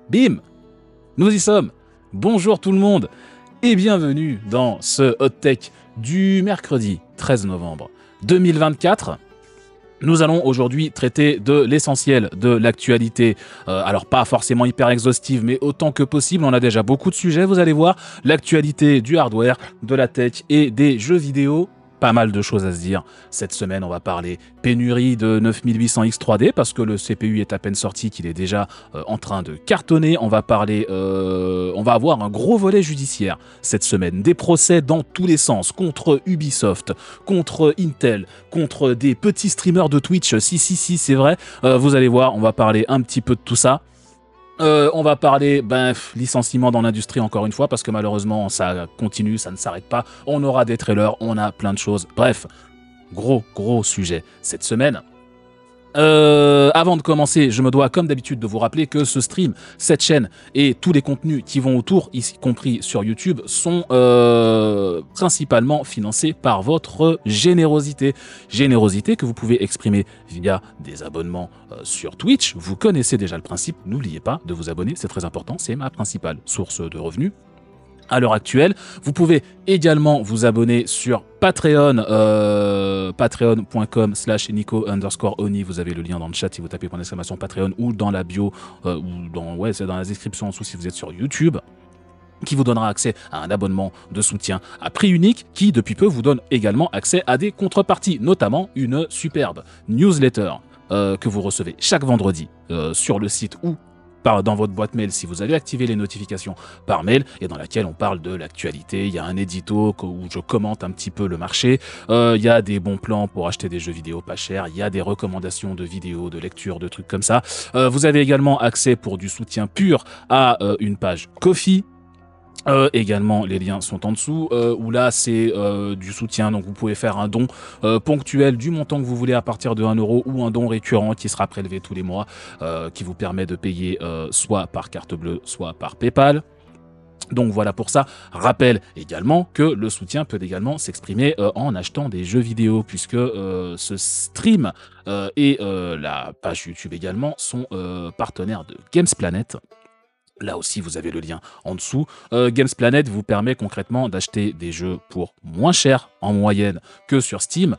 Bim! Nous y sommes. Bonjour tout le monde et bienvenue dans ce Hot Tech du mercredi 13 novembre 2024. Nous allons aujourd'hui traiter de l'essentiel de l'actualité, alors pas forcément hyper exhaustive, mais autant que possible. On a déjà beaucoup de sujets, vous allez voir, l'actualité du hardware, de la tech et des jeux vidéo. Pas mal de choses à se dire. Cette semaine, on va parler pénurie de 9800X 3D parce que le CPU est à peine sorti, qu'il est déjà en train de cartonner. On va parler, on va avoir un gros volet judiciaire cette semaine. Des procès dans tous les sens contre Ubisoft, contre Intel, contre des petits streamers de Twitch. Si, c'est vrai. Vous allez voir, on va parler un petit peu de tout ça. On va parler licenciement dans l'industrie encore une fois parce que malheureusement ça continue, ça ne s'arrête pas. On aura des trailers, on a plein de choses. Bref, gros sujet cette semaine. Avant de commencer, je me dois comme d'habitude de vous rappeler que ce stream, cette chaîne et tous les contenus qui vont autour, y compris sur YouTube, sont principalement financés par votre générosité. Générosité que vous pouvez exprimer via des abonnements sur Twitch. Vous connaissez déjà le principe, n'oubliez pas de vous abonner, c'est très important, c'est ma principale source de revenus. À l'heure actuelle, vous pouvez également vous abonner sur Patreon, patreon.com/Nico_Oni. Vous avez le lien dans le chat si vous tapez Patreon ou dans la bio, c'est dans la description en dessous si vous êtes sur YouTube, qui vous donnera accès à un abonnement de soutien à prix unique qui, depuis peu, vous donne également accès à des contreparties, notamment une superbe newsletter que vous recevez chaque vendredi sur le site ou dans votre boîte mail si vous avez activé les notifications par mail et dans laquelle on parle de l'actualité. Il y a un édito où je commente un petit peu le marché, il y a des bons plans pour acheter des jeux vidéo pas chers, il y a des recommandations de vidéos, de lecture, de trucs comme ça. Vous avez également accès pour du soutien pur à une page Ko-fi. Également, les liens sont en dessous, où là c'est du soutien, donc vous pouvez faire un don ponctuel du montant que vous voulez à partir de 1 euro ou un don récurrent qui sera prélevé tous les mois, qui vous permet de payer soit par carte bleue, soit par PayPal. Donc voilà pour ça. Rappelle également que le soutien peut également s'exprimer en achetant des jeux vidéo, puisque ce stream et la page YouTube également sont partenaires de Games Planet. Là aussi, vous avez le lien en dessous. Games Planet vous permet concrètement d'acheter des jeux pour moins cher en moyenne que sur Steam.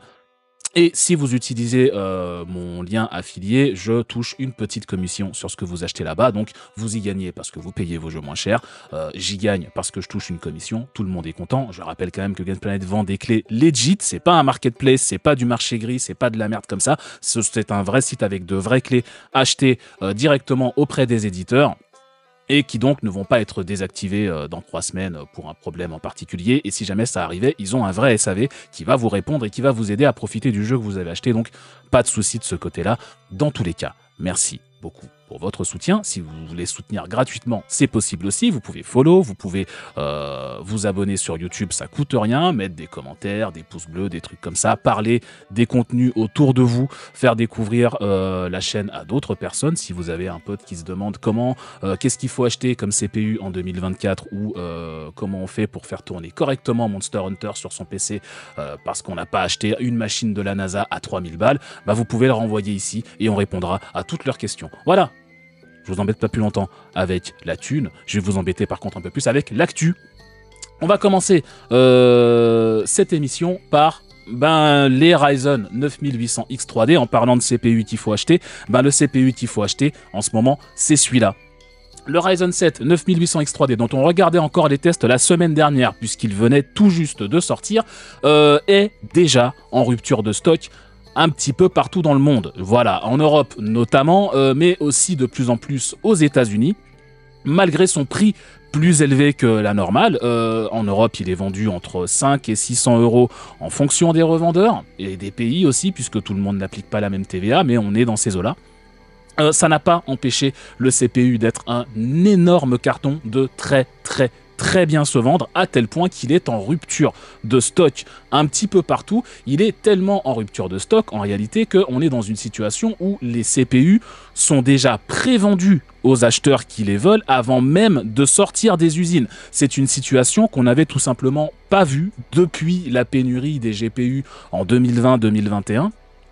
Et si vous utilisez mon lien affilié, je touche une petite commission sur ce que vous achetez là-bas. Donc, vous y gagnez parce que vous payez vos jeux moins cher. J'y gagne parce que je touche une commission. Tout le monde est content. Je rappelle quand même que Games Planet vend des clés legit. C'est pas un marketplace, c'est pas du marché gris, c'est pas de la merde comme ça. C'est un vrai site avec de vraies clés achetées directement auprès des éditeurs, et qui donc ne vont pas être désactivés dans 3 semaines pour un problème en particulier. Et si jamais ça arrivait, ils ont un vrai SAV qui va vous répondre et qui va vous aider à profiter du jeu que vous avez acheté. Donc, pas de souci de ce côté-là. Dans tous les cas, merci beaucoup pour votre soutien. Si vous voulez soutenir gratuitement, c'est possible aussi. Vous pouvez follow, vous pouvez vous abonner sur YouTube, ça coûte rien, mettre des commentaires, des pouces bleus, des trucs comme ça, parler des contenus autour de vous, faire découvrir la chaîne à d'autres personnes. Si vous avez un pote qui se demande qu'est-ce qu'il faut acheter comme CPU en 2024 ou comment on fait pour faire tourner correctement Monster Hunter sur son PC parce qu'on n'a pas acheté une machine de la NASA à 3000 balles, vous pouvez le renvoyer ici et on répondra à toutes leurs questions. Voilà. Je vous embête pas plus longtemps avec la thune, je vais vous embêter par contre un peu plus avec l'actu. On va commencer cette émission par les Ryzen 9800X 3D. En parlant de CPU qu'il faut acheter, le CPU qu'il faut acheter en ce moment, c'est celui-là. Le Ryzen 7 9800X 3D, dont on regardait encore les tests la semaine dernière, puisqu'il venait tout juste de sortir, est déjà en rupture de stock un petit peu partout dans le monde. Voilà, en Europe notamment, mais aussi de plus en plus aux États-Unis, malgré son prix plus élevé que la normale. En Europe, il est vendu entre 5 et 600 euros en fonction des revendeurs et des pays aussi, puisque tout le monde n'applique pas la même TVA, mais on est dans ces eaux-là. Ça n'a pas empêché le CPU d'être un énorme carton, de très bien se vendre, à tel point qu'il est en rupture de stock un petit peu partout. Il est tellement en rupture de stock en réalité qu'on est dans une situation où les CPU sont déjà prévendus aux acheteurs qui les veulent avant même de sortir des usines. C'est une situation qu'on n'avait tout simplement pas vue depuis la pénurie des GPU en 2020-2021.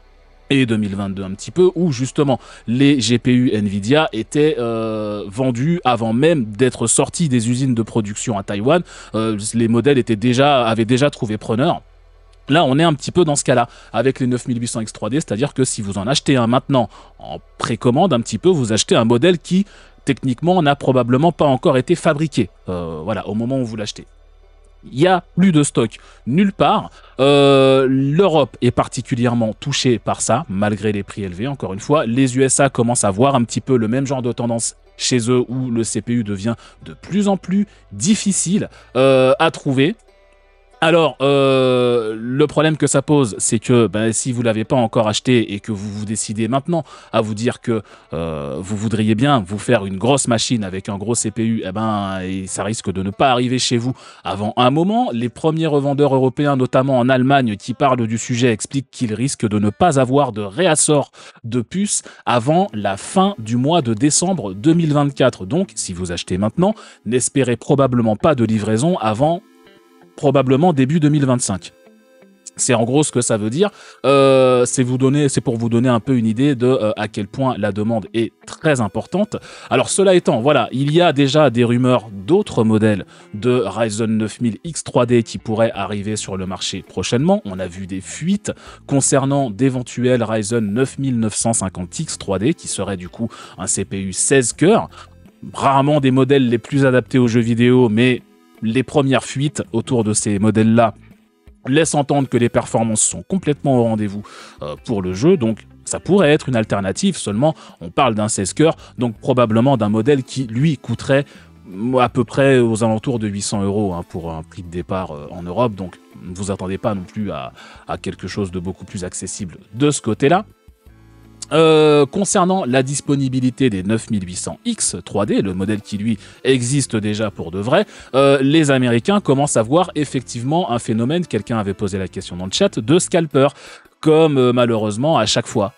et 2022 un petit peu, où justement les GPU Nvidia étaient vendus avant même d'être sortis des usines de production à Taïwan. Les modèles avaient déjà trouvé preneur. Là, on est un petit peu dans ce cas-là, avec les 9800 X3D, c'est-à-dire que si vous en achetez un maintenant en précommande un petit peu, vous achetez un modèle qui, techniquement, n'a probablement pas encore été fabriqué, voilà, au moment où vous l'achetez. Il n'y a plus de stock nulle part. L'Europe est particulièrement touchée par ça, malgré les prix élevés, encore une fois. Les USA commencent à voir un petit peu le même genre de tendance chez eux, où le CPU devient de plus en plus difficile à trouver. Alors, le problème que ça pose, c'est que si vous ne l'avez pas encore acheté et que vous vous décidez maintenant à vous dire que vous voudriez bien vous faire une grosse machine avec un gros CPU, et ça risque de ne pas arriver chez vous avant un moment. Les premiers revendeurs européens, notamment en Allemagne, qui parlent du sujet, expliquent qu'ils risquent de ne pas avoir de réassort de puces avant la fin du mois de décembre 2024. Donc, si vous achetez maintenant, n'espérez probablement pas de livraison avant probablement début 2025. C'est en gros ce que ça veut dire. C'est pour vous donner un peu une idée de à quel point la demande est très importante. Alors cela étant, voilà, il y a déjà des rumeurs d'autres modèles de Ryzen 9000 X3D qui pourraient arriver sur le marché prochainement. On a vu des fuites concernant d'éventuels Ryzen 9950 X3D qui serait du coup un CPU 16 cœurs. Rarement des modèles les plus adaptés aux jeux vidéo, mais les premières fuites autour de ces modèles-là laissent entendre que les performances sont complètement au rendez-vous pour le jeu, donc ça pourrait être une alternative, seulement on parle d'un 16 cœurs, donc probablement d'un modèle qui, lui, coûterait à peu près aux alentours de 800 € pour un prix de départ en Europe, donc ne vous attendez pas non plus à quelque chose de beaucoup plus accessible de ce côté-là. Concernant la disponibilité des 9800X 3D, le modèle qui lui existe déjà pour de vrai, les Américains commencent à voir effectivement un phénomène, quelqu'un avait posé la question dans le chat, de scalper. Comme malheureusement à chaque fois,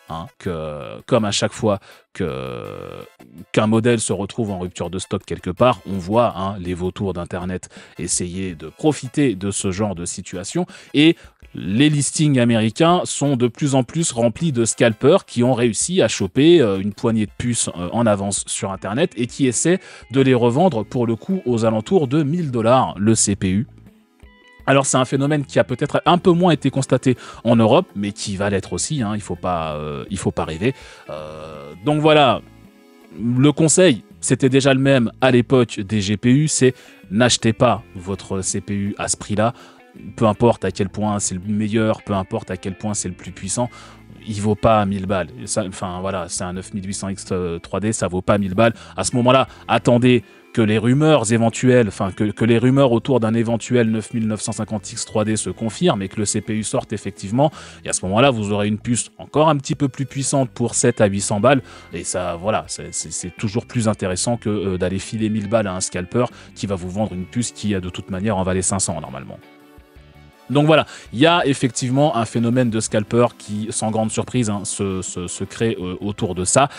qu'un modèle se retrouve en rupture de stock quelque part, on voit les vautours d'internet essayer de profiter de ce genre de situation, et les listings américains sont de plus en plus remplis de scalpers qui ont réussi à choper une poignée de puces en avance sur internet et qui essaient de les revendre pour le coup aux alentours de 1000 $ le CPU. Alors c'est un phénomène qui a peut-être un peu moins été constaté en Europe, mais qui va l'être aussi, il faut pas rêver. Donc voilà, le conseil, c'était déjà le même à l'époque des GPU, c'est n'achetez pas votre CPU à ce prix-là, peu importe à quel point c'est le meilleur, peu importe à quel point c'est le plus puissant, il vaut pas 1000 balles. Enfin voilà, c'est un 9800X 3D, ça vaut pas 1000 balles. À ce moment-là, attendez que les rumeurs éventuelles, que les rumeurs autour d'un éventuel 9950X 3D se confirment et que le CPU sorte effectivement. Et à ce moment-là, vous aurez une puce encore un petit peu plus puissante pour 7 à 800 balles. Et ça, voilà, c'est toujours plus intéressant que d'aller filer 1000 balles à un scalper qui va vous vendre une puce qui, de toute manière, en valait 500 normalement. Donc voilà, il y a effectivement un phénomène de scalper qui, sans grande surprise, se crée autour de ça,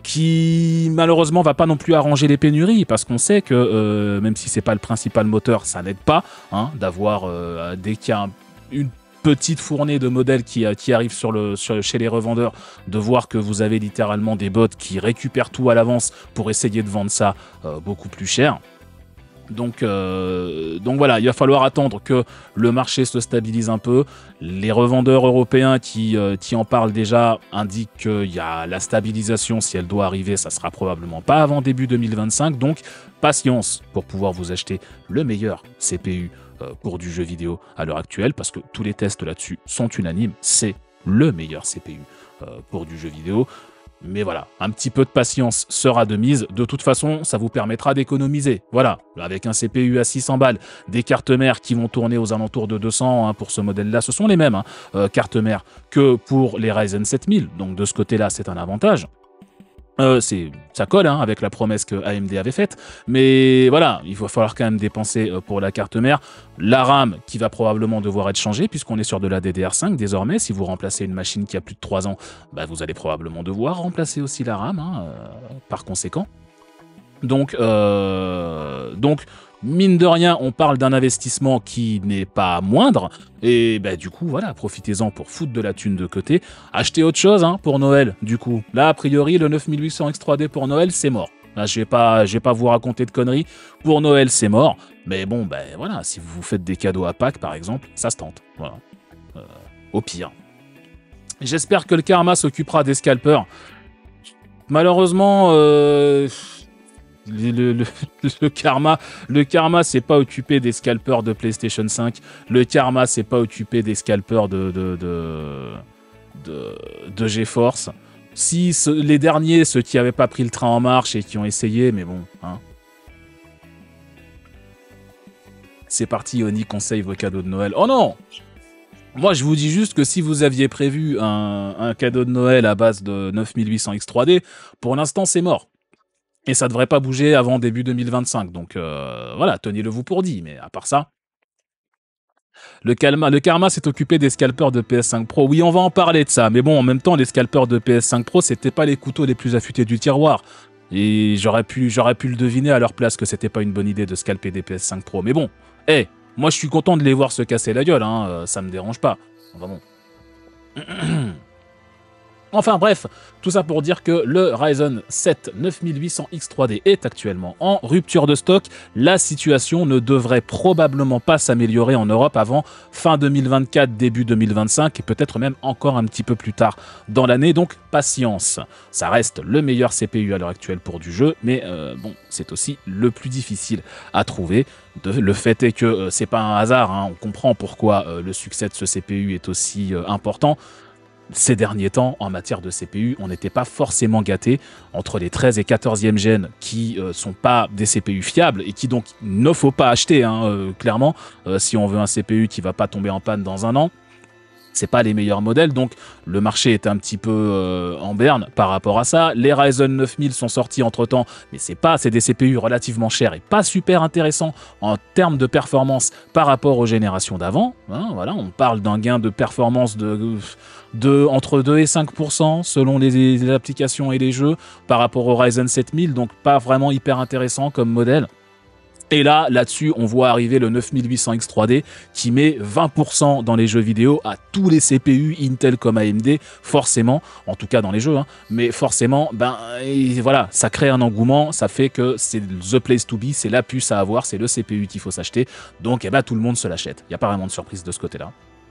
qui malheureusement va pas non plus arranger les pénuries, parce qu'on sait que même si c'est pas le principal moteur, ça n'aide pas d'avoir, dès qu'il y a une petite fournée de modèles qui arrive chez les revendeurs, de voir que vous avez littéralement des bots qui récupèrent tout à l'avance pour essayer de vendre ça beaucoup plus cher. Donc voilà, il va falloir attendre que le marché se stabilise un peu. Les revendeurs européens qui en parlent déjà indiquent qu'il y a la stabilisation, si elle doit arriver, ça sera probablement pas avant début 2025. Donc patience pour pouvoir vous acheter le meilleur CPU pour du jeu vidéo à l'heure actuelle, parce que tous les tests là-dessus sont unanimes, c'est le meilleur CPU pour du jeu vidéo. Mais voilà, un petit peu de patience sera de mise. De toute façon, ça vous permettra d'économiser. Voilà, avec un CPU à 600 balles, des cartes mères qui vont tourner aux alentours de 200 pour ce modèle-là, ce sont les mêmes cartes mères que pour les Ryzen 7000. Donc de ce côté-là, c'est un avantage. Ça colle avec la promesse que AMD avait faite, mais voilà, il va falloir quand même dépenser pour la carte mère. La RAM qui va probablement devoir être changée, puisqu'on est sur de la DDR5 désormais. Si vous remplacez une machine qui a plus de 3 ans, vous allez probablement devoir remplacer aussi la RAM par conséquent. Donc mine de rien, on parle d'un investissement qui n'est pas moindre. Et bah, du coup, voilà, profitez-en pour foutre de la thune de côté. Achetez autre chose hein, pour Noël, du coup. Là, a priori, le 9800 X3D pour Noël, c'est mort. Là, je vais pas vous raconter de conneries. Pour Noël, c'est mort. Mais bon, ben voilà, si vous vous faites des cadeaux à Pâques, par exemple, ça se tente. Voilà. Au pire. J'espère que le karma s'occupera des scalpers. Malheureusement, le karma s'est pas occupé des scalpers de PlayStation 5. Le karma s'est pas occupé des scalpers de GeForce. Si les derniers, ceux qui n'avaient pas pris le train en marche et qui ont essayé, mais bon, hein. C'est parti, Oni conseille vos cadeaux de Noël. Oh non! Moi, je vous dis juste que si vous aviez prévu un cadeau de Noël à base de 9800 X3D, pour l'instant, c'est mort. Et ça devrait pas bouger avant début 2025. Donc voilà, tenez-le vous pour dit. Mais à part ça, le karma s'est occupé des scalpers de PS5 Pro. Oui, on va en parler de ça. Mais bon, en même temps, les scalpers de PS5 Pro, c'était pas les couteaux les plus affûtés du tiroir. Et j'aurais pu le deviner à leur place que c'était pas une bonne idée de scalper des PS5 Pro. Mais bon, hey, moi je suis content de les voir se casser la gueule, hein, ça me dérange pas. Enfin bon. Enfin bref, tout ça pour dire que le Ryzen 7 9800 X3D est actuellement en rupture de stock. La situation ne devrait probablement pas s'améliorer en Europe avant fin 2024, début 2025 et peut-être même encore un petit peu plus tard dans l'année, donc patience. Ça reste le meilleur CPU à l'heure actuelle pour du jeu, mais bon, c'est aussi le plus difficile à trouver. Le fait est que c'est pas un hasard, hein, on comprend pourquoi le succès de ce CPU est aussi important. Ces derniers temps, en matière de CPU, on n'était pas forcément gâté entre les 13 et 14e gènes qui sont pas des CPU fiables et qui donc ne faut pas acheter, hein, clairement, si on veut un CPU qui va pas tomber en panne dans un an. C'est pas les meilleurs modèles, donc le marché est un petit peu en berne par rapport à ça. Les Ryzen 9000 sont sortis entre-temps, mais c'est des CPU relativement chers et pas super intéressants en termes de performance par rapport aux générations d'avant. Hein, voilà, on parle d'un gain de performance entre 2 et 5% selon les applications et les jeux par rapport au Ryzen 7000, donc pas vraiment hyper intéressant comme modèle. Et là-dessus, on voit arriver le 9800 X3D qui met 20% dans les jeux vidéo à tous les CPU Intel comme AMD, forcément, en tout cas dans les jeux, hein, mais forcément, voilà, ça crée un engouement, ça fait que c'est the place to be, c'est la puce à avoir, c'est le CPU qu'il faut s'acheter, donc tout le monde se l'achète. Il n'y a pas vraiment de surprise de ce côté-là.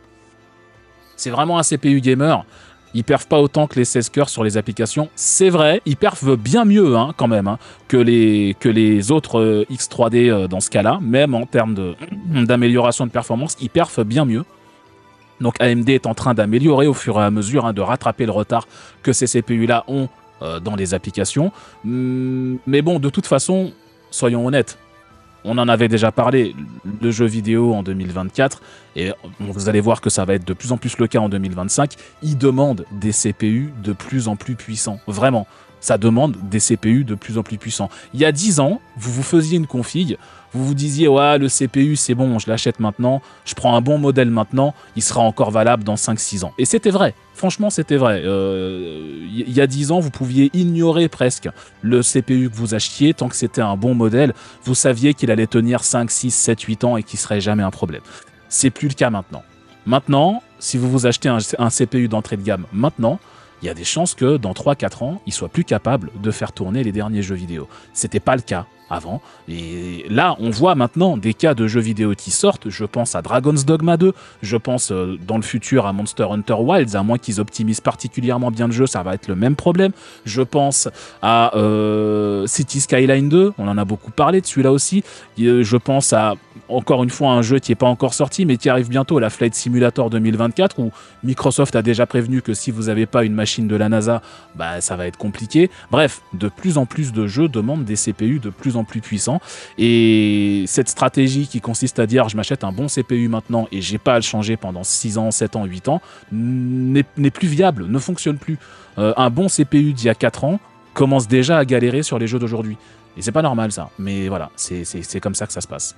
C'est vraiment un CPU gamer. Ils perfent pas autant que les 16 cœurs sur les applications. C'est vrai, ils perfent bien mieux hein, quand même hein, que les autres X3D dans ce cas-là. Même en termes d'amélioration de performance, ils perfent bien mieux. Donc AMD est en train d'améliorer au fur et à mesure, hein, de rattraper le retard que ces CPU-là ont dans les applications. Mais bon, de toute façon, soyons honnêtes. On en avait déjà parlé, le jeu vidéo en 2024, et vous allez voir que ça va être de plus en plus le cas en 2025, il demande des CPU de plus en plus puissants. Vraiment, ça demande des CPU de plus en plus puissants. Il y a 10 ans, vous vous faisiez une config, vous vous disiez « Ouais, le CPU, c'est bon, je l'achète maintenant, je prends un bon modèle maintenant, il sera encore valable dans 5-6 ans. » Et c'était vrai. Franchement, c'était vrai. Il y a 10 ans, vous pouviez ignorer presque le CPU que vous achetiez tant que c'était un bon modèle. Vous saviez qu'il allait tenir 5, 6, 7, 8 ans et qu'il ne serait jamais un problème. C'est plus le cas maintenant. Maintenant, si vous vous achetez un CPU d'entrée de gamme maintenant, il y a des chances que dans 3-4 ans, il soit plus capable de faire tourner les derniers jeux vidéo. C'était pas le cas avant. Et là, on voit maintenant des cas de jeux vidéo qui sortent. Je pense à Dragon's Dogma 2, je pense dans le futur à Monster Hunter Wilds, à moins qu'ils optimisent particulièrement bien le jeu, ça va être le même problème. Je pense à City Skyline 2, on en a beaucoup parlé de celui-là aussi. Je pense à, encore une fois, un jeu qui n'est pas encore sorti, mais qui arrive bientôt, la Flight Simulator 2024, où Microsoft a déjà prévenu que si vous n'avez pas une machine de la NASA, ça va être compliqué. Bref, de plus en plus de jeux demandent des CPU de plus en plus puissants. Et cette stratégie qui consiste à dire je m'achète un bon CPU maintenant et j'ai pas à le changer pendant 6 ans, 7 ans, 8 ans, n'est plus viable, ne fonctionne plus. Un bon CPU d'il y a 4 ans commence déjà à galérer sur les jeux d'aujourd'hui. Et c'est pas normal ça, mais voilà, c'est comme ça que ça se passe.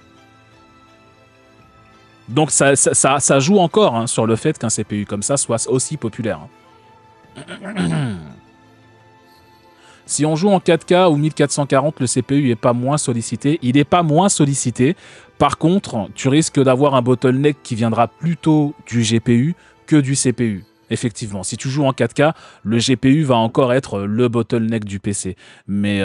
Donc ça joue encore hein, sur le fait qu'un CPU comme ça soit aussi populaire. Si on joue en 4K ou 1440, le CPU n'est pas moins sollicité. Il n'est pas moins sollicité. Par contre, tu risques d'avoir un bottleneck qui viendra plutôt du GPU que du CPU. Effectivement, si tu joues en 4K, le GPU va encore être le bottleneck du PC. Mais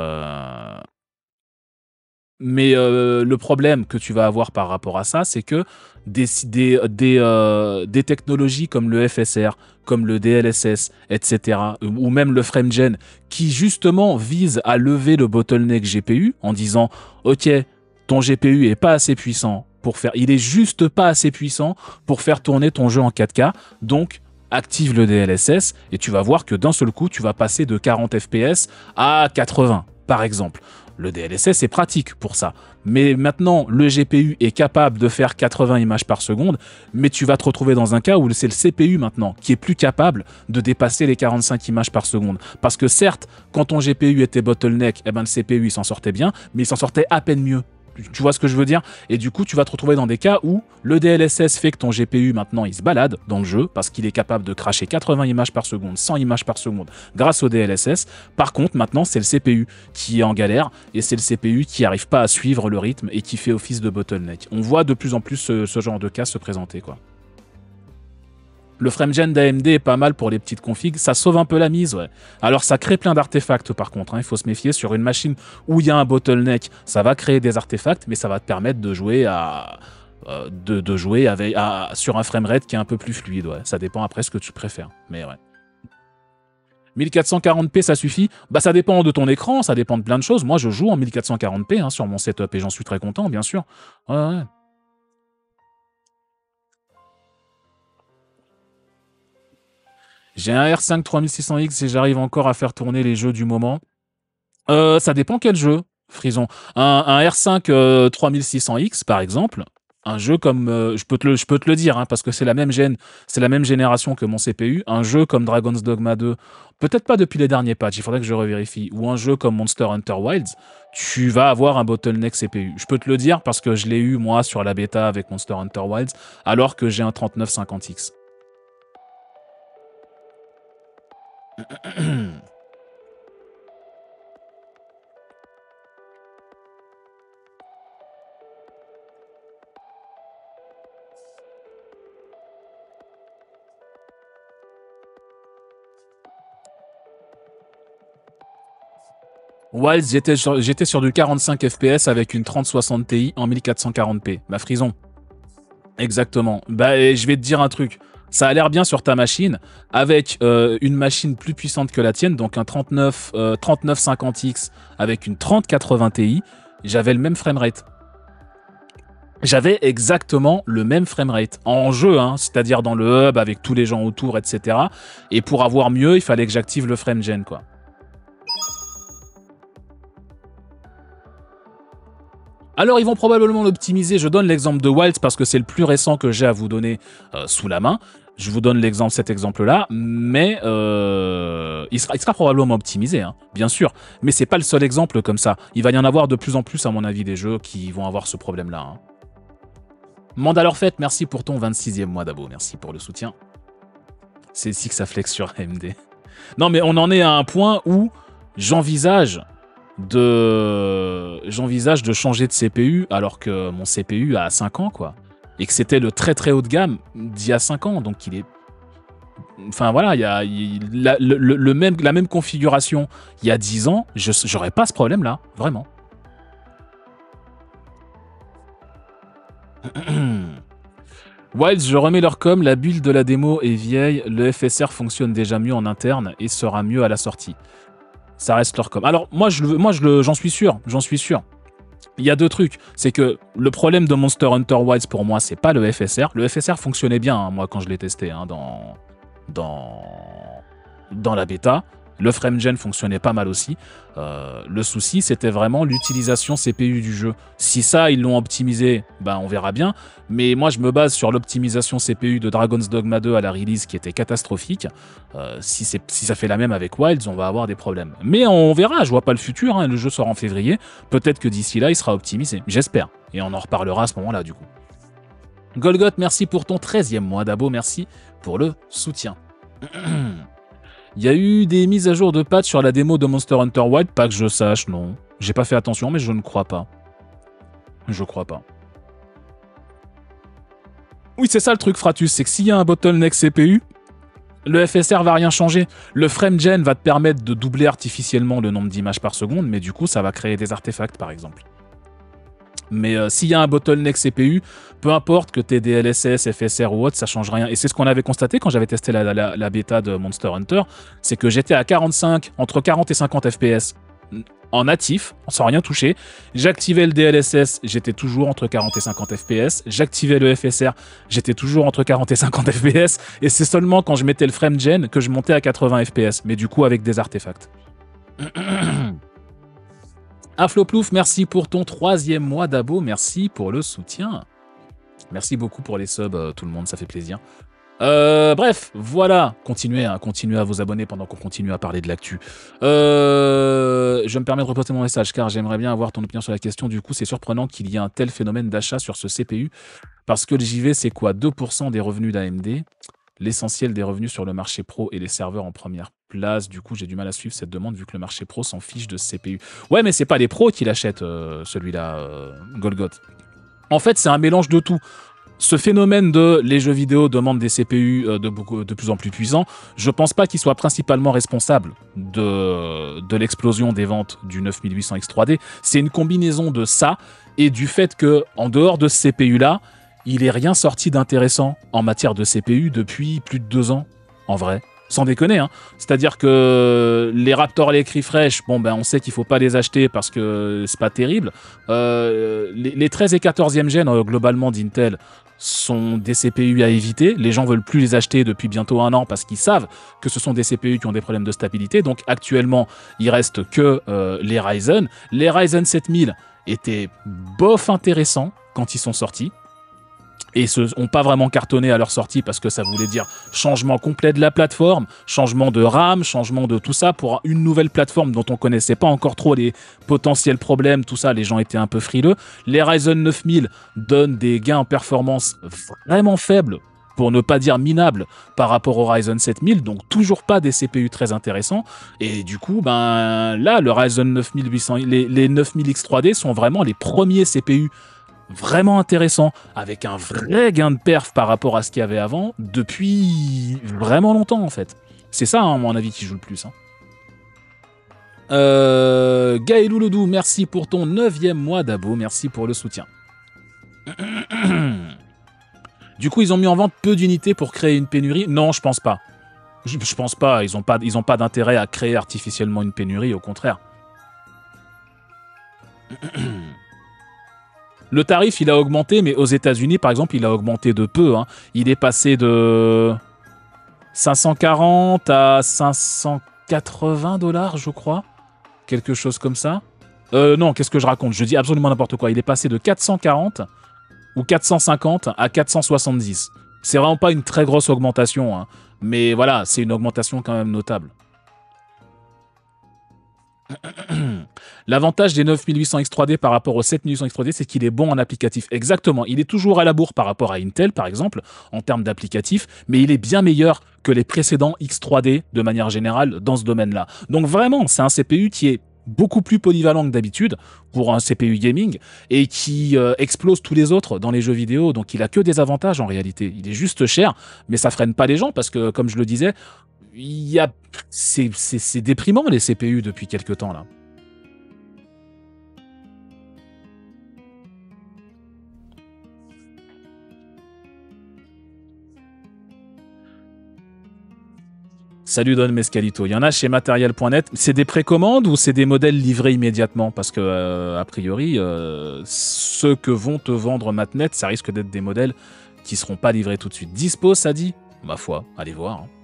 le problème que tu vas avoir par rapport à ça, c'est que des technologies comme le FSR, comme le DLSS, etc., ou même le FrameGen, qui justement visent à lever le bottleneck GPU en disant « Ok, ton GPU est pas assez puissant pour faire... Il est juste pas assez puissant pour faire tourner ton jeu en 4K, donc... » active le DLSS et tu vas voir que d'un seul coup, tu vas passer de 40 FPS à 80, par exemple. Le DLSS est pratique pour ça. Mais maintenant, le GPU est capable de faire 80 images par seconde, mais tu vas te retrouver dans un cas où c'est le CPU maintenant qui est plus capable de dépasser les 45 images par seconde. Parce que certes, quand ton GPU était bottleneck, eh ben le CPU il s'en sortait bien, mais il s'en sortait à peine mieux. Tu vois ce que je veux dire? Et du coup, tu vas te retrouver dans des cas où le DLSS fait que ton GPU, maintenant, il se balade dans le jeu parce qu'il est capable de cracher 80 images par seconde, 100 images par seconde grâce au DLSS. Par contre, maintenant, c'est le CPU qui est en galère et c'est le CPU qui n'arrive pas à suivre le rythme et qui fait office de bottleneck. On voit de plus en plus ce genre de cas se présenter, quoi. Le FrameGen d'AMD est pas mal pour les petites configs, ça sauve un peu la mise, ouais. Alors ça crée plein d'artefacts par contre, hein. Il faut se méfier sur une machine où il y a un bottleneck, ça va créer des artefacts, mais ça va te permettre de jouer sur un framerate qui est un peu plus fluide, ouais. Ça dépend après ce que tu préfères, mais ouais. 1440p ça suffit? Bah ça dépend de ton écran, ça dépend de plein de choses. Moi je joue en 1440p hein, sur mon setup et j'en suis très content, bien sûr. Ouais. J'ai un R5 3600X et j'arrive encore à faire tourner les jeux du moment. Ça dépend quel jeu, Frison. Un R5 3600X, par exemple, un jeu comme... je peux te le dire, hein, parce que c'est la même génération que mon CPU. Un jeu comme Dragon's Dogma 2, peut-être pas depuis les derniers patchs, il faudrait que je revérifie, ou un jeu comme Monster Hunter Wilds, tu vas avoir un bottleneck CPU. Je peux te le dire parce que je l'ai eu, moi, sur la bêta avec Monster Hunter Wilds, alors que j'ai un 3950X. Wilds, j'étais sur du 45 FPS avec une 3060 Ti en 1440p. Bah, Frison. Exactement. Bah, et je vais te dire un truc. Ça a l'air bien sur ta machine, avec une machine plus puissante que la tienne, donc un 3950X avec une 3080 Ti, j'avais le même framerate. J'avais exactement le même framerate en jeu, hein, c'est-à-dire dans le hub avec tous les gens autour, etc. Et pour avoir mieux, il fallait que j'active le FrameGen, quoi. Alors ils vont probablement l'optimiser, je donne l'exemple de Wilds parce que c'est le plus récent que j'ai à vous donner sous la main. Je vous donne cet exemple-là, mais il sera probablement optimisé, hein, bien sûr. Mais c'est pas le seul exemple comme ça. Il va y en avoir de plus en plus, à mon avis, des jeux qui vont avoir ce problème-là. Hein. Mandalore Fête, merci pour ton 26e mois d'abo, merci pour le soutien. C'est ici que ça flex sur AMD. Non mais on en est à un point où j'envisage de changer de CPU alors que mon CPU a 5 ans, quoi. Et que c'était le très très haut de gamme d'il y a 5 ans. Donc il est... Enfin voilà, il y a la même configuration il y a 10 ans, j'aurais pas ce problème-là, vraiment. Wilds, je remets leur com, la build de la démo est vieille, le FSR fonctionne déjà mieux en interne et sera mieux à la sortie. Ça reste leur com. Alors moi j'en suis sûr, Il y a deux trucs, c'est que le problème de Monster Hunter Wilds pour moi c'est pas le FSR. Le FSR fonctionnait bien, hein, moi quand je l'ai testé hein, dans la bêta. Le FrameGen fonctionnait pas mal aussi. Le souci, c'était vraiment l'utilisation CPU du jeu. Si ça, ils l'ont optimisé, ben on verra bien. Mais moi, je me base sur l'optimisation CPU de Dragon's Dogma 2 à la release qui était catastrophique. Si ça fait la même avec Wilds, on va avoir des problèmes. Mais on verra, je vois pas le futur. Hein, le jeu sort en février. Peut-être que d'ici là, il sera optimisé. J'espère. Et on en reparlera à ce moment-là, du coup. Golgoth, merci pour ton 13e mois d'abo. Merci pour le soutien. Il y a eu des mises à jour de patch sur la démo de Monster Hunter Wilds, pas que je sache, non. J'ai pas fait attention, mais je ne crois pas. Je crois pas. Oui, c'est ça le truc, Fratus, c'est que s'il y a un bottleneck CPU, le FSR va rien changer. Le FrameGen va te permettre de doubler artificiellement le nombre d'images par seconde, mais du coup, ça va créer des artefacts, par exemple. Mais s'il y a un bottleneck CPU, peu importe que t'aies des DLSS, FSR ou autre, ça change rien. Et c'est ce qu'on avait constaté quand j'avais testé la bêta de Monster Hunter, c'est que j'étais à 45, entre 40 et 50 FPS en natif, sans rien toucher. J'activais le DLSS, j'étais toujours entre 40 et 50 FPS. J'activais le FSR, j'étais toujours entre 40 et 50 FPS. Et c'est seulement quand je mettais le FrameGen que je montais à 80 FPS, mais du coup avec des artefacts. Afloplouf, merci pour ton 3e mois d'abo, merci pour le soutien. Merci beaucoup pour les subs, tout le monde, ça fait plaisir. Bref, voilà, continuez à vous abonner pendant qu'on continue à parler de l'actu. Je me permets de reposter mon message car j'aimerais bien avoir ton opinion sur la question. Du coup, c'est surprenant qu'il y ait un tel phénomène d'achat sur ce CPU parce que le JV, c'est quoi 2% des revenus d'AMD, l'essentiel des revenus sur le marché pro et les serveurs en première place. Du coup, j'ai du mal à suivre cette demande vu que le marché pro s'en fiche de ce CPU. Ouais, mais c'est pas les pros qui l'achètent, celui-là, Golgoth. En fait, c'est un mélange de tout. Ce phénomène de les jeux vidéo demandent des CPU de plus en plus puissants, je pense pas qu'il soit principalement responsable de l'explosion des ventes du 9800X 3D. C'est une combinaison de ça et du fait que, en dehors de ce CPU-là, il est rien sorti d'intéressant en matière de CPU depuis plus de 2 ans, en vrai. Sans déconner, hein. C'est-à-dire que les Raptor Lake Refresh, bon ben on sait qu'il faut pas les acheter parce que c'est pas terrible. Les 13 et 14e gen globalement d'Intel sont des CPU à éviter. Les gens veulent plus les acheter depuis bientôt 1 an parce qu'ils savent que ce sont des CPU qui ont des problèmes de stabilité. Donc actuellement, il reste que les Ryzen. Les Ryzen 7000 étaient bof intéressants quand ils sont sortis et n'ont pas vraiment cartonné à leur sortie parce que ça voulait dire changement complet de la plateforme, changement de RAM, changement de tout ça pour une nouvelle plateforme dont on connaissait pas encore trop les potentiels problèmes, tout ça, les gens étaient un peu frileux. Les Ryzen 9000 donnent des gains en performance vraiment faibles, pour ne pas dire minables, par rapport au Ryzen 7000, donc toujours pas des CPU très intéressants. Et du coup, ben là, le Ryzen 9800, les 9000X3D sont vraiment les premiers CPU vraiment intéressant, avec un vrai gain de perf par rapport à ce qu'il y avait avant, depuis vraiment longtemps en fait. C'est ça, à mon avis, qui joue le plus. Gaëlou Lodou, merci pour ton 9e mois d'abo, merci pour le soutien. Du coup, ils ont mis en vente peu d'unités pour créer une pénurie? Non, je pense pas. Je pense pas, ils ont pas d'intérêt à créer artificiellement une pénurie, au contraire. Le tarif, il a augmenté, mais aux États-Unis, par exemple, il a augmenté de peu. Hein. Il est passé de 540 à 580 $, je crois. Quelque chose comme ça. Non, qu'est-ce que je raconte? Je dis absolument n'importe quoi. Il est passé de 440 ou 450 à 470. C'est vraiment pas une très grosse augmentation. Hein. Mais voilà, c'est une augmentation quand même notable. L'avantage des 9800X 3D par rapport au 7800X 3D, c'est qu'il est bon en applicatif. Exactement, il est toujours à la bourre par rapport à Intel, par exemple, en termes d'applicatif, mais il est bien meilleur que les précédents X3D, de manière générale, dans ce domaine-là. Donc vraiment, c'est un CPU qui est beaucoup plus polyvalent que d'habitude pour un CPU gaming et qui explose tous les autres dans les jeux vidéo. Donc il a que des avantages en réalité. Il est juste cher, mais ça freine pas les gens parce que, comme je le disais, c'est déprimant les CPU depuis quelques temps là. Salut Don Mescalito. Il y en a chez Material.net. C'est des précommandes ou c'est des modèles livrés immédiatement? Parce que, a priori, ceux que vont te vendre Matnet, ça risque d'être des modèles qui seront pas livrés tout de suite. Dispo, ça dit? Ma foi, allez voir. Hein.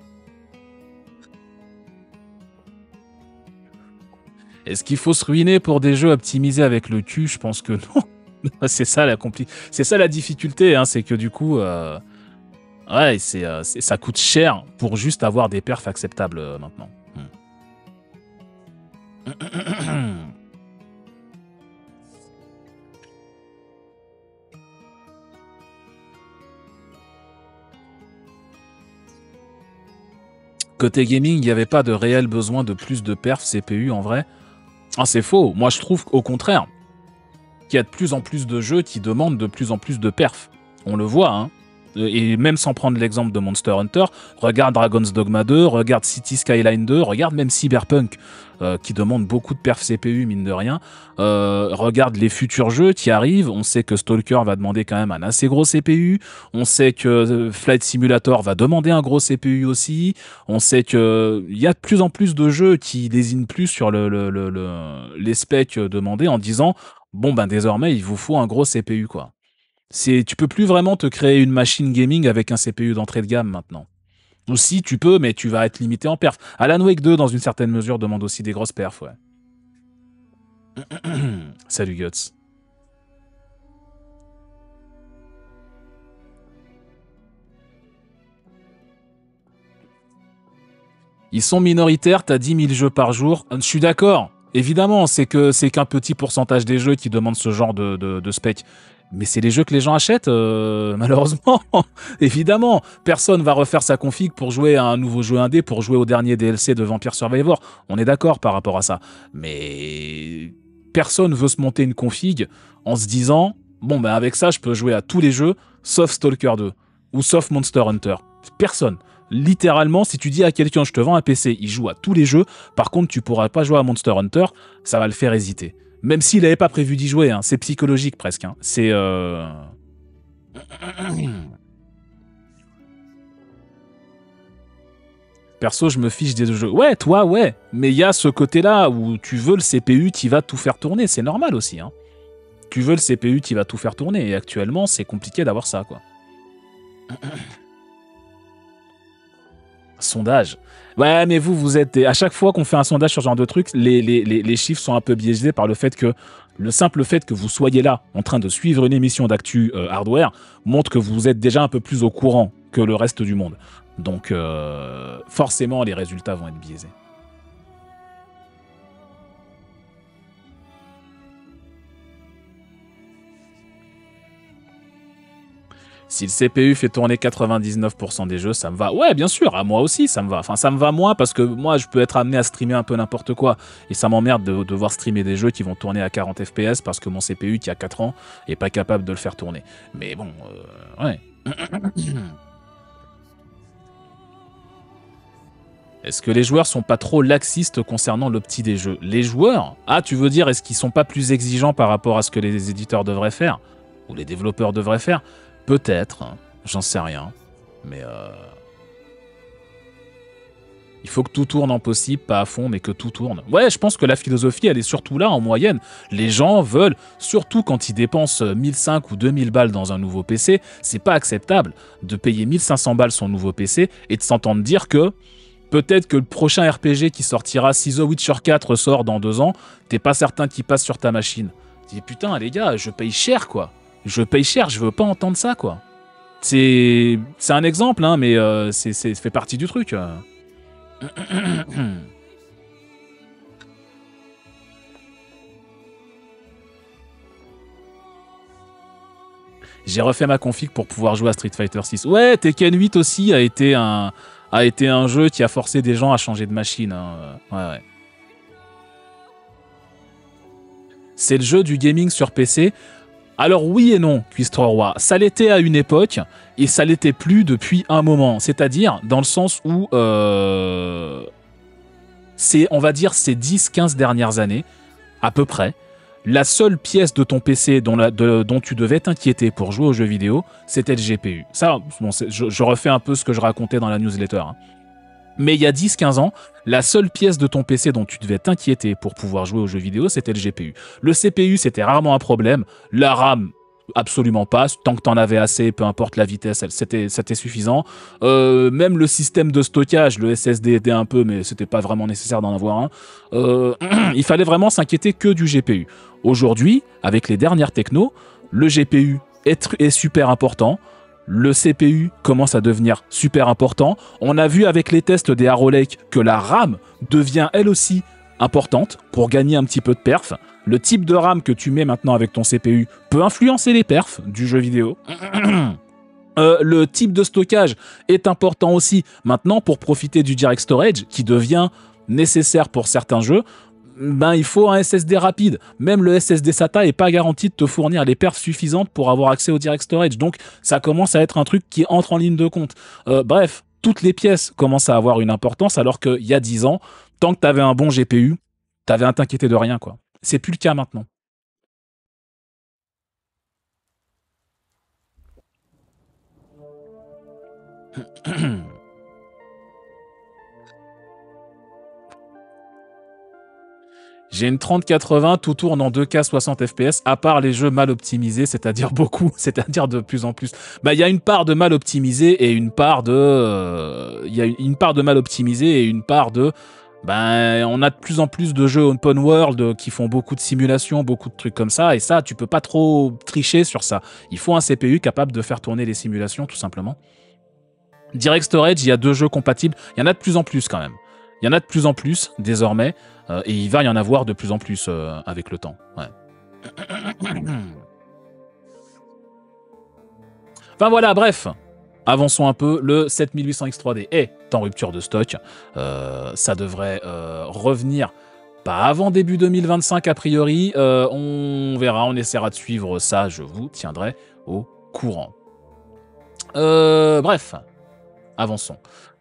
Est-ce qu'il faut se ruiner pour des jeux optimisés avec le cul? Je pense que non. C'est ça la difficulté, hein, c'est que du coup, ouais, ça coûte cher pour juste avoir des perfs acceptables maintenant. Côté gaming, il n'y avait pas de réel besoin de plus de perf CPU en vrai. Ah, c'est faux. Moi, je trouve au contraire qu'il y a de plus en plus de jeux qui demandent de plus en plus de perf. On le voit, hein. Et même sans prendre l'exemple de Monster Hunter, regarde Dragon's Dogma 2, regarde City Skyline 2, regarde même Cyberpunk, qui demande beaucoup de perf CPU, mine de rien. Regarde les futurs jeux qui arrivent. On sait que Stalker va demander quand même un assez gros CPU. On sait que Flight Simulator va demander un gros CPU aussi. On sait qu'il y a de plus en plus de jeux qui lésinent plus sur les specs demandés en disant bon, ben désormais, il vous faut un gros CPU, quoi. Tu peux plus vraiment te créer une machine gaming avec un CPU d'entrée de gamme maintenant. Ou si tu peux, mais tu vas être limité en perf. Alan Wake 2, dans une certaine mesure, demande aussi des grosses perfs, ouais. Salut Guts. Ils sont minoritaires, t'as 10 000 jeux par jour. Je suis d'accord. Évidemment, c'est qu'un petit pourcentage des jeux qui demandent ce genre de spec. Mais c'est les jeux que les gens achètent, malheureusement. Évidemment, personne va refaire sa config pour jouer à un nouveau jeu indé, pour jouer au dernier DLC de Vampire Survivor. On est d'accord par rapport à ça. Mais personne veut se monter une config en se disant bon, ben avec ça, je peux jouer à tous les jeux, sauf Stalker 2 ou sauf Monster Hunter. Personne. Littéralement, si tu dis à quelqu'un je te vends un PC, il joue à tous les jeux, par contre tu pourras pas jouer à Monster Hunter, ça va le faire hésiter. Même s'il n'avait pas prévu d'y jouer, hein. C'est psychologique presque. Hein. C'est... Perso, je me fiche des jeux. Ouais, toi, ouais. Mais il y a ce côté-là où tu veux le CPU, tu vas tout faire tourner. C'est normal aussi. Hein. Tu veux le CPU, tu vas tout faire tourner. Et actuellement, c'est compliqué d'avoir ça, quoi. Sondage. Ouais, mais vous êtes... À chaque fois qu'on fait un sondage sur ce genre de truc, les chiffres sont un peu biaisés par le fait que le simple fait que vous soyez là, en train de suivre une émission d'actu hardware, montre que vous êtes déjà un peu plus au courant que le reste du monde. Donc, forcément, les résultats vont être biaisés. Si le CPU fait tourner 99% des jeux, ça me va. Ouais, bien sûr, à moi aussi, ça me va. Enfin, ça me va moins parce que moi, je peux être amené à streamer un peu n'importe quoi. Et ça m'emmerde de devoir streamer des jeux qui vont tourner à 40 FPS parce que mon CPU, qui a 4 ans, est pas capable de le faire tourner. Mais bon, ouais. Est-ce que les joueurs sont pas trop laxistes concernant l'opti des jeux? Les joueurs? Ah, tu veux dire, est-ce qu'ils sont pas plus exigeants par rapport à ce que les éditeurs devraient faire? Ou les développeurs devraient faire? Peut-être, hein, j'en sais rien, mais il faut que tout tourne en possible, pas à fond, mais que tout tourne. Ouais, je pense que la philosophie, elle est surtout là, en moyenne. Les gens veulent, surtout quand ils dépensent 1005 ou 2000 balles dans un nouveau PC, c'est pas acceptable de payer 1500 balles son nouveau PC et de s'entendre dire que peut-être que le prochain RPG qui sortira, si The Witcher 4 sort dans 2 ans, t'es pas certain qu'il passe sur ta machine. Tu dis putain, les gars, je paye cher, quoi. Je paye cher, je veux pas entendre ça, quoi. C'est un exemple, hein, mais c'est fait partie du truc. J'ai refait ma config pour pouvoir jouer à Street Fighter 6. Ouais, Tekken 8 aussi a été un jeu qui a forcé des gens à changer de machine. Hein. Ouais. C'est le jeu du gaming sur PC. Alors oui et non, Cuistre Roi. Ça l'était à une époque, et ça l'était plus depuis un moment. C'est-à-dire dans le sens où, on va dire, ces 10-15 dernières années, à peu près, la seule pièce de ton PC dont tu devais t'inquiéter pour jouer aux jeux vidéo, c'était le GPU. Ça, bon, je refais un peu ce que je racontais dans la newsletter. Hein. Mais il y a 10-15 ans, la seule pièce de ton PC dont tu devais t'inquiéter pour pouvoir jouer aux jeux vidéo, c'était le GPU. Le CPU, c'était rarement un problème. La RAM, absolument pas. Tant que t'en avais assez, peu importe la vitesse, c'était suffisant. Même le système de stockage, le SSD aidait un peu, mais c'était pas vraiment nécessaire d'en avoir un. Il fallait vraiment s'inquiéter que du GPU. Aujourd'hui, avec les dernières technos, le GPU est super important. Le CPU commence à devenir super important. On a vu avec les tests des Arrow Lake que la RAM devient elle aussi importante pour gagner un petit peu de perf. Le type de RAM que tu mets maintenant avec ton CPU peut influencer les perfs du jeu vidéo. Le type de stockage est important aussi. Maintenant, pour profiter du Direct Storage, qui devient nécessaire pour certains jeux, ben, il faut un SSD rapide. Même le SSD SATA n'est pas garanti de te fournir les perfs suffisantes pour avoir accès au Direct Storage. Donc, ça commence à être un truc qui entre en ligne de compte. Bref, toutes les pièces commencent à avoir une importance, alors qu'il y a 10 ans, tant que tu avais un bon GPU, tu avais à t'inquiéter de rien, quoi. C'est plus le cas maintenant. J'ai une 3080, tout tourne en 2K 60 FPS, à part les jeux mal optimisés, c'est-à-dire beaucoup, c'est-à-dire de plus en plus. Bah, il y a une part de mal optimisé et une part de... Il y a une part de mal optimisé et une part de... Ben, on a de plus en plus de jeux open world qui font beaucoup de simulations, beaucoup de trucs comme ça, et ça, tu peux pas trop tricher sur ça. Il faut un CPU capable de faire tourner les simulations, tout simplement. Direct Storage, il y a 2 jeux compatibles. Il y en a de plus en plus quand même. Il y en a de plus en plus désormais. Et il va y en avoir de plus en plus avec le temps. Ouais. Enfin voilà, bref. Avançons un peu. Le 7800X3D est en rupture de stock. Ça devrait revenir pas avant début 2025 a priori. On verra, on essaiera de suivre ça. Je vous tiendrai au courant. Bref. Avançons.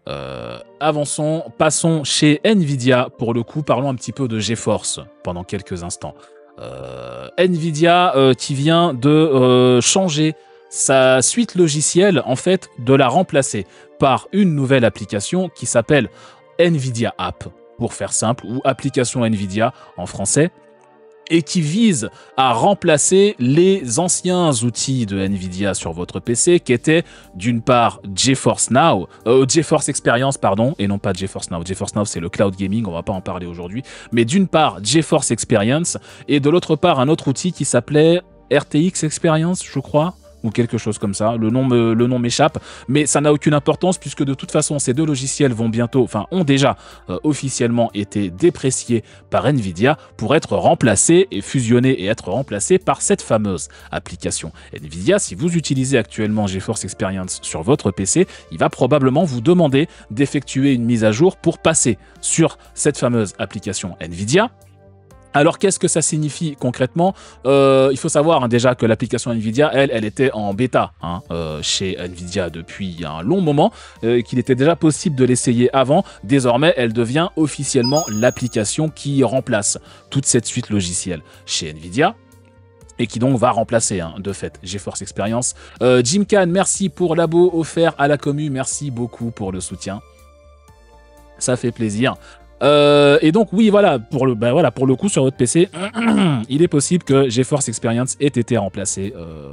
Passons chez Nvidia. Pour le coup, parlons un petit peu de GeForce pendant quelques instants. Nvidia qui vient de changer sa suite logicielle, en fait, de la remplacer par une nouvelle application qui s'appelle Nvidia App, pour faire simple, ou application Nvidia en français, et qui vise à remplacer les anciens outils de Nvidia sur votre PC, qui étaient d'une part GeForce Experience, pardon, et non pas GeForce Now. GeForce Now, c'est le cloud gaming, on va pas en parler aujourd'hui, mais d'une part GeForce Experience, et de l'autre part un autre outil qui s'appelait RTX Experience, je crois, ou quelque chose comme ça. Le nom m'échappe, mais ça n'a aucune importance puisque de toute façon, ces 2 logiciels ont déjà officiellement été dépréciés par Nvidia pour être remplacés et fusionnés et être remplacés par cette fameuse application Nvidia. Si vous utilisez actuellement GeForce Experience sur votre PC, il va probablement vous demander d'effectuer une mise à jour pour passer sur cette fameuse application Nvidia. Alors, qu'est-ce que ça signifie concrètement? Il faut savoir déjà que l'application Nvidia, elle était en bêta chez Nvidia depuis un long moment, qu'il était déjà possible de l'essayer avant. Désormais, elle devient officiellement l'application qui remplace toute cette suite logicielle chez Nvidia. Et qui donc va remplacer, de fait, GeForce Experience. Jim Khan, merci pour l'abo offert à la commu. Merci beaucoup pour le soutien. Ça fait plaisir. Et donc oui, voilà, pour le coup sur votre PC, il est possible que GeForce Experience ait été remplacé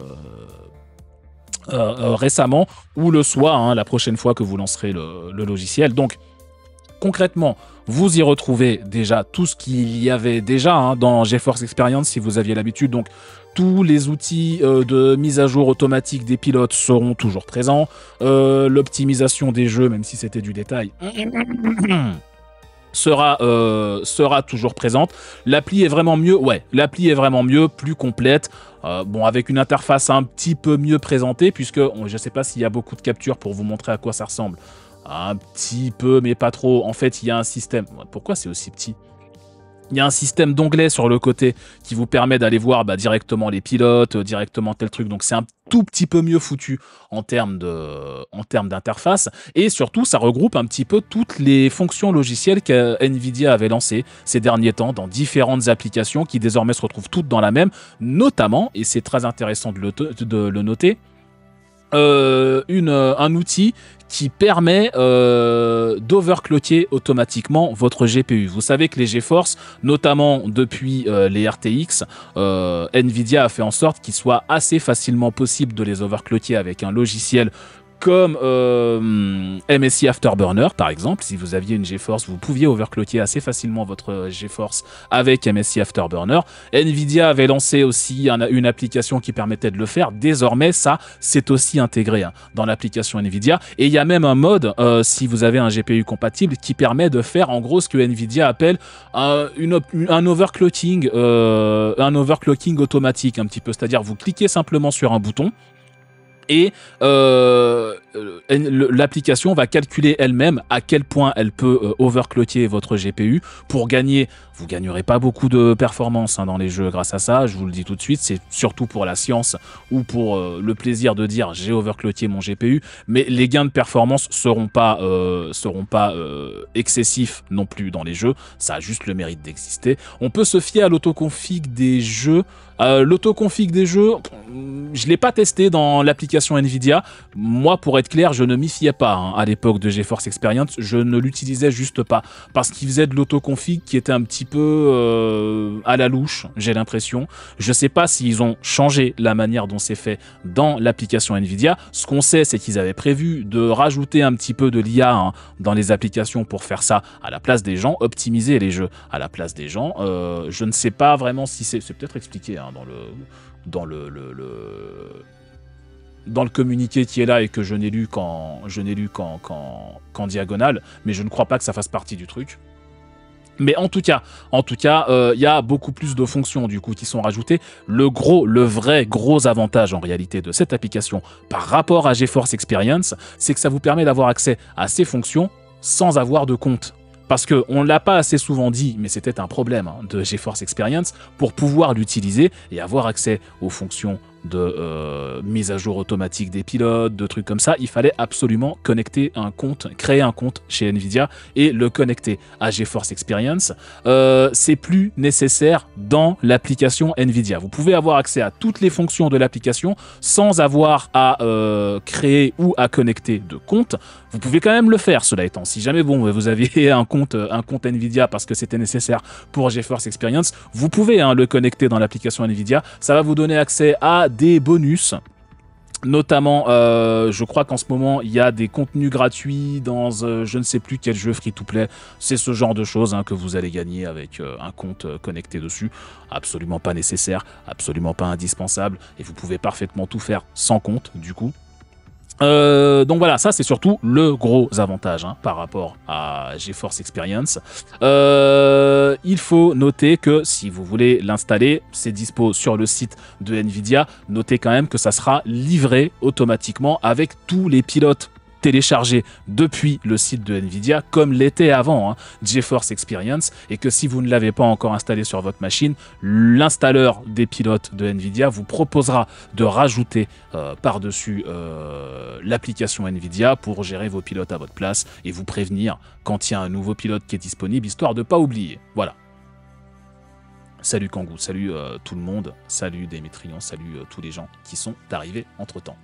récemment ou le soit la prochaine fois que vous lancerez le logiciel. Donc concrètement, vous y retrouvez déjà tout ce qu'il y avait déjà dans GeForce Experience si vous aviez l'habitude. Donc tous les outils de mise à jour automatique des pilotes seront toujours présents. L'optimisation des jeux, même si c'était du détail, sera toujours présente. L'appli est vraiment mieux, plus complète, avec une interface un petit peu mieux présentée, puisque je ne sais pas s'il y a beaucoup de captures pour vous montrer à quoi ça ressemble. Un petit peu, mais pas trop. En fait, il y a un système. Pourquoi c'est aussi petit ? Il y a un système d'onglets sur le côté qui vous permet d'aller voir directement les pilotes, directement tel truc. Donc c'est un tout petit peu mieux foutu en termes d'interface. Et surtout, ça regroupe un petit peu toutes les fonctions logicielles que Nvidia avait lancées ces derniers temps dans différentes applications qui désormais se retrouvent toutes dans la même, notamment, et c'est très intéressant de le noter, un outil qui permet d'overclocker automatiquement votre GPU. Vous savez que les GeForce, notamment depuis les RTX, Nvidia a fait en sorte qu'il soit assez facilement possible de les overclocker avec un logiciel comme MSI Afterburner par exemple. Si vous aviez une GeForce, vous pouviez overclocker assez facilement votre GeForce avec MSI Afterburner. Nvidia avait lancé aussi une application qui permettait de le faire. Désormais, ça, c'est aussi intégré dans l'application Nvidia. Et il y a même un mode, si vous avez un GPU compatible, qui permet de faire en gros ce que Nvidia appelle un overclocking automatique un petit peu. C'est-à-dire, vous cliquez simplement sur un bouton, Et l'application va calculer elle-même à quel point elle peut overclocker votre GPU pour gagner. Vous gagnerez pas beaucoup de performance dans les jeux grâce à ça, je vous le dis tout de suite. C'est surtout pour la science ou pour le plaisir de dire j'ai overclocké mon GPU. Mais les gains de performance seront pas excessifs non plus dans les jeux. Ça a juste le mérite d'exister. On peut se fier à l'autoconfig des jeux. L'autoconfig des jeux, je l'ai pas testé dans l'application Nvidia. Moi, pour être clair, je ne m'y fiais pas à l'époque de GeForce Experience. Je ne l'utilisais juste pas parce qu'il faisait de l'autoconfig qui était un petit peu à la louche, j'ai l'impression. Je sais pas s'ils ont changé la manière dont c'est fait dans l'application Nvidia. Ce qu'on sait, c'est qu'ils avaient prévu de rajouter un petit peu de l'IA dans les applications pour faire ça à la place des gens, optimiser les jeux à la place des gens. Je ne sais pas vraiment si c'est peut-être expliqué dans le communiqué qui est là et que je n'ai lu qu'en diagonale, mais je ne crois pas que ça fasse partie du truc. Mais en tout cas, y a beaucoup plus de fonctions du coup qui sont rajoutées. Le vrai gros avantage en réalité de cette application par rapport à GeForce Experience, c'est que ça vous permet d'avoir accès à ces fonctions sans avoir de compte. Parce qu'on ne l'a pas assez souvent dit, mais c'était un problème de GeForce Experience, pour pouvoir l'utiliser et avoir accès aux fonctions de mise à jour automatique des pilotes, de trucs comme ça, il fallait absolument connecter un compte, créer un compte chez Nvidia et le connecter à GeForce Experience. C'est plus nécessaire dans l'application Nvidia. Vous pouvez avoir accès à toutes les fonctions de l'application sans avoir à créer ou à connecter de compte. Vous pouvez quand même le faire, cela étant. Si jamais vous aviez un compte Nvidia parce que c'était nécessaire pour GeForce Experience, vous pouvez le connecter dans l'application Nvidia. Ça va vous donner accès à des bonus. Notamment, je crois qu'en ce moment, il y a des contenus gratuits dans je ne sais plus quel jeu free-to-play. C'est ce genre de choses que vous allez gagner avec un compte connecté dessus. Absolument pas nécessaire, absolument pas indispensable. Et vous pouvez parfaitement tout faire sans compte, du coup. Donc voilà, ça c'est surtout le gros avantage par rapport à GeForce Experience. Il faut noter que si vous voulez l'installer, c'est dispo sur le site de Nvidia. Notez quand même que ça sera livré automatiquement avec tous les pilotes téléchargés depuis le site de Nvidia comme l'était avant GeForce Experience, et que si vous ne l'avez pas encore installé sur votre machine, l'installeur des pilotes de Nvidia vous proposera de rajouter par-dessus l'application Nvidia pour gérer vos pilotes à votre place et vous prévenir quand il y a un nouveau pilote qui est disponible, histoire de ne pas oublier. Voilà. Salut Kangoo, salut tout le monde, salut Démétrion, salut tous les gens qui sont arrivés entre-temps.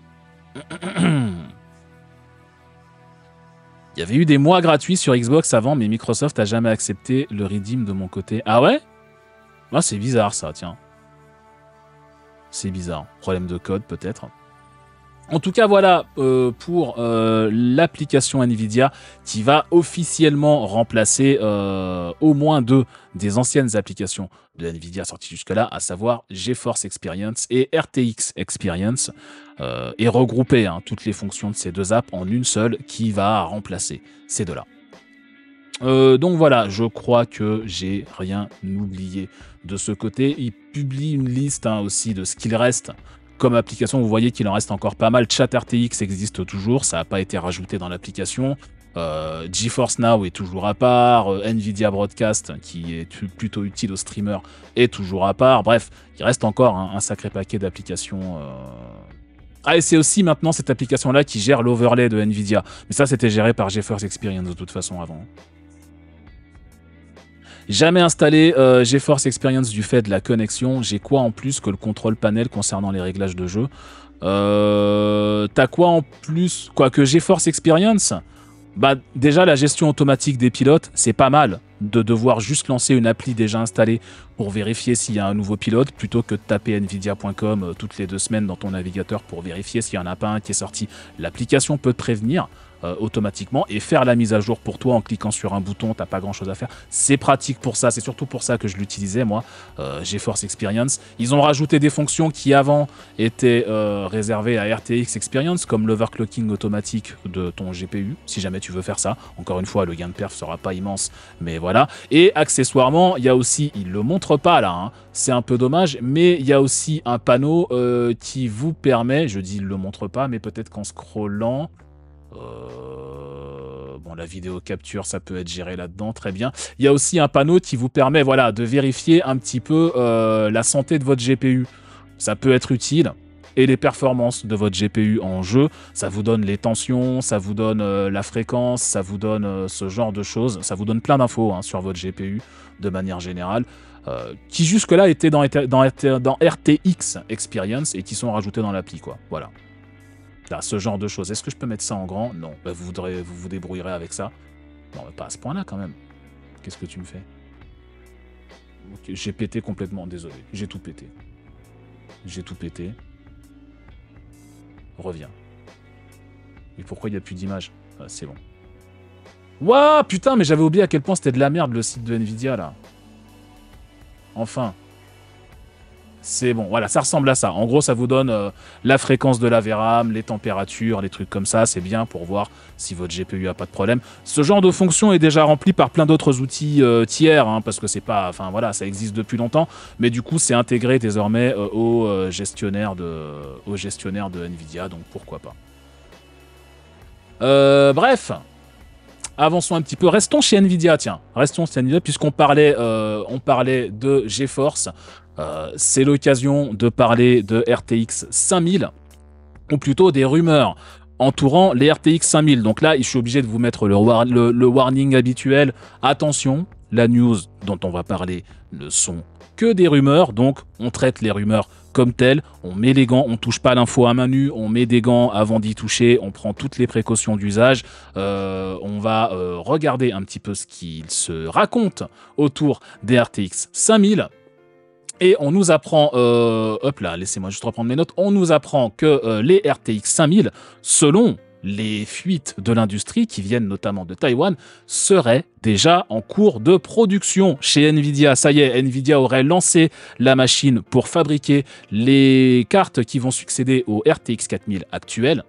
Il y avait eu des mois gratuits sur Xbox avant, mais Microsoft a jamais accepté le redeem de mon côté. Ah ouais? Ah, c'est bizarre ça, tiens. C'est bizarre. Problème de code peut-être. En tout cas, voilà pour l'application Nvidia qui va officiellement remplacer au moins 2 des anciennes applications de Nvidia sorties jusque-là, à savoir GeForce Experience et RTX Experience, et regrouper toutes les fonctions de ces deux apps en une seule qui va remplacer ces deux-là. Donc voilà, je crois que j'ai rien oublié de ce côté. Il publie une liste aussi de ce qu'il reste comme application. Vous voyez qu'il en reste encore pas mal. Chat RTX existe toujours, ça n'a pas été rajouté dans l'application. GeForce Now est toujours à part. Nvidia Broadcast, qui est plutôt utile aux streamers, est toujours à part. Bref, il reste encore un sacré paquet d'applications. Ah, et c'est aussi maintenant cette application-là qui gère l'overlay de Nvidia. Mais ça, c'était géré par GeForce Experience de toute façon avant. Jamais installé GeForce Experience du fait de la connexion. J'ai quoi en plus que le contrôle panel concernant les réglages de jeu? T'as quoi en plus? Quoique GeForce Experience, bah déjà la gestion automatique des pilotes, c'est pas mal de devoir juste lancer une appli déjà installée pour vérifier s'il y a un nouveau pilote, plutôt que de taper nvidia.com toutes les 2 semaines dans ton navigateur pour vérifier s'il n'y en a pas un qui est sorti. L'application peut te prévenir. automatiquement et faire la mise à jour pour toi en cliquant sur un bouton. T'as pas grand chose à faire. C'est pratique pour ça. C'est surtout pour ça que je l'utilisais moi. GeForce Experience. Ils ont rajouté des fonctions qui avant étaient réservées à RTX Experience, comme l'overclocking automatique de ton GPU, si jamais tu veux faire ça. Encore une fois, le gain de perf sera pas immense, mais voilà. Et accessoirement, il y a aussi, il le montre pas là, hein, c'est un peu dommage, mais il y a aussi un panneau qui vous permet, je dis il le montre pas, mais peut-être qu'en scrollant, bon, la vidéo capture, ça peut être géré là-dedans, très bien. Il y a aussi un panneau qui vous permet, voilà, de vérifier un petit peu la santé de votre GPU. Ça peut être utile. Et les performances de votre GPU en jeu, ça vous donne les tensions, ça vous donne la fréquence, ça vous donne ce genre de choses, ça vous donne plein d'infos hein, sur votre GPU de manière générale, qui jusque-là étaient dans RTX Experience et qui sont rajoutés dans l'appli, quoi. Voilà. Là, ce genre de choses. Est-ce que je peux mettre ça en grand? Non. Bah, vous vous débrouillerez avec ça. Non, mais pas à ce point-là, quand même. Qu'est-ce que tu me fais? Okay, j'ai pété complètement, désolé. J'ai tout pété. J'ai tout pété. Reviens. Mais pourquoi il n'y a plus d'image? C'est bon. Ouah, putain, mais j'avais oublié à quel point c'était de la merde le site de Nvidia, là. Enfin. C'est bon, voilà, ça ressemble à ça. En gros, ça vous donne la fréquence de la VRAM, les températures, les trucs comme ça. C'est bien pour voir si votre GPU a pas de problème. Ce genre de fonction est déjà rempli par plein d'autres outils tiers, hein, parce que c'est pas, enfin voilà, ça existe depuis longtemps. Mais du coup, c'est intégré désormais au gestionnaire de Nvidia, donc pourquoi pas. Bref. Avançons un petit peu. Restons chez Nvidia, tiens. Restons chez Nvidia, puisqu'on parlait de GeForce. C'est l'occasion de parler de RTX 5000, ou plutôt des rumeurs entourant les RTX 5000. Donc là, je suis obligé de vous mettre le warning habituel. Attention, la news dont on va parler ne sont que des rumeurs, donc on traite les rumeurs comme telles, on met les gants, on touche pas l'info à main nue, on met des gants avant d'y toucher, on prend toutes les précautions d'usage, on va regarder un petit peu ce qu'il se raconte autour des RTX 5000. Et on nous apprend, hop là, laissez-moi juste reprendre mes notes, on nous apprend que les RTX 5000, selon les fuites de l'industrie, qui viennent notamment de Taïwan, seraient déjà en cours de production chez Nvidia. Ça y est, Nvidia aurait lancé la machine pour fabriquer les cartes qui vont succéder aux RTX 4000 actuelles.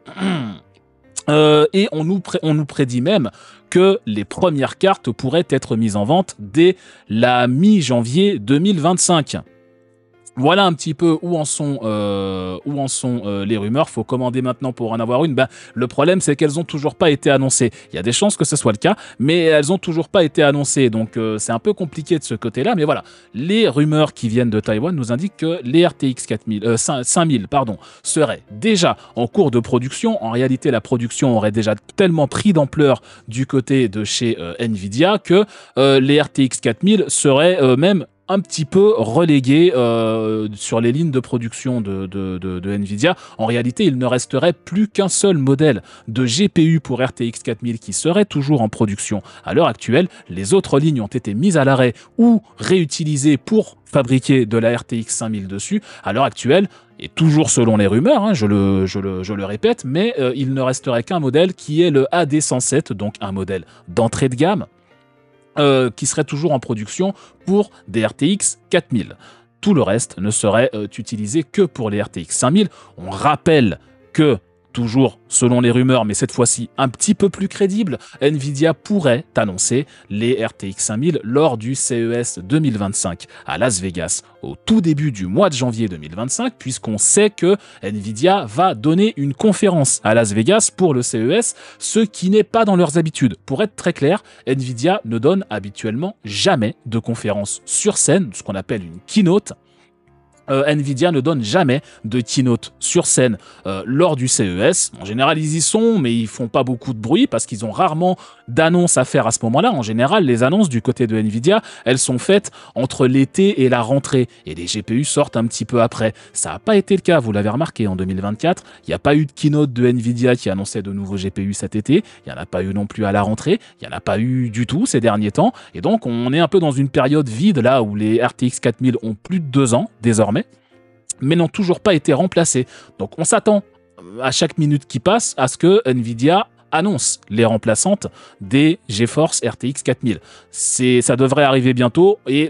Et on nous prédit même que les premières cartes pourraient être mises en vente dès la mi-janvier 2025. Voilà un petit peu où en sont les rumeurs. Faut commander maintenant pour en avoir une. Ben, le problème, c'est qu'elles ont toujours pas été annoncées. Il y a des chances que ce soit le cas, mais elles ont toujours pas été annoncées. Donc, c'est un peu compliqué de ce côté-là. Mais voilà, les rumeurs qui viennent de Taïwan nous indiquent que les RTX 5000 seraient déjà en cours de production. En réalité, la production aurait déjà tellement pris d'ampleur du côté de chez Nvidia que les RTX 4000 seraient même un petit peu relégué sur les lignes de production de Nvidia. En réalité, il ne resterait plus qu'un seul modèle de GPU pour RTX 4000 qui serait toujours en production à l'heure actuelle. Les autres lignes ont été mises à l'arrêt ou réutilisées pour fabriquer de la RTX 5000 dessus. À l'heure actuelle, et toujours selon les rumeurs, hein, je le répète, mais il ne resterait qu'un modèle qui est le AD107, donc un modèle d'entrée de gamme, qui serait toujours en production pour des RTX 4000. Tout le reste ne serait utilisé que pour les RTX 5000. On rappelle que, toujours selon les rumeurs, mais cette fois-ci un petit peu plus crédible, Nvidia pourrait annoncer les RTX 5000 lors du CES 2025 à Las Vegas, au tout début du mois de janvier 2025, puisqu'on sait que Nvidia va donner une conférence à Las Vegas pour le CES, ce qui n'est pas dans leurs habitudes. Pour être très clair, Nvidia ne donne habituellement jamais de conférence sur scène, ce qu'on appelle une keynote. Nvidia ne donne jamais de keynote sur scène lors du CES. En général, ils y sont, mais ils font pas beaucoup de bruit parce qu'ils ont rarement d'annonces à faire à ce moment-là. En général, les annonces du côté de Nvidia, elles sont faites entre l'été et la rentrée. Et les GPU sortent un petit peu après. Ça n'a pas été le cas, vous l'avez remarqué, en 2024. Il n'y a pas eu de keynote de Nvidia qui annonçait de nouveaux GPU cet été. Il n'y en a pas eu non plus à la rentrée. Il n'y en a pas eu du tout ces derniers temps. Et donc, on est un peu dans une période vide là où les RTX 4000 ont plus de 2 ans désormais, mais n'ont toujours pas été remplacés. Donc on s'attend à chaque minute qui passe à ce que Nvidia annonce les remplaçantes des GeForce RTX 4000. Ça devrait arriver bientôt et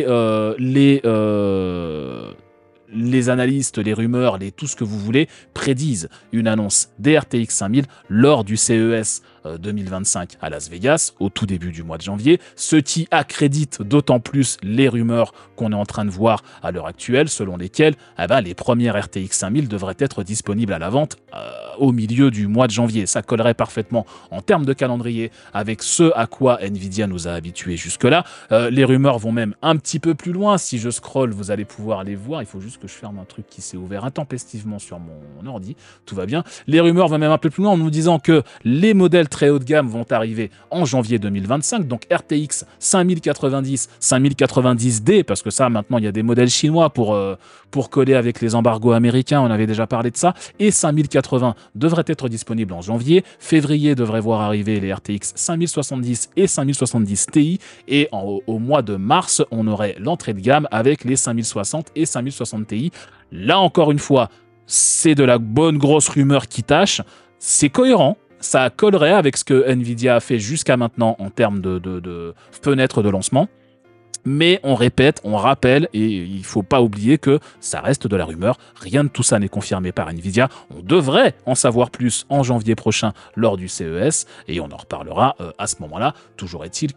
les analystes, les rumeurs, tout ce que vous voulez, prédisent une annonce des RTX 5000 lors du CES 2025 à Las Vegas, au tout début du mois de janvier, ce qui accrédite d'autant plus les rumeurs qu'on est en train de voir à l'heure actuelle, selon lesquelles les premières RTX 5000 devraient être disponibles à la vente au milieu du mois de janvier. Ça collerait parfaitement en termes de calendrier avec ce à quoi Nvidia nous a habitués jusque-là. Les rumeurs vont même un petit peu plus loin. Si je scrolle, vous allez pouvoir les voir. Il faut juste que je ferme un truc qui s'est ouvert intempestivement sur mon ordi. Tout va bien. Les rumeurs vont même un peu plus loin en nous disant que les modèles très haut de gamme vont arriver en janvier 2025. Donc RTX 5090, 5090D, parce que ça, maintenant, il y a des modèles chinois pour coller avec les embargos américains. On avait déjà parlé de ça. Et 5080 devrait être disponible en janvier. Février devrait voir arriver les RTX 5070 et 5070 Ti. Et au mois de mars, on aurait l'entrée de gamme avec les 5060 et 5060 Ti. Là, encore une fois, c'est de la bonne grosse rumeur qui tâche. C'est cohérent. Ça collerait avec ce que Nvidia a fait jusqu'à maintenant en termes de fenêtre de lancement. Mais on répète, on rappelle, et il ne faut pas oublier que ça reste de la rumeur. Rien de tout ça n'est confirmé par Nvidia. On devrait en savoir plus en janvier prochain lors du CES, et on en reparlera à ce moment-là. Toujours est-il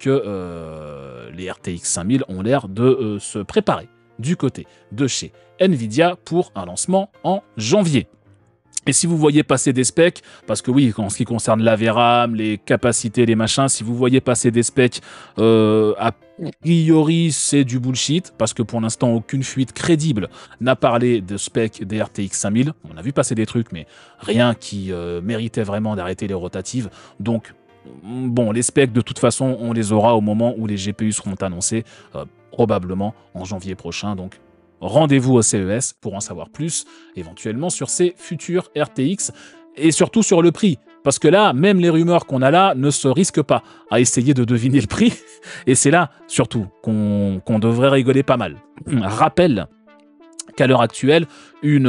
que les RTX 5000 ont l'air de se préparer du côté de chez Nvidia pour un lancement en janvier. Et si vous voyez passer des specs, parce que oui, en ce qui concerne la VRAM, les capacités, les machins, si vous voyez passer des specs, a priori c'est du bullshit, parce que pour l'instant aucune fuite crédible n'a parlé de specs des RTX 5000. On a vu passer des trucs, mais rien qui méritait vraiment d'arrêter les rotatives. Donc bon, les specs de toute façon, on les aura au moment où les GPU seront annoncés, probablement en janvier prochain, donc rendez-vous au CES pour en savoir plus, éventuellement sur ces futurs RTX, et surtout sur le prix. Parce que là, même les rumeurs qu'on a là ne se risquent pas à essayer de deviner le prix, et c'est là, surtout, qu'on devrait rigoler pas mal. Rappel qu'à l'heure actuelle, une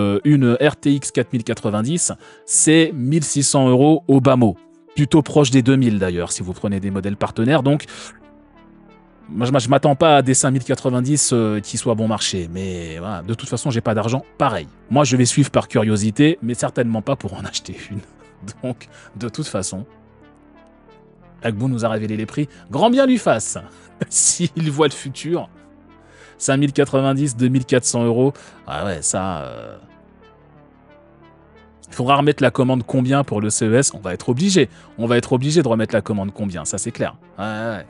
RTX 4090, c'est 1600 € au bas mot. Plutôt proche des 2000 d'ailleurs, si vous prenez des modèles partenaires, donc moi, je m'attends pas à des 5090 qui soient bon marché, mais voilà, de toute façon, j'ai pas d'argent. Pareil. Moi, je vais suivre par curiosité, mais certainement pas pour en acheter une. Donc, de toute façon, Agbo nous a révélé les prix. Grand bien lui fasse. S'il voit le futur, 5090, 2400 €. Ah ouais, ça. Il faudra remettre la commande combien pour le CES. On va être obligé. On va être obligé de remettre la commande combien, ça c'est clair. Ouais.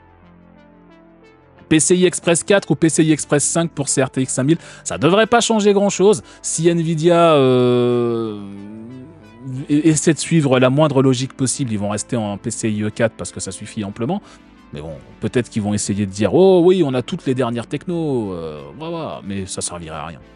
PCI Express 4 ou PCI Express 5 pour ces RTX 5000, ça devrait pas changer grand-chose. Si Nvidia essaie de suivre la moindre logique possible, ils vont rester en PCIe 4 parce que ça suffit amplement. Mais bon, peut-être qu'ils vont essayer de dire « Oh oui, on a toutes les dernières technos, voilà. » Mais ça servirait à rien.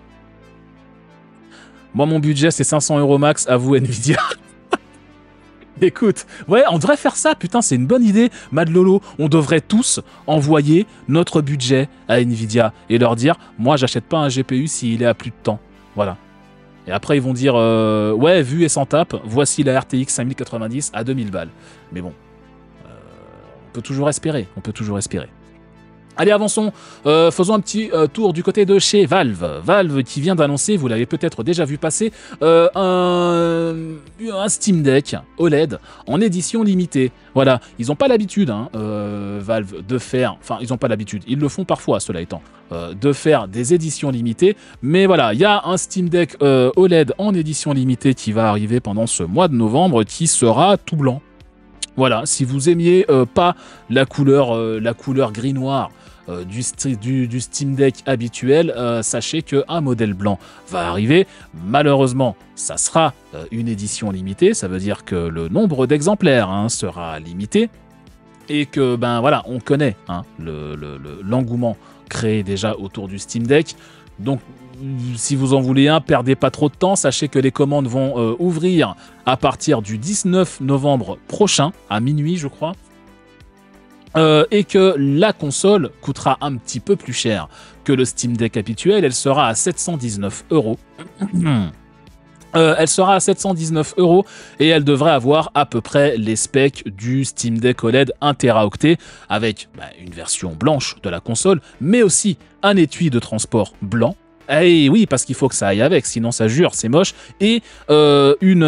Moi, mon budget, c'est 500 € max. À vous, Nvidia. Écoute, ouais, on devrait faire ça, putain, c'est une bonne idée, Mad Lolo. On devrait tous envoyer notre budget à Nvidia et leur dire, moi, j'achète pas un GPU s'il est à plus de temps. Voilà. Et après, ils vont dire, ouais, vu et sans tape, voici la RTX 5090 à 2000 balles. Mais bon, on peut toujours espérer, Allez, avançons. Faisons un petit tour du côté de chez Valve. Valve qui vient d'annoncer, vous l'avez peut-être déjà vu passer, un Steam Deck OLED en édition limitée. Voilà, ils n'ont pas l'habitude, Valve, de faire... Enfin, ils n'ont pas l'habitude, ils le font parfois, cela étant, de faire des éditions limitées. Mais voilà, il y a un Steam Deck OLED en édition limitée qui va arriver pendant ce mois de novembre, qui sera tout blanc. Voilà, si vous aimiez pas la couleur gris-noir du Steam Deck habituel, sachez qu'un modèle blanc va arriver. Malheureusement, ça sera une édition limitée, ça veut dire que le nombre d'exemplaires sera limité et que, ben voilà, on connaît l'engouement créé déjà autour du Steam Deck. Donc, si vous en voulez un, perdez pas trop de temps. Sachez que les commandes vont ouvrir à partir du 19 novembre prochain, à minuit, je crois. Et que la console coûtera un petit peu plus cher que le Steam Deck habituel. Elle sera à 719 €. Elle sera à 719 € et elle devrait avoir à peu près les specs du Steam Deck OLED 1 Teraoctet avec une version blanche de la console, mais aussi un étui de transport blanc. Et oui, parce qu'il faut que ça aille avec, sinon ça jure, c'est moche. Et une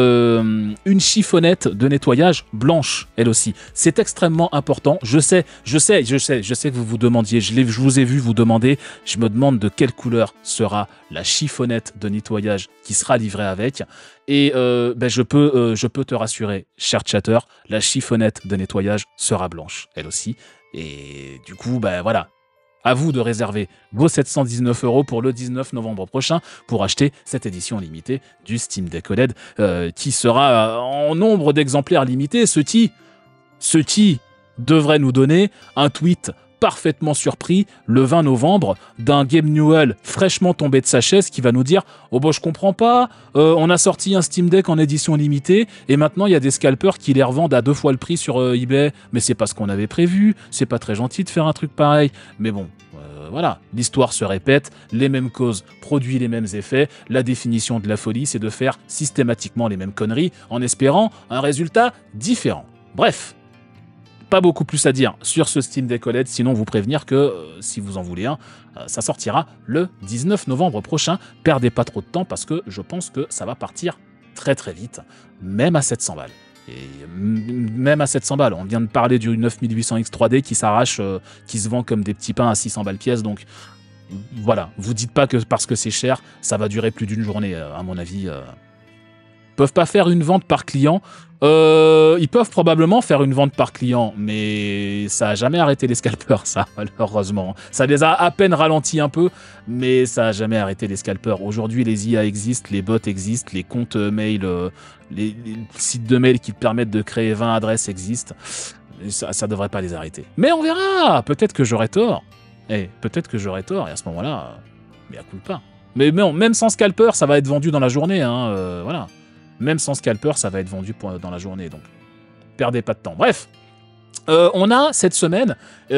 chiffonnette de nettoyage blanche, elle aussi. C'est extrêmement important. Je sais que vous vous demandiez, je vous ai vu vous demander, je me demande de quelle couleur sera la chiffonnette de nettoyage qui sera livrée avec. Et je peux te rassurer, cher chatter, la chiffonnette de nettoyage sera blanche, elle aussi. Et du coup, voilà. À vous de réserver vos 719 € pour le 19 novembre prochain pour acheter cette édition limitée du Steam Deck OLED qui sera en nombre d'exemplaires limités, ce qui devrait nous donner un tweet parfaitement surpris le 20 novembre d'un Game Newell fraîchement tombé de sa chaise qui va nous dire « Oh je comprends pas, on a sorti un Steam Deck en édition limitée et maintenant il y a des scalpers qui les revendent à 2 fois le prix sur eBay, mais c'est pas ce qu'on avait prévu, c'est pas très gentil de faire un truc pareil. » Mais bon, voilà, l'histoire se répète, les mêmes causes produisent les mêmes effets, la définition de la folie c'est de faire systématiquement les mêmes conneries en espérant un résultat différent. Bref, pas beaucoup plus à dire sur ce Steam Deck OLED, sinon vous prévenir que si vous en voulez un, ça sortira le 19 novembre prochain. Perdez pas trop de temps parce que je pense que ça va partir très très vite, même à 700 balles. Et même à 700 balles, on vient de parler du 9800X 3D qui s'arrache, qui se vend comme des petits pains à 600 balles pièce, donc voilà, vous dites pas que parce que c'est cher, ça va durer plus d'une journée, à mon avis. Peuvent pas faire une vente par client. Ils peuvent probablement faire une vente par client, mais ça a jamais arrêté les scalpers, ça, malheureusement. Ça les a à peine ralentis un peu, mais ça a jamais arrêté les scalpers. Aujourd'hui, les IA existent, les bots existent, les comptes mail, les sites de mail qui te permettent de créer 20 adresses existent. Ça devrait pas les arrêter. Mais on verra. Peut-être que j'aurai tort. Peut-être que j'aurai tort, et à ce moment-là, mais à coup pas. Mais non, même sans scalper, ça va être vendu dans la journée, hein, voilà. Même sans scalper, ça va être vendu dans la journée, donc perdez pas de temps. Bref, on a cette semaine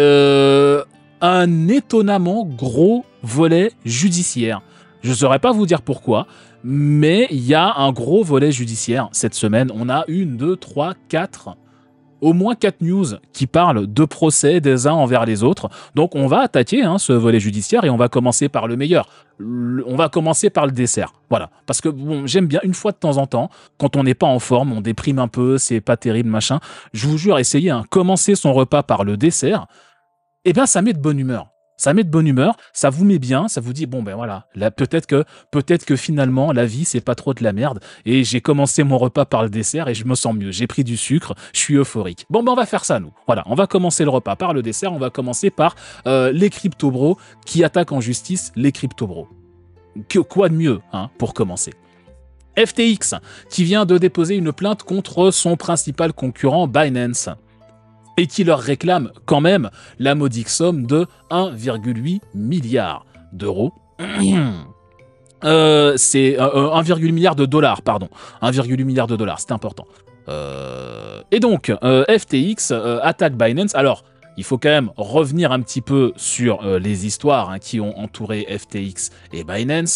un étonnamment gros volet judiciaire. Je ne saurais pas vous dire pourquoi, mais il y a un gros volet judiciaire cette semaine. On a 1, 2, 3, 4... au moins 4 news qui parlent de procès des uns envers les autres. Donc on va attaquer ce volet judiciaire et on va commencer par le meilleur. On va commencer par le dessert. Voilà. Parce que bon, j'aime bien une fois de temps en temps, quand on n'est pas en forme, on déprime un peu, c'est pas terrible, machin. Je vous jure, essayez, commencer son repas par le dessert, et bien ça met de bonne humeur. Ça met de bonne humeur, ça vous met bien, ça vous dit bon voilà, là peut-être que finalement la vie c'est pas trop de la merde et j'ai commencé mon repas par le dessert et je me sens mieux, j'ai pris du sucre, je suis euphorique. Bon on va faire ça nous. Voilà, on va commencer le repas par le dessert, on va commencer par les crypto bros qui attaquent en justice les crypto bros. Quoi de mieux pour commencer? FTX qui vient de déposer une plainte contre son principal concurrent Binance, et qui leur réclame quand même la modique somme de 1,8 milliard d'euros. C'est 1,8 milliard de dollars, pardon. 1,8 milliard de dollars, c'est important. Et donc, FTX attaque Binance. Alors, il faut quand même revenir un petit peu sur les histoires qui ont entouré FTX et Binance.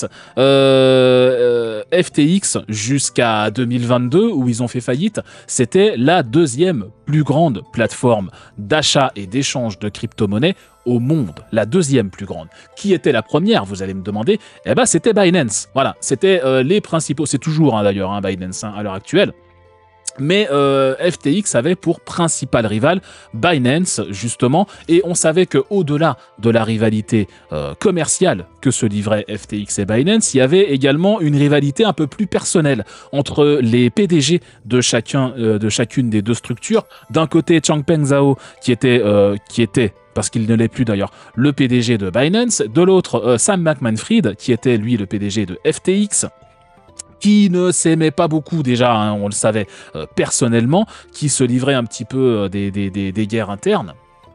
FTX, jusqu'à 2022, où ils ont fait faillite, c'était la deuxième plus grande plateforme d'achat et d'échange de crypto-monnaies au monde. La deuxième plus grande. Qui était la première, vous allez me demander? Eh ben, c'était Binance. Voilà, c'était les principaux. C'est toujours d'ailleurs Binance à l'heure actuelle. Mais FTX avait pour principal rival Binance, justement, et on savait qu'au-delà de la rivalité commerciale que se livraient FTX et Binance, il y avait également une rivalité un peu plus personnelle entre les PDG de chacune des deux structures. D'un côté, Changpeng Zhao, qui était parce qu'il ne l'est plus d'ailleurs, le PDG de Binance. De l'autre, Sam Bankman-Fried, qui était lui le PDG de FTX, qui ne s'aimait pas beaucoup déjà, on le savait personnellement, qui se livrait un petit peu des guerres internes.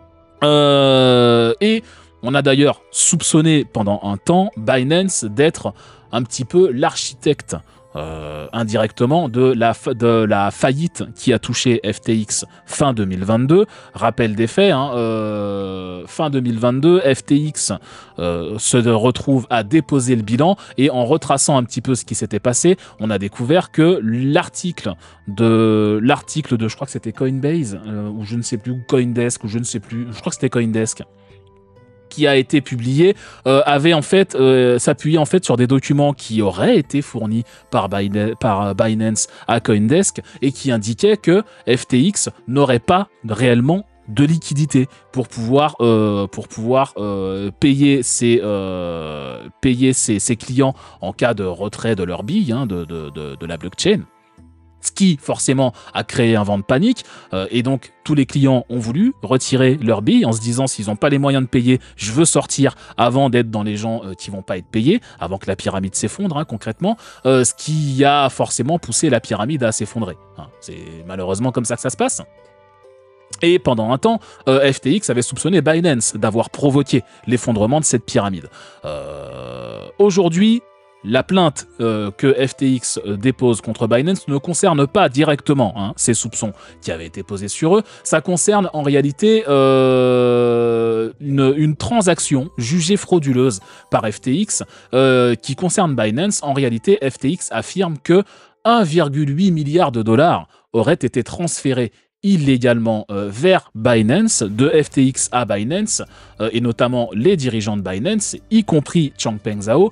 Et on a d'ailleurs soupçonné pendant un temps Binance d'être un petit peu l'architecte indirectement de la faillite qui a touché FTX fin 2022. Rappel des faits, fin 2022, FTX se retrouve à déposer le bilan, et en retraçant un petit peu ce qui s'était passé, on a découvert que l'article de je crois que c'était Coinbase, ou je ne sais plus, ou Coindesk, ou je ne sais plus, je crois que c'était Coindesk, qui a été publié, avait en fait s'appuyait en fait sur des documents qui auraient été fournis par Binance à Coindesk, et qui indiquaient que FTX n'aurait pas réellement de liquidité pour pouvoir payer ses clients en cas de retrait de leur bille de la blockchain. Ce qui, forcément, a créé un vent de panique. Et donc, tous les clients ont voulu retirer leur bille en se disant, s'ils n'ont pas les moyens de payer, je veux sortir avant d'être dans les gens qui vont pas être payés, avant que la pyramide s'effondre, concrètement. Ce qui a forcément poussé la pyramide à s'effondrer. C'est malheureusement comme ça que ça se passe. Et pendant un temps, FTX avait soupçonné Binance d'avoir provoqué l'effondrement de cette pyramide. Aujourd'hui, la plainte que FTX dépose contre Binance ne concerne pas directement ces soupçons qui avaient été posés sur eux. Ça concerne en réalité une transaction jugée frauduleuse par FTX qui concerne Binance. En réalité, FTX affirme que 1,8 milliard de dollars auraient été transférés illégalement vers Binance, de FTX à Binance, et notamment les dirigeants de Binance, y compris Changpeng Zhao,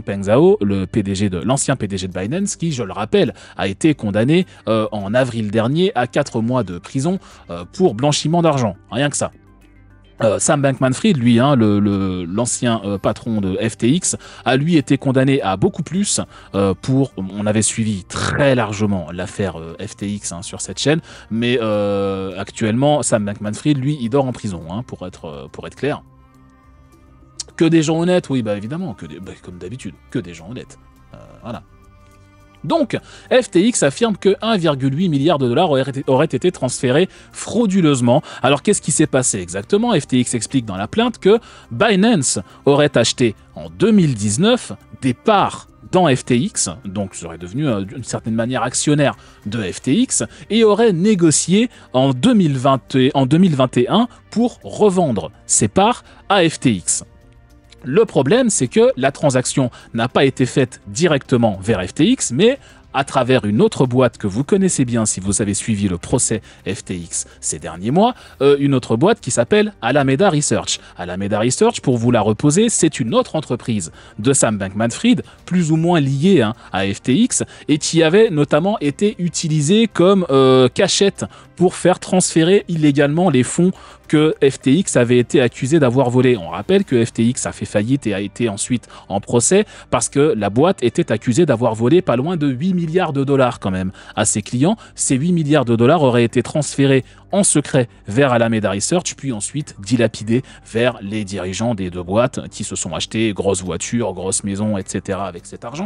l'ancien PDG de Binance, qui, je le rappelle, a été condamné en avril dernier à 4 mois de prison pour blanchiment d'argent, rien que ça. Sam Bankman-Fried, lui, l'ancien patron de FTX, a lui été condamné à beaucoup plus on avait suivi très largement l'affaire FTX sur cette chaîne, mais actuellement, Sam Bankman-Fried, lui, il dort en prison, pour être clair. Que des gens honnêtes, oui, bah évidemment, comme d'habitude, que des gens honnêtes. Voilà. Donc, FTX affirme que 1,8 milliard de dollars auraient été transférés frauduleusement. Alors, qu'est-ce qui s'est passé exactement? FTX explique dans la plainte que Binance aurait acheté en 2019 des parts dans FTX, donc serait devenu d'une certaine manière actionnaire de FTX, et aurait négocié en 2021 pour revendre ses parts à FTX. Le problème, c'est que la transaction n'a pas été faite directement vers FTX, mais à travers une autre boîte que vous connaissez bien si vous avez suivi le procès FTX ces derniers mois, une autre boîte qui s'appelle Alameda Research. Alameda Research, pour vous la reposer, c'est une autre entreprise de Sam Bankman-Fried, plus ou moins liée à FTX, et qui avait notamment été utilisée comme cachette pour faire transférer illégalement les fonds que FTX avait été accusé d'avoir volé. On rappelle que FTX a fait faillite et a été ensuite en procès parce que la boîte était accusée d'avoir volé pas loin de 8 milliards de dollars quand même à ses clients. Ces 8 milliards de dollars auraient été transférés en secret vers Alameda Research, puis ensuite dilapidés vers les dirigeants des deux boîtes qui se sont achetés grosses voitures, grosses maisons, etc. avec cet argent.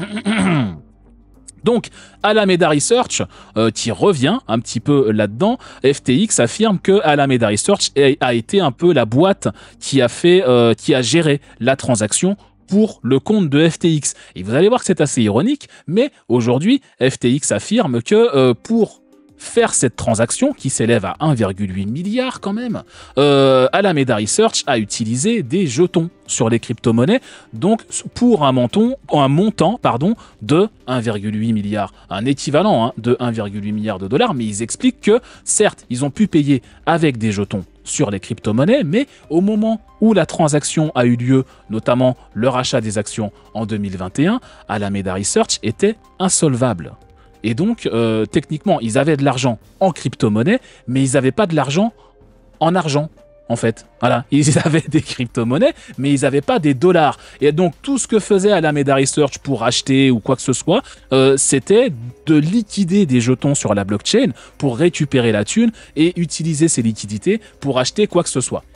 Donc, Alameda Research, qui revient un petit peu là-dedans, FTX affirme que Alameda Research a été un peu la boîte qui a géré la transaction pour le compte de FTX. Et vous allez voir que c'est assez ironique, mais aujourd'hui, FTX affirme que pour faire cette transaction, qui s'élève à 1,8 milliard quand même, Alameda Research a utilisé des jetons sur les crypto-monnaies, donc pour un montant de 1,8 milliard, un équivalent de 1,8 milliard de dollars, mais ils expliquent que, certes, ils ont pu payer avec des jetons sur les crypto-monnaies, mais au moment où la transaction a eu lieu, notamment le rachat des actions en 2021, Alameda Research était insolvable. Et donc, techniquement, ils avaient de l'argent en crypto-monnaie, mais ils n'avaient pas de l'argent en argent, en fait. Voilà, ils avaient des crypto-monnaies, mais ils n'avaient pas des dollars. Et donc, tout ce que faisait Alameda Research pour acheter ou quoi que ce soit, c'était de liquider des jetons sur la blockchain pour récupérer la thune et utiliser ces liquidités pour acheter quoi que ce soit.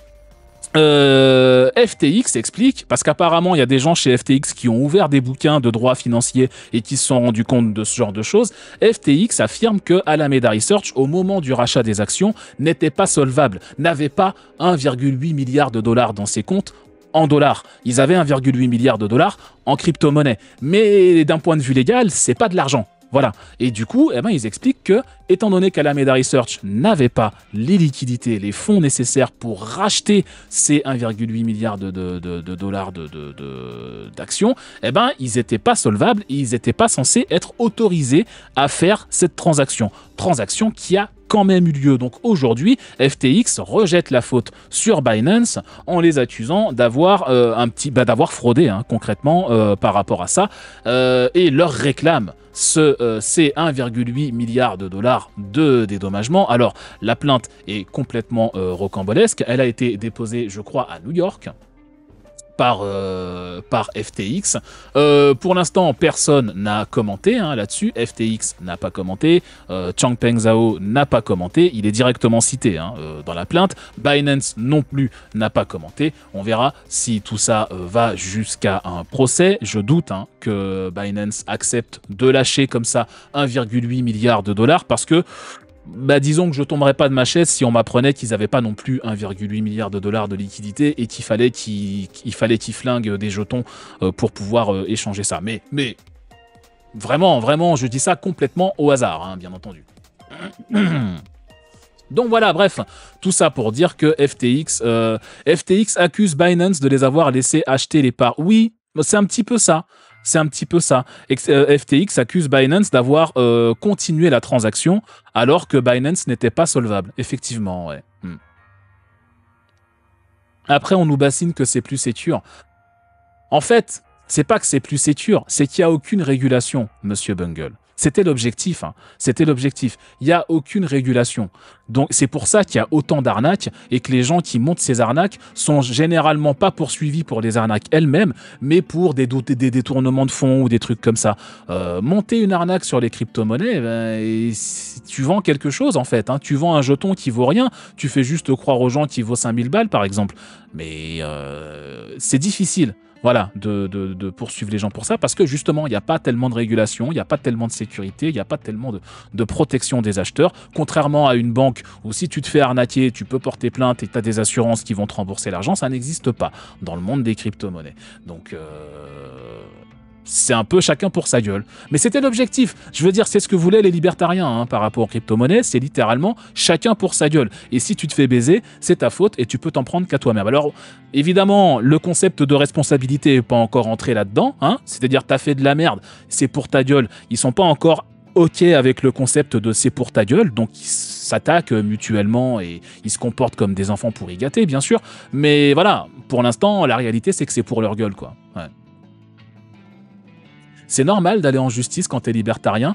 FTX explique, parce qu'apparemment il y a des gens chez FTX qui ont ouvert des bouquins de droit financier et qui se sont rendus compte de ce genre de choses. FTX affirme que Alameda Research, au moment du rachat des actions, n'était pas solvable, n'avait pas 1,8 milliard de dollars dans ses comptes en dollars. Ils avaient 1,8 milliard de dollars en crypto-monnaie. Mais d'un point de vue légal, c'est pas de l'argent. Voilà. Et du coup, eh ben, ils expliquent que, étant donné qu'Alameda Research n'avait pas les liquidités, les fonds nécessaires pour racheter ces 1,8 milliard de dollars d'actions, eh ben, ils n'étaient pas solvables et ils n'étaient pas censés être autorisés à faire cette transaction. Transaction qui a quand même eu lieu. Donc aujourd'hui, FTX rejette la faute sur Binance en les accusant d'avoir d'avoir fraudé concrètement par rapport à ça et leur réclame ces 1,8 milliard de dollars de dédommagement. Alors, la plainte est complètement rocambolesque. Elle a été déposée, je crois, à New York par FTX. Pour l'instant, personne n'a commenté là-dessus. FTX n'a pas commenté. Changpeng Zhao n'a pas commenté. Il est directement cité dans la plainte. Binance non plus n'a pas commenté. On verra si tout ça va jusqu'à un procès. Je doute que Binance accepte de lâcher comme ça 1,8 milliard de dollars parce que disons que je tomberais pas de ma chaise si on m'apprenait qu'ils n'avaient pas non plus 1,8 milliard de dollars de liquidité et qu'il fallait qu'ils flinguent des jetons pour pouvoir échanger ça. Mais vraiment, je dis ça complètement au hasard, bien entendu. Donc voilà, bref, tout ça pour dire que FTX accuse Binance de les avoir laissés acheter les parts. Oui, c'est un petit peu ça. FTX accuse Binance d'avoir continué la transaction alors que Binance n'était pas solvable. Effectivement, ouais. Après, on nous bassine que c'est plus sécure. En fait, c'est pas que c'est plus sécure, c'est qu'il n'y a aucune régulation, monsieur Bungle. C'était l'objectif. C'était l'objectif. Il n'y a aucune régulation. Donc c'est pour ça qu'il y a autant d'arnaques et que les gens qui montent ces arnaques sont généralement pas poursuivis pour les arnaques elles-mêmes, mais pour des détournements de fonds ou des trucs comme ça. Monter une arnaque sur les crypto-monnaies, tu vends quelque chose en fait. Tu vends un jeton qui vaut rien. Tu fais juste croire aux gens qu'il vaut 5000 balles par exemple. Mais c'est difficile. Voilà, de poursuivre les gens pour ça, parce que justement, il n'y a pas tellement de régulation, il n'y a pas tellement de sécurité, il n'y a pas tellement de protection des acheteurs, contrairement à une banque où si tu te fais arnaquer, tu peux porter plainte et tu as des assurances qui vont te rembourser l'argent, ça n'existe pas dans le monde des crypto-monnaies. Donc, c'est un peu chacun pour sa gueule. Mais c'était l'objectif. Je veux dire, c'est ce que voulaient les libertariens par rapport aux crypto-monnaies, c'est littéralement chacun pour sa gueule. Et si tu te fais baiser, c'est ta faute et tu peux t'en prendre qu'à toi-même. Alors, évidemment, le concept de responsabilité n'est pas encore entré là-dedans. C'est-à-dire, t'as fait de la merde, c'est pour ta gueule. Ils sont pas encore OK avec le concept de c'est pour ta gueule, donc ils s'attaquent mutuellement et ils se comportent comme des enfants pour y gâter, bien sûr. Mais voilà, pour l'instant, la réalité, c'est que c'est pour leur gueule, quoi. Ouais. C'est normal d'aller en justice quand t'es libertarien.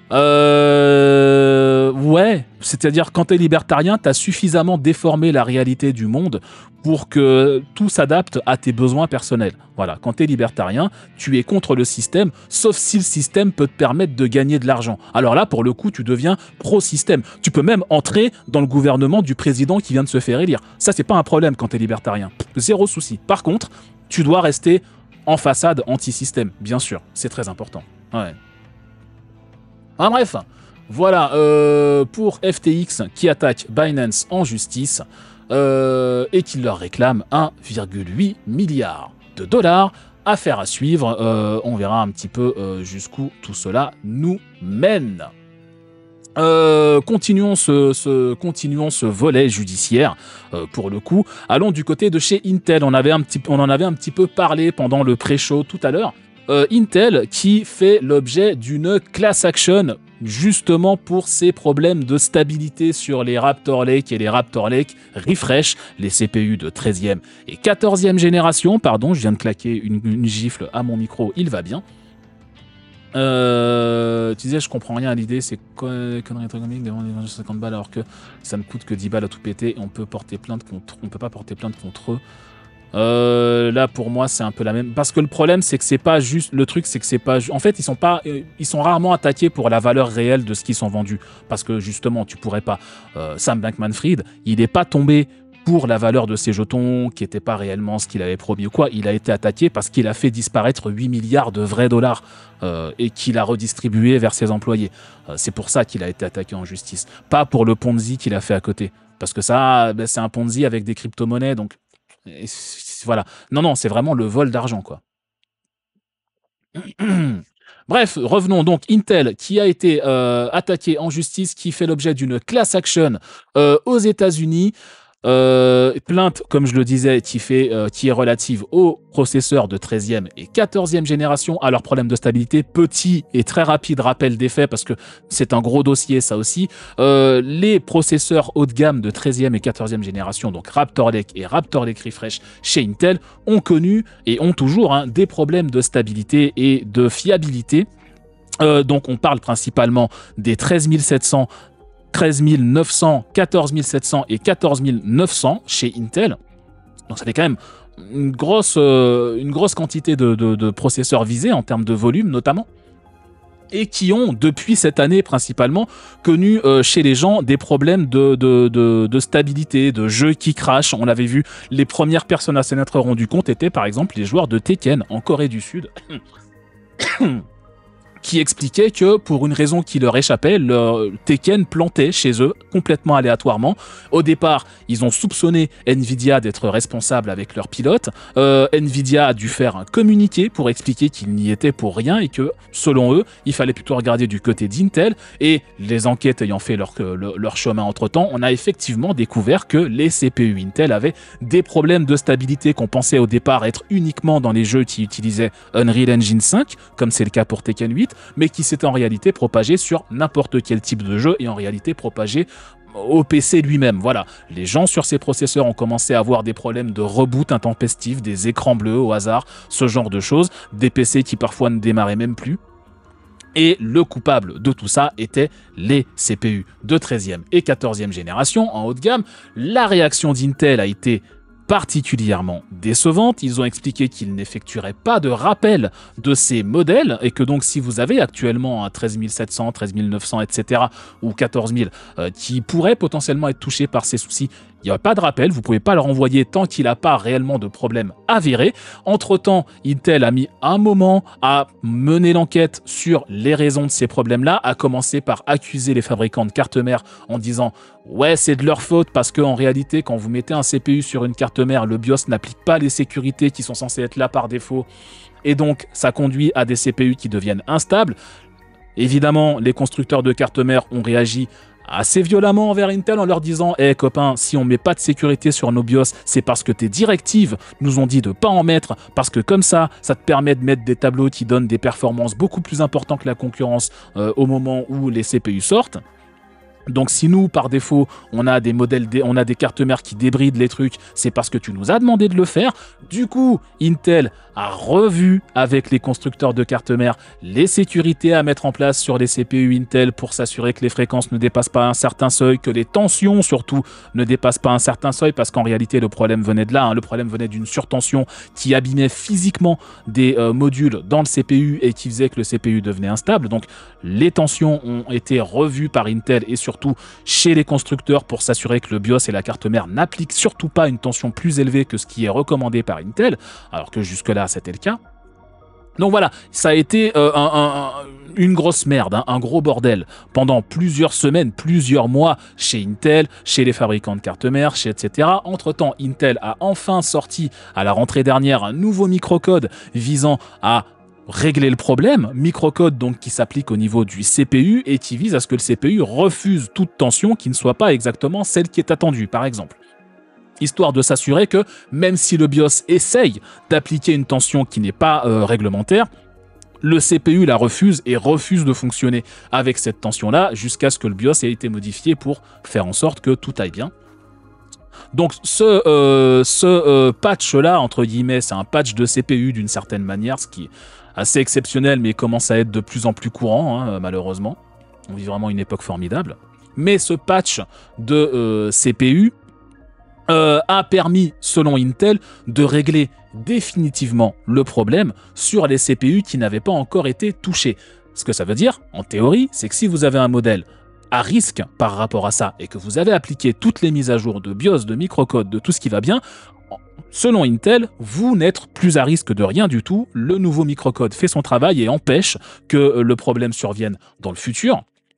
Ouais, c'est-à-dire quand t'es libertarien, t'as suffisamment déformé la réalité du monde pour que tout s'adapte à tes besoins personnels. Voilà, quand t'es libertarien, tu es contre le système, sauf si le système peut te permettre de gagner de l'argent. Alors là, pour le coup, tu deviens pro-système. Tu peux même entrer dans le gouvernement du président qui vient de se faire élire. Ça, c'est pas un problème quand t'es libertarien. Zéro souci. Par contre, tu dois rester en façade anti-système, bien sûr. C'est très important. Ouais. Bref, voilà pour FTX qui attaque Binance en justice et qui leur réclame 1,8 milliard de dollars. Affaire à suivre. On verra un petit peu jusqu'où tout cela nous mène. Continuons ce volet judiciaire pour le coup. Allons du côté de chez Intel. On en avait un petit peu parlé pendant le pré-show tout à l'heure. Intel qui fait l'objet d'une class action justement pour ses problèmes de stabilité sur les Raptor Lake et les Raptor Lake Refresh, les CPU de 13e et 14e génération. Pardon, je viens de claquer une gifle à mon micro, il va bien. Tu disais, je comprends rien à l'idée, c'est connerie économique de vendre des 50 balles alors que ça ne coûte que 10 balles à tout péter et on peut pas porter plainte contre eux. Là pour moi c'est un peu la même, parce que le problème c'est que c'est pas juste, le truc c'est que c'est pas, en fait ils sont rarement attaqués pour la valeur réelle de ce qu'ils sont vendus, parce que justement tu pourrais pas, Sam Bankman-Fried il est pas tombé pour la valeur de ses jetons qui n'était pas réellement ce qu'il avait promis ou quoi, il a été attaqué parce qu'il a fait disparaître 8 milliards de vrais dollars et qu'il a redistribué vers ses employés. C'est pour ça qu'il a été attaqué en justice, pas pour le Ponzi qu'il a fait à côté, parce que ça c'est un Ponzi avec des crypto-monnaies, donc voilà. Non, non, c'est vraiment le vol d'argent, quoi. Bref, revenons donc. Intel qui a été attaqué en justice, qui fait l'objet d'une class action aux États-Unis. Plainte, comme je le disais, qui est relative aux processeurs de 13e et 14e génération, à leurs problèmes de stabilité. Petit et très rapide rappel des faits, parce que c'est un gros dossier, ça aussi. Les processeurs haut de gamme de 13e et 14e génération, donc Raptor Lake et Raptor Lake Refresh chez Intel, ont connu et ont toujours des problèmes de stabilité et de fiabilité. Donc on parle principalement des 13700, 13900, 14700 et 14900 chez Intel. Donc ça fait quand même une grosse quantité de processeurs visés en termes de volume notamment, et qui ont depuis cette année principalement connu chez les gens des problèmes de stabilité, de jeux qui crashent. On l'avait vu, les premières personnes à s'en être rendu compte étaient par exemple les joueurs de Tekken en Corée du Sud. Qui expliquait que, pour une raison qui leur échappait, le Tekken plantait chez eux complètement aléatoirement. Au départ, ils ont soupçonné Nvidia d'être responsable avec leurs pilotes. Nvidia a dû faire un communiqué pour expliquer qu'il n'y était pour rien et que, selon eux, il fallait plutôt regarder du côté d'Intel. Et les enquêtes ayant fait leur chemin entre-temps, on a effectivement découvert que les CPU Intel avaient des problèmes de stabilité qu'on pensait au départ être uniquement dans les jeux qui utilisaient Unreal Engine 5, comme c'est le cas pour Tekken 8, mais qui s'est en réalité propagé sur n'importe quel type de jeu et en réalité propagé au PC lui-même. Voilà, les gens sur ces processeurs ont commencé à avoir des problèmes de reboot intempestif, des écrans bleus au hasard, ce genre de choses, des PC qui parfois ne démarraient même plus. Et le coupable de tout ça était les CPU de 13e et 14e génération en haut de gamme. La réaction d'Intel a été particulièrement décevante. Ils ont expliqué qu'ils n'effectueraient pas de rappel de ces modèles et que donc si vous avez actuellement un 13700, 13900, etc. ou 14000 qui pourraient potentiellement être touchés par ces soucis, il n'y a pas de rappel, vous ne pouvez pas le renvoyer tant qu'il n'a pas réellement de problème avéré. Entre-temps, Intel a mis un moment à mener l'enquête sur les raisons de ces problèmes-là, à commencer par accuser les fabricants de cartes mères en disant « Ouais, c'est de leur faute parce qu'en réalité, quand vous mettez un CPU sur une carte mère, le BIOS n'applique pas les sécurités qui sont censées être là par défaut et donc ça conduit à des CPU qui deviennent instables. » Évidemment, les constructeurs de cartes mères ont réagi assez violemment envers Intel en leur disant « Eh copain, si on met pas de sécurité sur nos BIOS, c'est parce que tes directives nous ont dit de pas en mettre, parce que comme ça te permet de mettre des tableaux qui donnent des performances beaucoup plus importantes que la concurrence au moment où les CPU sortent. » Donc si nous, par défaut, on a des cartes mères qui débrident les trucs, c'est parce que tu nous as demandé de le faire. Du coup, Intel a revu avec les constructeurs de cartes mères les sécurités à mettre en place sur les CPU Intel pour s'assurer que les fréquences ne dépassent pas un certain seuil, que les tensions surtout ne dépassent pas un certain seuil, parce qu'en réalité le problème venait de là, le problème venait d'une surtension qui abîmait physiquement des modules dans le CPU et qui faisait que le CPU devenait instable. Donc les tensions ont été revues par Intel et surtout chez les constructeurs pour s'assurer que le BIOS et la carte mère n'appliquent surtout pas une tension plus élevée que ce qui est recommandé par Intel, alors que jusque-là c'était le cas. Donc voilà, ça a été une grosse merde, un gros bordel pendant plusieurs semaines, plusieurs mois chez Intel, chez les fabricants de cartes mères, etc. Entre-temps, Intel a enfin sorti à la rentrée dernière un nouveau microcode visant à régler le problème, microcode donc qui s'applique au niveau du CPU et qui vise à ce que le CPU refuse toute tension qui ne soit pas exactement celle qui est attendue, par exemple. Histoire de s'assurer que même si le BIOS essaye d'appliquer une tension qui n'est pas réglementaire, le CPU la refuse et refuse de fonctionner avec cette tension-là jusqu'à ce que le BIOS ait été modifié pour faire en sorte que tout aille bien. Donc ce patch-là, entre guillemets, c'est un patch de CPU d'une certaine manière, ce qui est assez exceptionnel, mais commence à être de plus en plus courant, malheureusement. On vit vraiment une époque formidable. Mais ce patch de CPU a permis, selon Intel, de régler définitivement le problème sur les CPU qui n'avaient pas encore été touchés. Ce que ça veut dire, en théorie, c'est que si vous avez un modèle à risque par rapport à ça et que vous avez appliqué toutes les mises à jour de BIOS, de microcode, de tout ce qui va bien, selon Intel, vous n'êtes plus à risque de rien du tout. Le nouveau microcode fait son travail et empêche que le problème survienne dans le futur.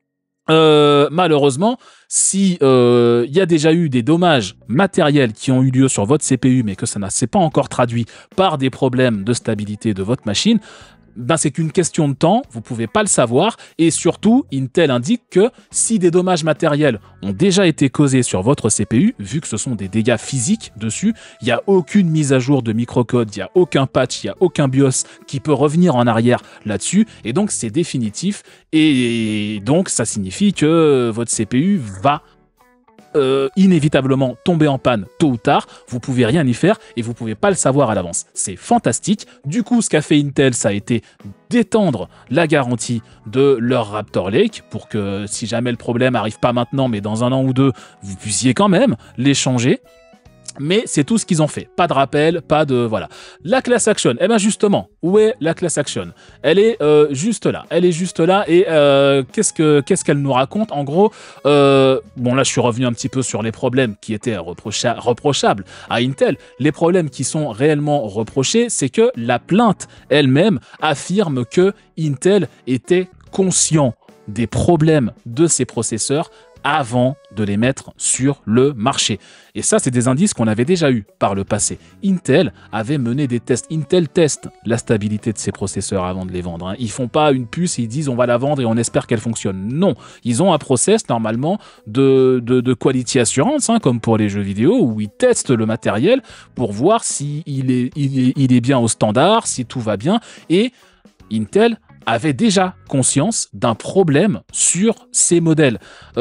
Malheureusement, si y a déjà eu des dommages matériels qui ont eu lieu sur votre CPU, mais que ça ne s'est pas encore traduit par des problèmes de stabilité de votre machine, ben c'est qu'une question de temps, vous pouvez pas le savoir, et surtout, Intel indique que si des dommages matériels ont déjà été causés sur votre CPU, vu que ce sont des dégâts physiques dessus, il n'y a aucune mise à jour de microcode, il n'y a aucun patch, il n'y a aucun BIOS qui peut revenir en arrière là-dessus, et donc c'est définitif, et donc ça signifie que votre CPU va inévitablement tomber en panne tôt ou tard, vous pouvez rien y faire et vous pouvez pas le savoir à l'avance. C'est fantastique. Du coup, ce qu'a fait Intel, ça a été d'étendre la garantie de leur Raptor Lake pour que si jamais le problème arrive pas maintenant, mais dans un an ou deux, vous puissiez quand même les changer. Mais c'est tout ce qu'ils ont fait. Pas de rappel, pas de... Voilà. La class action, eh bien justement, où est la class action? Elle est juste là. Elle est juste là et qu'est-ce qu'elle nous raconte? En gros, bon là je suis revenu un petit peu sur les problèmes qui étaient reprochables à Intel. Les problèmes qui sont réellement reprochés, c'est que la plainte elle-même affirme que Intel était conscient des problèmes de ses processeurs avant de les mettre sur le marché. Et ça, c'est des indices qu'on avait déjà eu par le passé. Intel avait mené des tests. Intel teste la stabilité de ses processeurs avant de les vendre. Ils font pas une puce et ils disent on va la vendre et on espère qu'elle fonctionne. Non, ils ont un process normalement de quality assurance, comme pour les jeux vidéo, où ils testent le matériel pour voir si il est bien au standard, si tout va bien. Et Intel avait déjà conscience d'un problème sur ces modèles.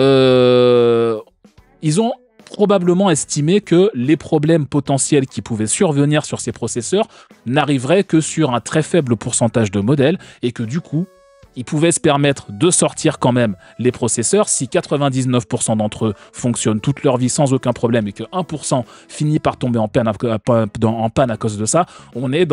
Ils ont probablement estimé que les problèmes potentiels qui pouvaient survenir sur ces processeurs n'arriveraient que sur un très faible pourcentage de modèles et que du coup, ils pouvaient se permettre de sortir quand même les processeurs si 99% d'entre eux fonctionnent toute leur vie sans aucun problème et que 1% finit par tomber en panne à cause de ça. On est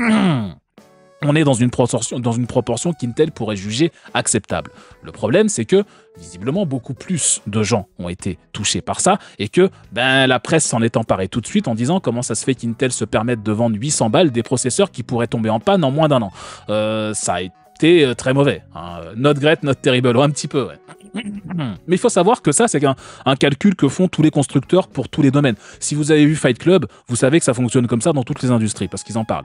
dans une proportion qu'Intel pourrait juger acceptable. Le problème, c'est que, visiblement, beaucoup plus de gens ont été touchés par ça et que la presse s'en est emparée tout de suite en disant comment ça se fait qu'Intel se permette de vendre 800 balles des processeurs qui pourraient tomber en panne en moins d'un an. Ça a été très mauvais. Not great, not terrible, un petit peu, ouais. Mais il faut savoir que ça, c'est un calcul que font tous les constructeurs pour tous les domaines. Si vous avez vu Fight Club, vous savez que ça fonctionne comme ça dans toutes les industries parce qu'ils en parlent.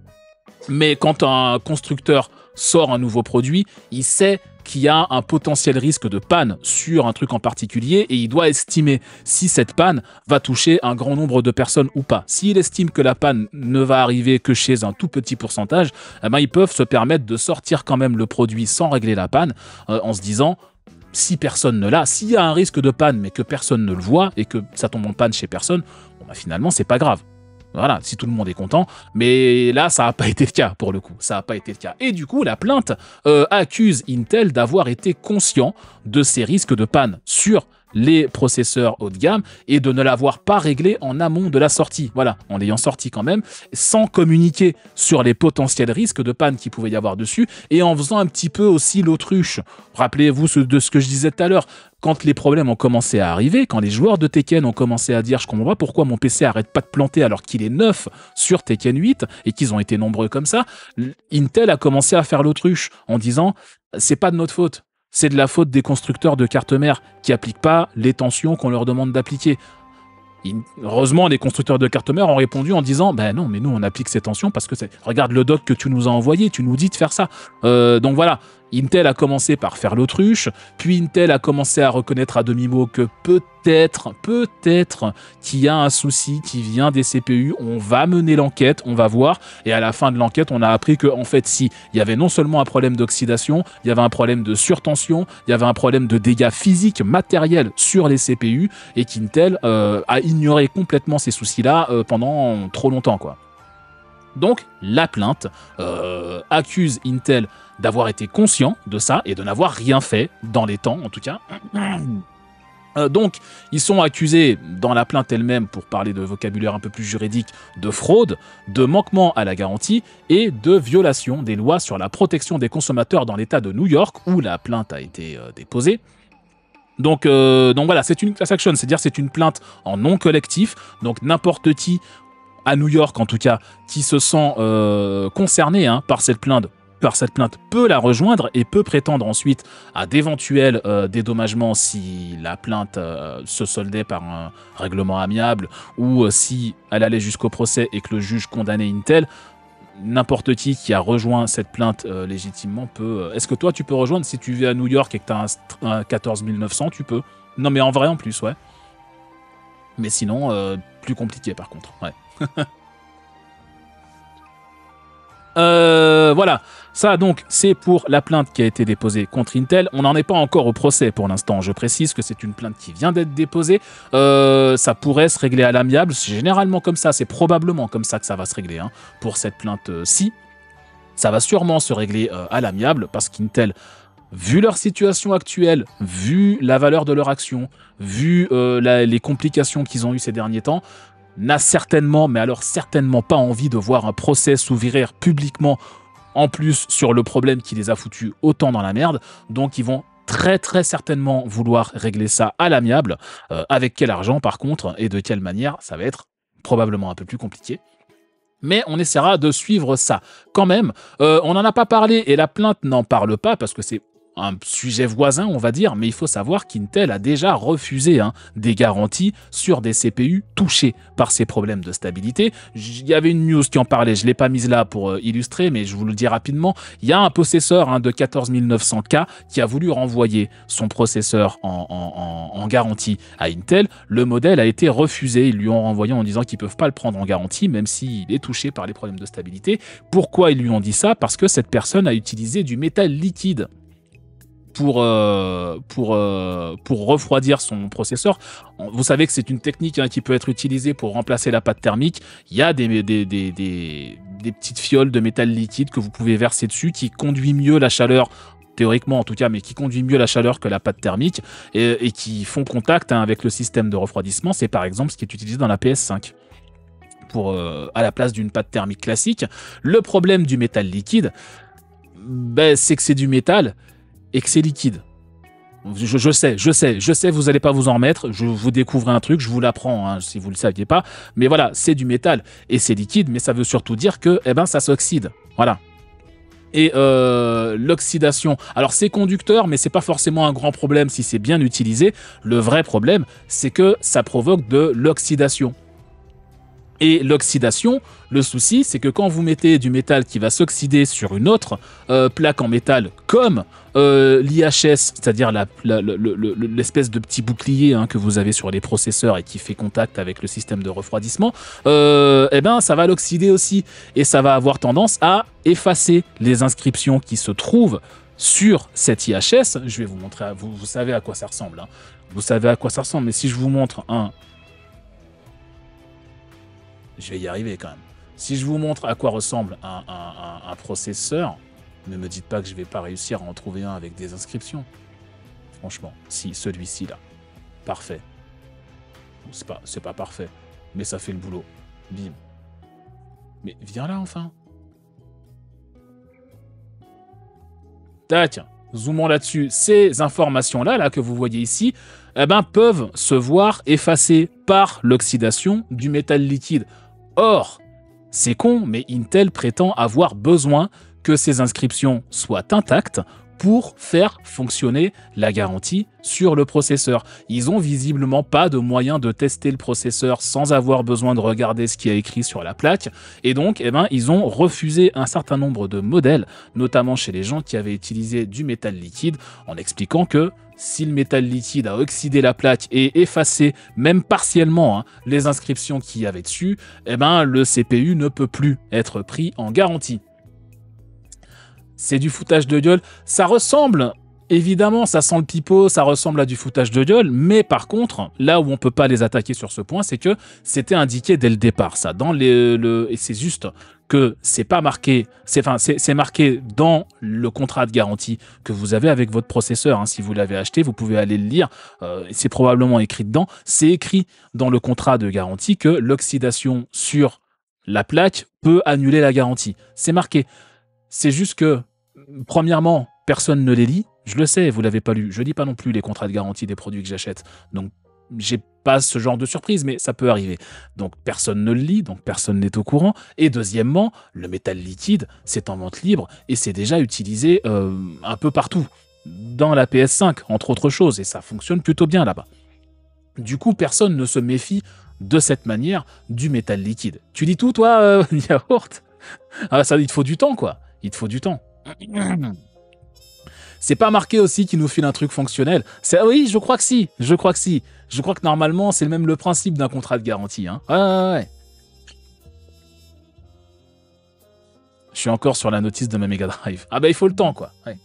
Mais quand un constructeur sort un nouveau produit, il sait qu'il y a un potentiel risque de panne sur un truc en particulier et il doit estimer si cette panne va toucher un grand nombre de personnes ou pas. S'il estime que la panne ne va arriver que chez un tout petit pourcentage, ils peuvent se permettre de sortir quand même le produit sans régler la panne en se disant si personne ne l'a, s'il y a un risque de panne mais que personne ne le voit et que ça tombe en panne chez personne, finalement c'est pas grave. Voilà, si tout le monde est content. Mais là, ça n'a pas été le cas, pour le coup. Ça n'a pas été le cas. Et du coup, la plainte accuse Intel d'avoir été conscient de ces risques de panne sur les processeurs haut de gamme et de ne l'avoir pas réglé en amont de la sortie. Voilà, en l'ayant sorti quand même, sans communiquer sur les potentiels risques de panne qu'il pouvait y avoir dessus et en faisant un petit peu aussi l'autruche. Rappelez-vous de ce que je disais tout à l'heure. Quand les problèmes ont commencé à arriver, quand les joueurs de Tekken ont commencé à dire « je comprends pas pourquoi mon PC arrête pas de planter alors qu'il est neuf sur Tekken 8 » et qu'ils ont été nombreux comme ça, Intel a commencé à faire l'autruche en disant « c'est pas de notre faute, c'est de la faute des constructeurs de cartes mères qui appliquent pas les tensions qu'on leur demande d'appliquer ». Heureusement, les constructeurs de cartes mères ont répondu en disant « non, mais nous on applique ces tensions parce que regarde le doc que tu nous as envoyé, tu nous dis de faire ça. » Donc voilà. Intel a commencé par faire l'autruche, puis Intel a commencé à reconnaître à demi-mot que peut-être qu'il y a un souci qui vient des CPU, on va mener l'enquête, on va voir, et à la fin de l'enquête, on a appris que en fait, si, il y avait non seulement un problème d'oxydation, il y avait un problème de surtension, il y avait un problème de dégâts physiques, matériels sur les CPU, et qu'Intel a ignoré complètement ces soucis-là pendant trop longtemps, quoi. Donc, la plainte accuse Intel d'avoir été conscient de ça et de n'avoir rien fait, dans les temps en tout cas. Donc, ils sont accusés dans la plainte elle-même, pour parler de vocabulaire un peu plus juridique, de fraude, de manquement à la garantie et de violation des lois sur la protection des consommateurs dans l'État de New York, où la plainte a été déposée. Donc voilà, c'est une class action, c'est-à-dire c'est une plainte en non collectif, donc n'importe qui, à New York en tout cas, qui se sent concerné par cette plainte, par cette plainte peut la rejoindre et peut prétendre ensuite à d'éventuels dédommagements si la plainte se soldait par un règlement amiable ou si elle allait jusqu'au procès et que le juge condamnait Intel. N'importe qui a rejoint cette plainte légitimement peut... Est-ce que toi, tu peux rejoindre si tu vis à New York et que tu as un 14 900, tu peux? Non, mais en vrai, en plus, ouais. Mais sinon, plus compliqué, par contre, ouais. Voilà, ça donc c'est pour la plainte qui a été déposée contre Intel. On n'en est pas encore au procès pour l'instant. Je précise que c'est une plainte qui vient d'être déposée. Ça pourrait se régler à l'amiable. C'est généralement comme ça, c'est probablement comme ça que ça va se régler hein, pour cette plainte-ci. Ça va sûrement se régler à l'amiable parce qu'Intel, vu leur situation actuelle, vu la valeur de leur action, vu les complications qu'ils ont eues ces derniers temps, n'a certainement, mais alors certainement pas envie de voir un procès s'ouvrir publiquement, en plus sur le problème qui les a foutus autant dans la merde. Donc ils vont très certainement vouloir régler ça à l'amiable. Avec quel argent par contre et de quelle manière, ça va être probablement un peu plus compliqué. Mais on essaiera de suivre ça quand même. On n'en a pas parlé et la plainte n'en parle pas parce que c'est un sujet voisin, on va dire, mais il faut savoir qu'Intel a déjà refusé des garanties sur des CPU touchés par ces problèmes de stabilité. Il y avait une news qui en parlait, je ne l'ai pas mise là pour illustrer, mais je vous le dis rapidement. Il y a un possesseur de 14 900K qui a voulu renvoyer son processeur en garantie à Intel. Le modèle a été refusé, ils lui ont renvoyé en disant qu'ils ne peuvent pas le prendre en garantie, même s'il est touché par les problèmes de stabilité. Pourquoi ils lui ont dit ça? Parce que cette personne a utilisé du métal liquide pour refroidir son processeur. Vous savez que c'est une technique qui peut être utilisée pour remplacer la pâte thermique. Il y a des petites fioles de métal liquide que vous pouvez verser dessus qui conduit mieux la chaleur, théoriquement en tout cas, mais qui conduit mieux la chaleur que la pâte thermique et qui font contact avec le système de refroidissement. C'est par exemple ce qui est utilisé dans la PS5 à la place d'une pâte thermique classique. Le problème du métal liquide, c'est que c'est du métal et que c'est liquide. Je sais, vous n'allez pas vous en remettre, vous découvrez un truc, je vous l'apprends si vous ne le saviez pas, mais voilà, c'est du métal et c'est liquide, mais ça veut surtout dire que ça s'oxyde, voilà. Et l'oxydation, alors c'est conducteur, mais c'est pas forcément un grand problème si c'est bien utilisé. Le vrai problème, c'est que ça provoque de l'oxydation. Et l'oxydation, le souci, c'est que quand vous mettez du métal qui va s'oxyder sur une autre plaque en métal, comme l'IHS, c'est-à-dire l'espèce de petit bouclier que vous avez sur les processeurs et qui fait contact avec le système de refroidissement, ça va l'oxyder aussi. Et ça va avoir tendance à effacer les inscriptions qui se trouvent sur cet IHS. Je vais vous montrer, vous savez à quoi ça ressemble. Vous savez à quoi ça ressemble, mais si je vous montre je vais y arriver quand même. Si je vous montre à quoi ressemble un processeur, ne me dites pas que je vais pas réussir à en trouver un avec des inscriptions. Franchement, si, celui-ci là. Parfait. C'est pas parfait, mais ça fait le boulot. Bim. Mais viens là enfin. Tiens, zoomons là-dessus. Ces informations-là là, que vous voyez ici, peuvent se voir effacées par l'oxydation du métal liquide. Or, c'est con, mais Intel prétend avoir besoin que ces inscriptions soient intactes pour faire fonctionner la garantie sur le processeur. Ils n'ont visiblement pas de moyen de tester le processeur sans avoir besoin de regarder ce qui est écrit sur la plaque. Et donc, ils ont refusé un certain nombre de modèles, notamment chez les gens qui avaient utilisé du métal liquide, en expliquant que si le métal liquide a oxydé la plaque et effacé, même partiellement, les inscriptions qu'il y avait dessus, le CPU ne peut plus être pris en garantie. C'est du foutage de gueule. Ça ressemble, évidemment, ça sent le pipeau, ça ressemble à du foutage de gueule, mais par contre, là où on peut pas les attaquer sur ce point, c'est que c'était indiqué dès le départ, ça. Et c'est juste que c'est pas marqué, c'est marqué dans le contrat de garantie que vous avez avec votre processeur. Si vous l'avez acheté, vous pouvez aller le lire. C'est probablement écrit dedans. C'est écrit dans le contrat de garantie que l'oxydation sur la plaque peut annuler la garantie. C'est marqué. C'est juste que, premièrement, personne ne les lit. Je le sais, vous l'avez pas lu. Je lis pas non plus les contrats de garantie des produits que j'achète. Donc, j'ai pas ce genre de surprise, mais ça peut arriver. Donc personne ne le lit, donc personne n'est au courant. Et deuxièmement, le métal liquide, c'est en vente libre et c'est déjà utilisé un peu partout, dans la PS5, entre autres choses, et ça fonctionne plutôt bien là-bas. Du coup, personne ne se méfie de cette manière du métal liquide. Tu lis tout, toi, Yaourt? Ah, ça, il te faut du temps, quoi. Il te faut du temps. C'est pas marqué aussi qu'il nous file un truc fonctionnel. Oui, je crois que si. Je crois que si. Je crois que normalement, c'est même le principe d'un contrat de garantie. Hein. Ouais. Je suis encore sur la notice de ma Mega Drive. Ah bah il faut le temps, quoi. Ouais.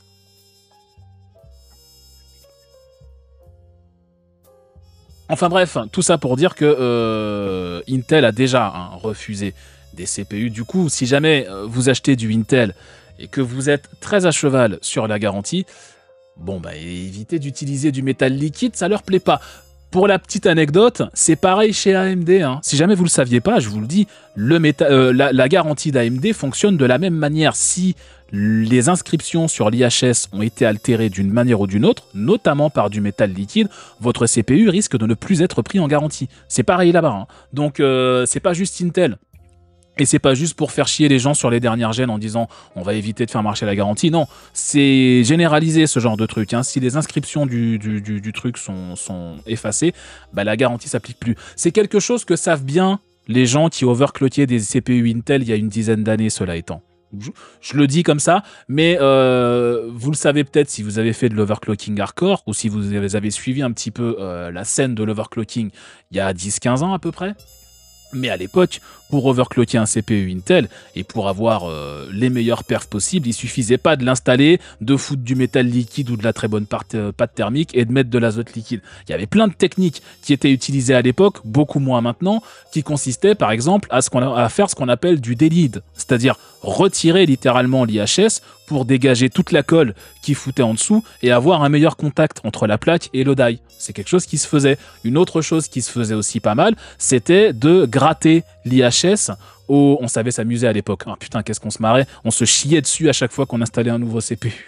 Enfin bref, tout ça pour dire que Intel a déjà refusé des CPU. Du coup, si jamais vous achetez du Intel et que vous êtes très à cheval sur la garantie, bon bah évitez d'utiliser du métal liquide, ça leur plaît pas. Pour la petite anecdote, c'est pareil chez AMD. Hein. Si jamais vous le saviez pas, je vous le dis, la garantie d'AMD fonctionne de la même manière. Si les inscriptions sur l'IHS ont été altérées d'une manière ou d'une autre, notamment par du métal liquide, votre CPU risque de ne plus être pris en garantie. C'est pareil là-bas. Hein. Donc c'est pas juste Intel. Et c'est pas juste pour faire chier les gens sur les dernières gènes en disant on va éviter de faire marcher la garantie. Non, c'est généralisé ce genre de truc. Hein. Si les inscriptions du truc sont effacées, bah, la garantie s'applique plus. C'est quelque chose que savent bien les gens qui overclockaient des CPU Intel il y a une dizaine d'années, cela étant. Je le dis comme ça, mais vous le savez peut-être si vous avez fait de l'overclocking hardcore ou si vous avez suivi un petit peu la scène de l'overclocking il y a 10-15 ans à peu près. Mais à l'époque, pour overclocker un CPU Intel et pour avoir les meilleures perfs possibles, il suffisait pas de l'installer, de foutre du métal liquide ou de la très bonne pâte thermique et de mettre de l'azote liquide. Il y avait plein de techniques qui étaient utilisées à l'époque, beaucoup moins maintenant, qui consistaient par exemple à faire ce qu'on appelle du délide, c'est-à-dire retirer littéralement l'IHS pour dégager toute la colle qui foutait en dessous et avoir un meilleur contact entre la plaque et le die. C'est quelque chose qui se faisait. Une autre chose qui se faisait aussi pas mal, c'était de gratter l'IHS. On savait s'amuser à l'époque. Ah, putain, qu'est-ce qu'on se marrait. On se chiait dessus à chaque fois qu'on installait un nouveau CPU.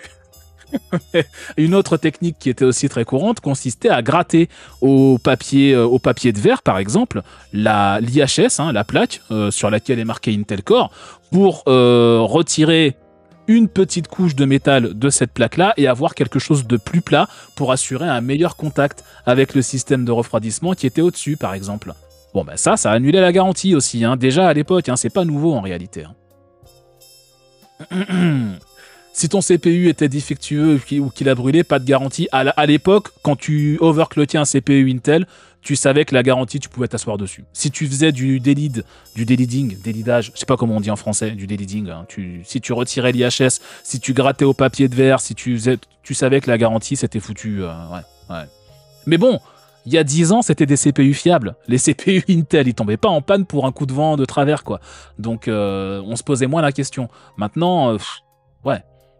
Une autre technique qui était aussi très courante consistait à gratter au papier de verre, par exemple, l'IHS, hein, la plaque sur laquelle est marqué Intel Core, pour retirer une petite couche de métal de cette plaque-là et avoir quelque chose de plus plat pour assurer un meilleur contact avec le système de refroidissement qui était au-dessus, par exemple. Bon, ben ça annulait la garantie aussi, hein. Déjà à l'époque, hein, c'est pas nouveau en réalité. Hein. Si ton CPU était défectueux ou qu'il a brûlé, pas de garantie. À l'époque, quand tu overclockais un CPU Intel, tu savais que la garantie, tu pouvais t'asseoir dessus. Si tu faisais du délidage, je sais pas comment on dit en français, du déliding, hein, si tu retirais l'IHS, si tu grattais au papier de verre, si tu savais que la garantie, c'était foutu. Ouais. Mais bon, il y a 10 ans, c'était des CPU fiables. Les CPU Intel, ils tombaient pas en panne pour un coup de vent de travers, quoi. Donc, on se posait moins la question. Maintenant, ouais.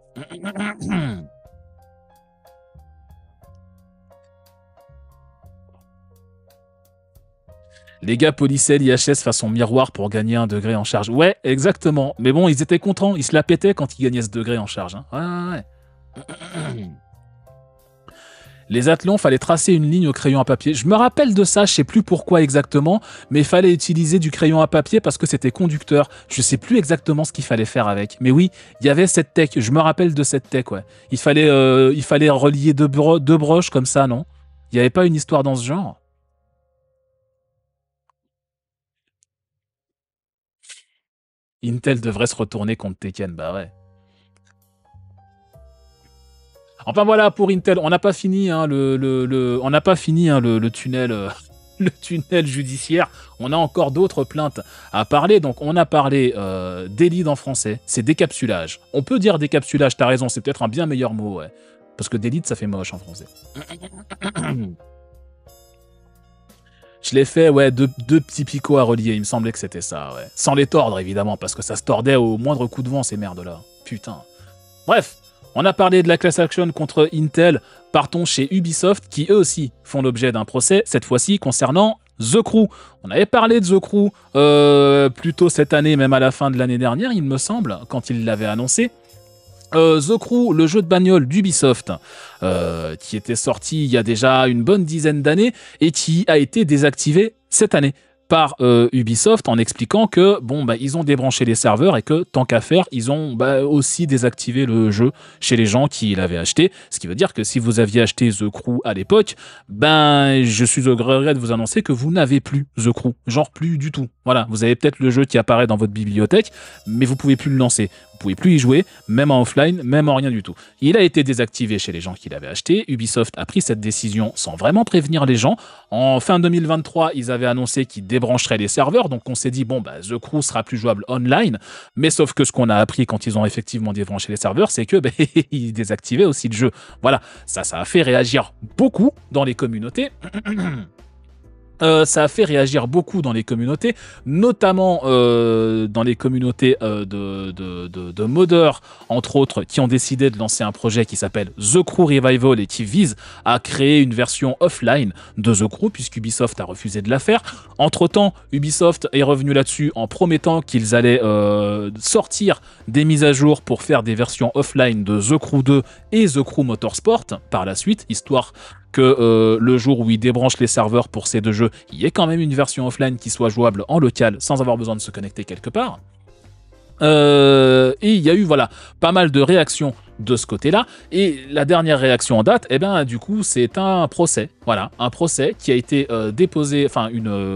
Les gars polissaient l'IHS façon miroir pour gagner 1 degré en charge. Ouais, exactement. Mais bon, ils étaient contents. Ils se la pétaient quand ils gagnaient ce degré en charge. Hein. Ouais. Les athlons, fallait tracer une ligne au crayon à papier. Je me rappelle de ça, je sais plus pourquoi exactement, mais il fallait utiliser du crayon à papier parce que c'était conducteur. Je sais plus exactement ce qu'il fallait faire avec. Mais oui, il y avait cette tech. Je me rappelle de cette tech, ouais. Il fallait relier deux broches comme ça, non? Il n'y avait pas une histoire dans ce genre? Intel devrait se retourner contre Tekken, bah ouais. Enfin voilà, pour Intel, on n'a pas fini hein, on n'a pas fini hein, le tunnel. Le tunnel judiciaire, on a encore d'autres plaintes à parler. Donc, on a parlé d'élide en français, c'est décapsulage. On peut dire décapsulage, t'as raison, c'est peut-être un bien meilleur mot, ouais. Parce que d'élide, ça fait moche en français. Je l'ai fait, ouais, deux petits picots à relier, il me semblait que c'était ça, ouais. Sans les tordre, évidemment, parce que ça se tordait au moindre coup de vent, ces merdes-là. Putain. Bref. On a parlé de la class action contre Intel, partons chez Ubisoft, qui eux aussi font l'objet d'un procès, cette fois-ci concernant The Crew. On avait parlé de The Crew plus tôt cette année, même à la fin de l'année dernière, il me semble, quand ils l'avaient annoncé. The Crew, le jeu de bagnole d'Ubisoft, qui était sorti il y a déjà une bonne dizaine d'années et qui a été désactivé cette année par Ubisoft en expliquant que ils ont débranché les serveurs et que tant qu'à faire, ils ont aussi désactivé le jeu chez les gens qui l'avaient acheté. Ce qui veut dire que si vous aviez acheté The Crew à l'époque, je suis au regret de vous annoncer que vous n'avez plus The Crew, genre plus du tout. Voilà, vous avez peut-être le jeu qui apparaît dans votre bibliothèque, mais vous pouvez plus le lancer. Vous pouvez plus y jouer, même en offline, même en rien du tout. Il a été désactivé chez les gens qui l'avaient acheté. Ubisoft a pris cette décision sans vraiment prévenir les gens. En fin 2023, ils avaient annoncé qu'ils débrancheraient les serveurs, donc on s'est dit The Crew sera plus jouable online. Mais sauf que ce qu'on a appris quand ils ont effectivement débranché les serveurs, c'est que ils désactivaient aussi le jeu. Voilà, ça a fait réagir beaucoup dans les communautés. Ça a fait réagir beaucoup dans les communautés, notamment dans les communautés de modeurs, entre autres, qui ont décidé de lancer un projet qui s'appelle The Crew Revival et qui vise à créer une version offline de The Crew, puisqu'Ubisoft a refusé de la faire. Entre-temps, Ubisoft est revenu là-dessus en promettant qu'ils allaient sortir des mises à jour pour faire des versions offline de The Crew 2 et The Crew Motorsport par la suite, histoire que le jour où ils débranchent les serveurs pour ces deux jeux, il y ait quand même une version offline qui soit jouable en local sans avoir besoin de se connecter quelque part. Et il y a eu pas mal de réactions de ce côté-là. Et la dernière réaction en date, du coup, c'est un procès. Voilà, un procès qui a été déposé, enfin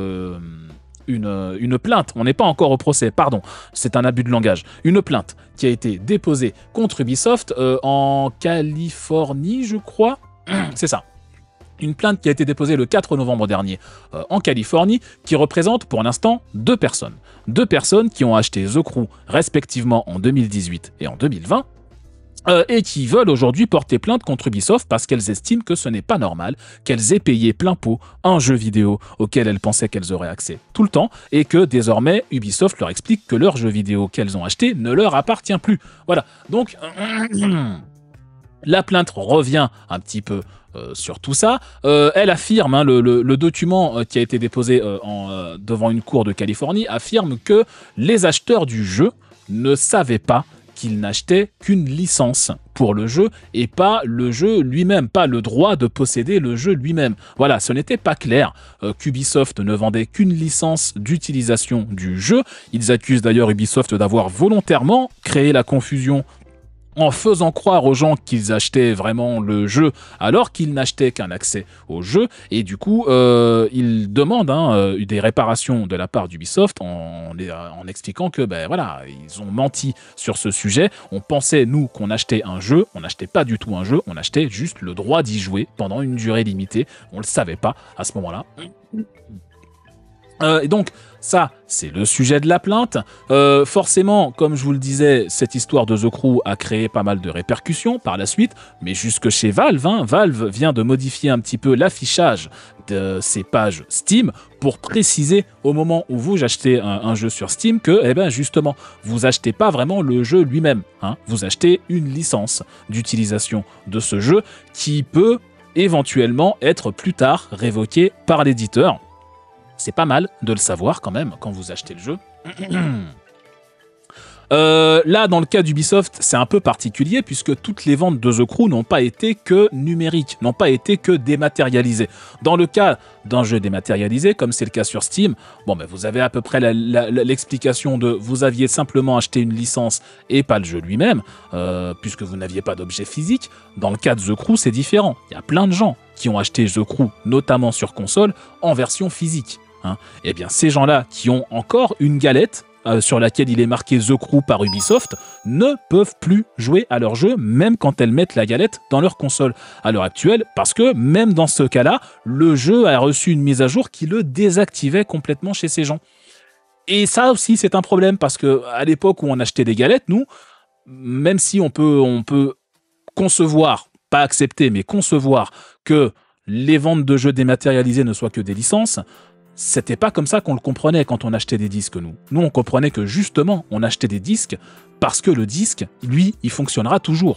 une plainte, on n'est pas encore au procès, pardon, c'est un abus de langage, une plainte qui a été déposée contre Ubisoft en Californie, je crois, c'est ça. Une plainte qui a été déposée le 4 novembre dernier en Californie, qui représente pour l'instant deux personnes. Deux personnes qui ont acheté The Crew respectivement en 2018 et en 2020, et qui veulent aujourd'hui porter plainte contre Ubisoft parce qu'elles estiment que ce n'est pas normal qu'elles aient payé plein pot un jeu vidéo auquel elles pensaient qu'elles auraient accès tout le temps, et que désormais Ubisoft leur explique que leur jeu vidéo qu'elles ont acheté ne leur appartient plus. Voilà, donc la plainte revient un petit peu sur tout ça. Elle affirme, le document qui a été déposé devant une cour de Californie affirme que les acheteurs du jeu ne savaient pas qu'ils n'achetaient qu'une licence pour le jeu et pas le jeu lui-même, pas le droit de posséder le jeu lui-même. Voilà, ce n'était pas clair qu'Ubisoft ne vendait qu'une licence d'utilisation du jeu. Ils accusent d'ailleurs Ubisoft d'avoir volontairement créé la confusion en faisant croire aux gens qu'ils achetaient vraiment le jeu alors qu'ils n'achetaient qu'un accès au jeu, et du coup ils demandent des réparations de la part d'Ubisoft en expliquant que ils ont menti sur ce sujet. On pensait nous qu'on achetait un jeu, on n'achetait pas du tout un jeu, on achetait juste le droit d'y jouer pendant une durée limitée, on le savait pas à ce moment-là. Et donc, ça, c'est le sujet de la plainte. Forcément, comme je vous le disais, cette histoire de The Crew a créé pas mal de répercussions par la suite, mais jusque chez Valve, Valve vient de modifier un petit peu l'affichage de ses pages Steam pour préciser au moment où vous achetez un jeu sur Steam que, justement, vous achetez pas vraiment le jeu lui-même. Vous achetez une licence d'utilisation de ce jeu qui peut éventuellement être plus tard révoquée par l'éditeur. C'est pas mal de le savoir quand même quand vous achetez le jeu. Là, dans le cas d'Ubisoft, c'est un peu particulier puisque toutes les ventes de The Crew n'ont pas été que numériques, n'ont pas été que dématérialisées. Dans le cas d'un jeu dématérialisé, comme c'est le cas sur Steam, vous avez à peu près l'explication de vous aviez simplement acheté une licence et pas le jeu lui-même, puisque vous n'aviez pas d'objet physique. Dans le cas de The Crew, c'est différent. Il y a plein de gens qui ont acheté The Crew, notamment sur console, en version physique. Et bien ces gens-là qui ont encore une galette sur laquelle il est marqué The Crew par Ubisoft ne peuvent plus jouer à leur jeu même quand elles mettent la galette dans leur console à l'heure actuelle, parce que même dans ce cas-là, le jeu a reçu une mise à jour qui le désactivait complètement chez ces gens. Et ça aussi c'est un problème parce que à l'époque où on achetait des galettes, nous, même si on peut concevoir, pas accepter, mais concevoir que les ventes de jeux dématérialisés ne soient que des licences, c'était pas comme ça qu'on le comprenait quand on achetait des disques, nous. Nous, on comprenait que justement, on achetait des disques parce que le disque, lui, il fonctionnera toujours.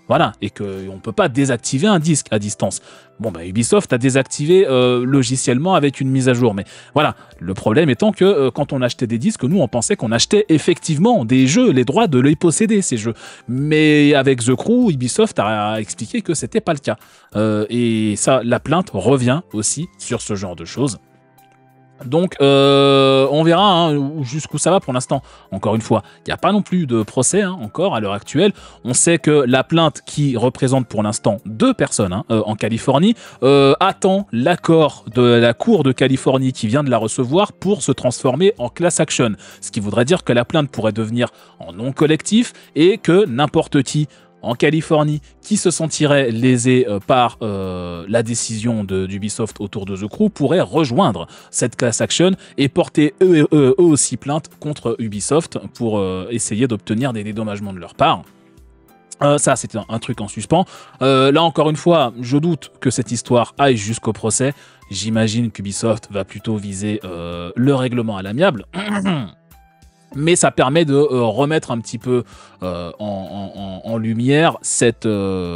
Voilà, et qu'on ne peut pas désactiver un disque à distance. Bon, bah, Ubisoft a désactivé logiciellement avec une mise à jour. Mais voilà, le problème étant que quand on achetait des disques, nous, on pensait qu'on achetait effectivement des jeux, les droits de les posséder, ces jeux. Mais avec The Crew, Ubisoft a expliqué que c'était pas le cas. Et ça, la plainte revient aussi sur ce genre de choses. Donc, on verra hein, jusqu'où ça va pour l'instant. Encore une fois, il n'y a pas non plus de procès encore à l'heure actuelle. On sait que la plainte qui représente pour l'instant 2 personnes en Californie attend l'accord de la Cour de Californie qui vient de la recevoir pour se transformer en class action. Ce qui voudrait dire que la plainte pourrait devenir en non collectif et que n'importe qui en Californie qui se sentirait lésé par la décision d'Ubisoft autour de The Crew pourrait rejoindre cette class action et porter eux aussi plainte contre Ubisoft pour essayer d'obtenir des dédommagements de leur part. Ça, c'est un truc en suspens. Là, encore une fois, je doute que cette histoire aille jusqu'au procès. J'imagine qu'Ubisoft va plutôt viser le règlement à l'amiable. Mais ça permet de remettre un petit peu en lumière cette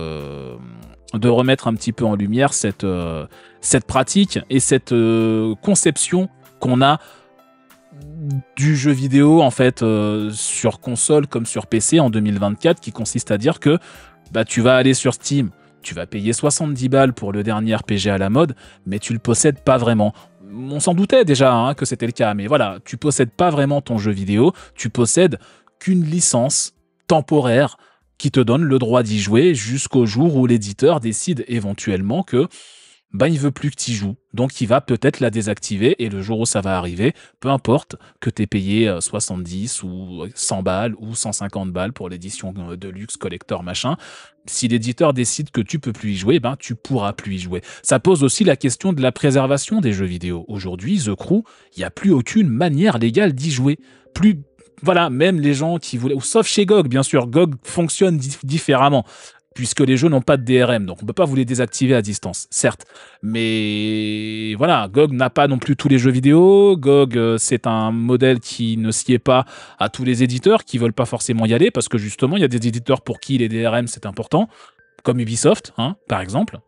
pratique et cette conception qu'on a du jeu vidéo en fait sur console comme sur PC en 2024, qui consiste à dire que bah, tu vas aller sur Steam, tu vas payer 70 balles pour le dernier RPG à la mode, mais tu le possèdes pas vraiment. On s'en doutait déjà que c'était le cas, mais voilà, tu possèdes pas vraiment ton jeu vidéo, tu possèdes qu'une licence temporaire qui te donne le droit d'y jouer jusqu'au jour où l'éditeur décide éventuellement que il veut plus que tu y joues, donc il va peut-être la désactiver, et le jour où ça va arriver, peu importe que tu aies payé 70 ou 100 balles ou 150 balles pour l'édition de luxe, collector, machin, si l'éditeur décide que tu peux plus y jouer, tu pourras plus y jouer. Ça pose aussi la question de la préservation des jeux vidéo. Aujourd'hui, The Crew, il n'y a plus aucune manière légale d'y jouer. Voilà, même les gens qui voulaient, sauf chez GOG, bien sûr, GOG fonctionne différemment, puisque les jeux n'ont pas de DRM, donc on ne peut pas vous les désactiver à distance, certes. Mais voilà, GOG n'a pas non plus tous les jeux vidéo. GOG, c'est un modèle qui ne sied pas à tous les éditeurs, qui ne veulent pas forcément y aller, parce que justement, il y a des éditeurs pour qui les DRM, c'est important, comme Ubisoft, par exemple.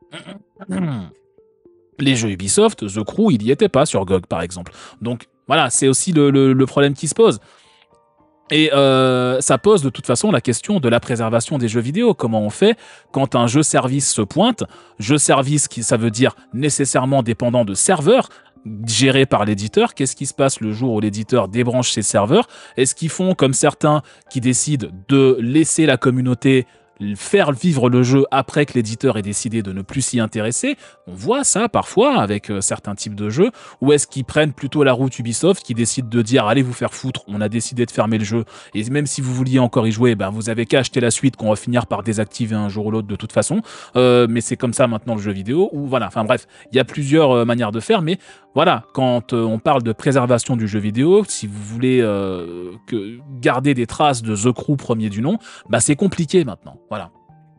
Les jeux Ubisoft, The Crew, il n'y était pas sur GOG, par exemple. Donc voilà, c'est aussi le problème qui se pose. Et ça pose de toute façon la question de la préservation des jeux vidéo. Comment on fait quand un jeu-service se pointe? Jeu-service, ça veut dire nécessairement dépendant de serveurs gérés par l'éditeur. Qu'est-ce qui se passe le jour où l'éditeur débranche ses serveurs? Est-ce qu'ils font comme certains qui décident de laisser la communauté faire vivre le jeu après que l'éditeur ait décidé de ne plus s'y intéresser? On voit ça parfois avec certains types de jeux. Ou est-ce qu'ils prennent plutôt la route Ubisoft, qui décide de dire allez vous faire foutre, on a décidé de fermer le jeu, et même si vous vouliez encore y jouer, vous avez qu'à acheter la suite qu'on va finir par désactiver un jour ou l'autre de toute façon. Mais c'est comme ça maintenant le jeu vidéo. Ou voilà, enfin bref, il y a plusieurs manières de faire, mais voilà, quand on parle de préservation du jeu vidéo, si vous voulez garder des traces de The Crew premier du nom, c'est compliqué maintenant. Voilà.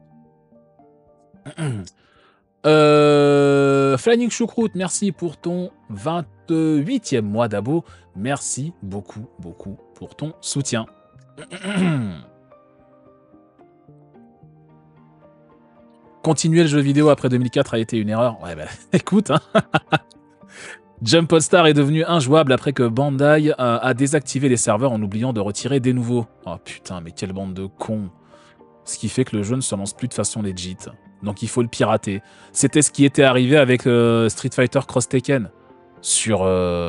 Flying Choucroute, merci pour ton 28e mois d'abo. Merci beaucoup, beaucoup pour ton soutien. Continuer le jeu vidéo après 2004 a été une erreur. Ouais, écoute, Jump All Star est devenu injouable après que Bandai a désactivé les serveurs en oubliant de retirer des nouveaux. Oh putain, mais quelle bande de cons. Ce qui fait que le jeu ne se lance plus de façon legit. Donc il faut le pirater. C'était ce qui était arrivé avec Street Fighter Cross Tekken. Sur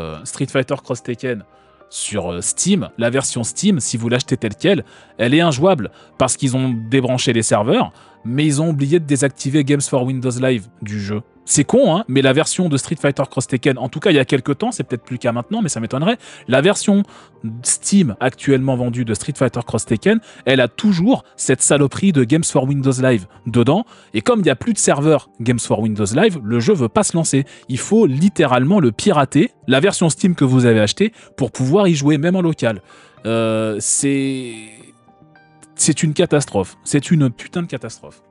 Steam, la version Steam, si vous l'achetez telle quelle, elle est injouable parce qu'ils ont débranché les serveurs, mais ils ont oublié de désactiver Games for Windows Live du jeu. C'est con, mais la version de Street Fighter Cross Tekken, en tout cas il y a quelques temps, c'est peut-être plus le cas maintenant, mais ça m'étonnerait, la version Steam actuellement vendue de Street Fighter Cross Tekken, elle a toujours cette saloperie de Games for Windows Live dedans, et comme il n'y a plus de serveur Games for Windows Live, le jeu veut pas se lancer. Il faut littéralement le pirater, la version Steam que vous avez achetée, pour pouvoir y jouer, même en local. C'est une catastrophe. C'est une putain de catastrophe.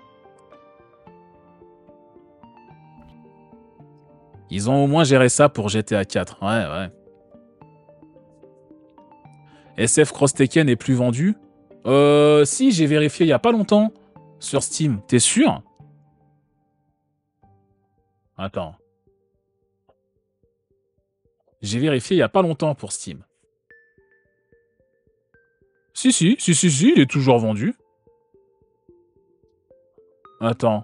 Ils ont au moins géré ça pour GTA 4. Ouais. SF Cross Tekken est plus vendu. Si, j'ai vérifié il y a pas longtemps Sur Steam, t'es sûr? Attends. J'ai vérifié il y a pas longtemps pour Steam. Si, il est toujours vendu. Attends.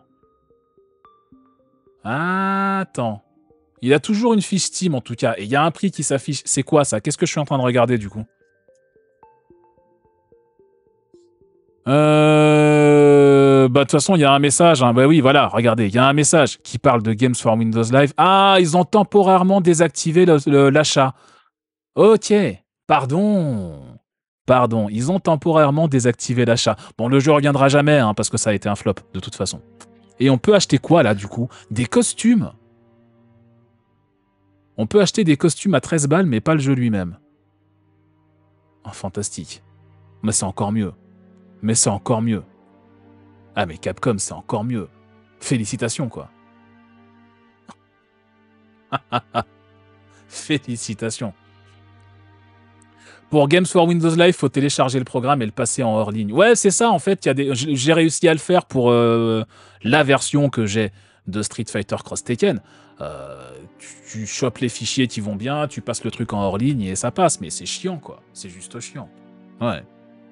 Attends. Il a toujours une fiche Steam, en tout cas. Et il y a un prix qui s'affiche. C'est quoi, ça? Qu'est-ce que je suis en train de regarder, du coup? Bah, de toute façon, il y a un message. Hein. Bah oui, voilà, regardez. Il y a un message qui parle de Games for Windows Live. Ah, ils ont temporairement désactivé l'achat. Ok. Pardon, ils ont temporairement désactivé l'achat. Bon, le jeu reviendra jamais, hein, parce que ça a été un flop, de toute façon. Et on peut acheter quoi, là, du coup? Des costumes. On peut acheter des costumes à 13 balles, mais pas le jeu lui-même. Oh, fantastique. Mais c'est encore mieux. Ah, mais Capcom, c'est encore mieux. Félicitations, quoi. Félicitations. Pour Games for Windows Live, faut télécharger le programme et le passer en hors ligne. Ouais, c'est ça, en fait. J'ai réussi à le faire pour la version que j'ai de Street Fighter Cross Tekken. Tu chopes les fichiers qui vont bien, tu passes le truc en hors ligne et ça passe. Mais c'est chiant, quoi. C'est juste chiant. Ouais.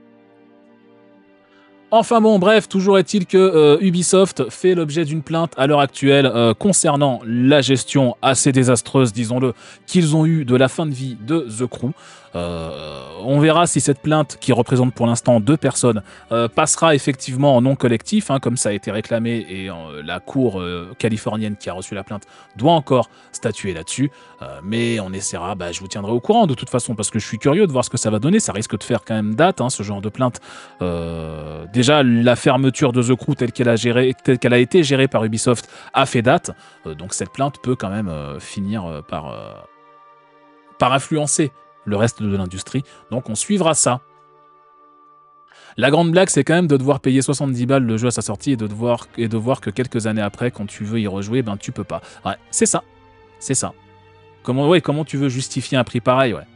Enfin bon, bref, toujours est-il que Ubisoft fait l'objet d'une plainte à l'heure actuelle concernant la gestion assez désastreuse, disons-le, qu'ils ont eue de la fin de vie de The Crew. On verra si cette plainte, qui représente pour l'instant 2 personnes, passera effectivement en non collectif, hein, comme ça a été réclamé, et la cour californienne qui a reçu la plainte doit encore statuer là-dessus. Mais on essaiera, je vous tiendrai au courant de toute façon, parce que je suis curieux de voir ce que ça va donner. Ça risque de faire quand même date, hein, ce genre de plainte. Déjà, la fermeture de The Crew telle qu'elle a été gérée par Ubisoft a fait date. Donc cette plainte peut quand même finir par influencer le reste de l'industrie. Donc on suivra ça. La grande blague, c'est quand même de devoir payer 70 balles le jeu à sa sortie et de voir que quelques années après, quand tu veux y rejouer, tu peux pas. Ouais, c'est ça. C'est ça. Comment tu veux justifier un prix pareil, ouais.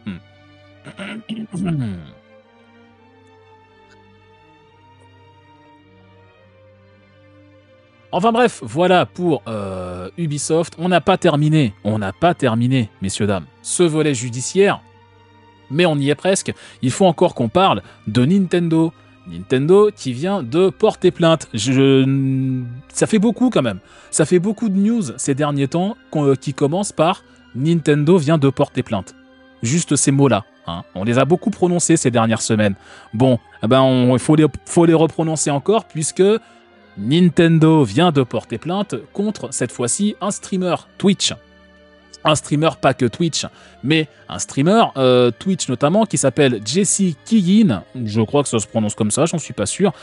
Enfin bref, voilà pour Ubisoft. On n'a pas terminé, messieurs, dames, ce volet judiciaire. Mais on y est presque. Il faut encore qu'on parle de Nintendo. Nintendo qui vient de porter plainte. Ça fait beaucoup quand même. Ça fait beaucoup de news ces derniers temps qui commencent par Nintendo vient de porter plainte. Juste ces mots-là. Hein. On les a beaucoup prononcés ces dernières semaines. Bon, il faut les reprononcer encore puisque Nintendo vient de porter plainte contre, cette fois-ci, un streamer Twitch. Un streamer pas que Twitch, mais un streamer Twitch notamment qui s'appelle Jesse Keegan, je crois que ça se prononce comme ça, j'en suis pas sûr,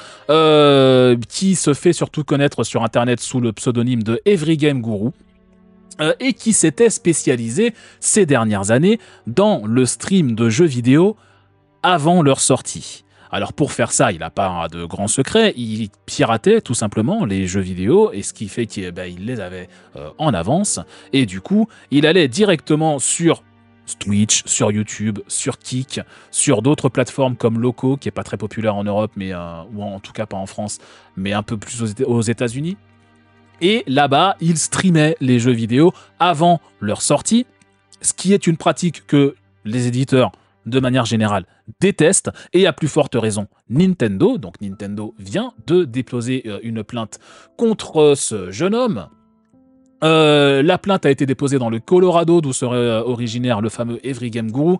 qui se fait surtout connaître sur internet sous le pseudonyme de Every Game Guru, et qui s'était spécialisé ces dernières années dans le stream de jeux vidéo avant leur sortie. Alors pour faire ça, il n'a pas de grands secrets, il piratait tout simplement les jeux vidéo, et ce qui fait qu'il les avait en avance, et du coup, il allait directement sur Twitch, sur YouTube, sur Kick, sur d'autres plateformes comme Loco, qui n'est pas très populaire en Europe, ou en tout cas pas en France, mais un peu plus aux États-Unis. Et là-bas, il streamait les jeux vidéo avant leur sortie, ce qui est une pratique que les éditeurs, de manière générale, détestent, et à plus forte raison Nintendo. Donc Nintendo vient de déposer une plainte contre ce jeune homme. La plainte a été déposée dans le Colorado, d'où serait originaire le fameux Every Game Guru.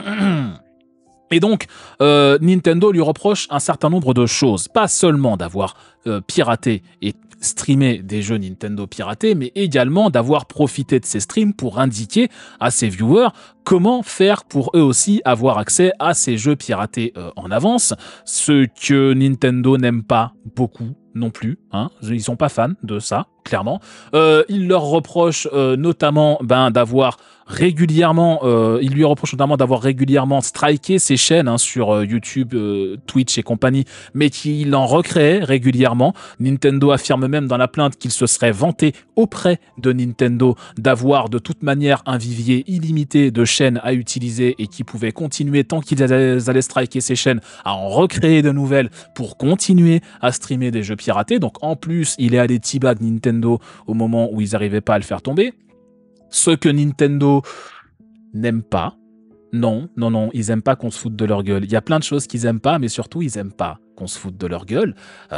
Et donc, Nintendo lui reproche un certain nombre de choses. Pas seulement d'avoir piraté et streamé des jeux Nintendo piratés, mais également d'avoir profité de ces streams pour indiquer à ses viewers comment faire pour eux aussi avoir accès à ces jeux piratés en avance, ce que Nintendo n'aime pas beaucoup non plus. Hein. Ils sont pas fans de ça, clairement. Il leur reproche notamment d'avoir régulièrement, il lui reproche notamment d'avoir régulièrement striké ses chaînes sur YouTube, Twitch et compagnie, mais qu'il en recréait régulièrement. Nintendo affirme même dans la plainte qu'il se serait vanté auprès de Nintendo d'avoir de toute manière un vivier illimité de chaînes à utiliser et qui pouvait continuer tant qu'ils allaient striker ces chaînes à en recréer de nouvelles pour continuer à streamer des jeux piraté. Donc en plus, il est allé teabag Nintendo au moment où ils n'arrivaient pas à le faire tomber. Ce que Nintendo n'aime pas. Non, ils aiment pas qu'on se foute de leur gueule. Il y a plein de choses qu'ils aiment pas, mais surtout, ils aiment pas qu'on se foute de leur gueule.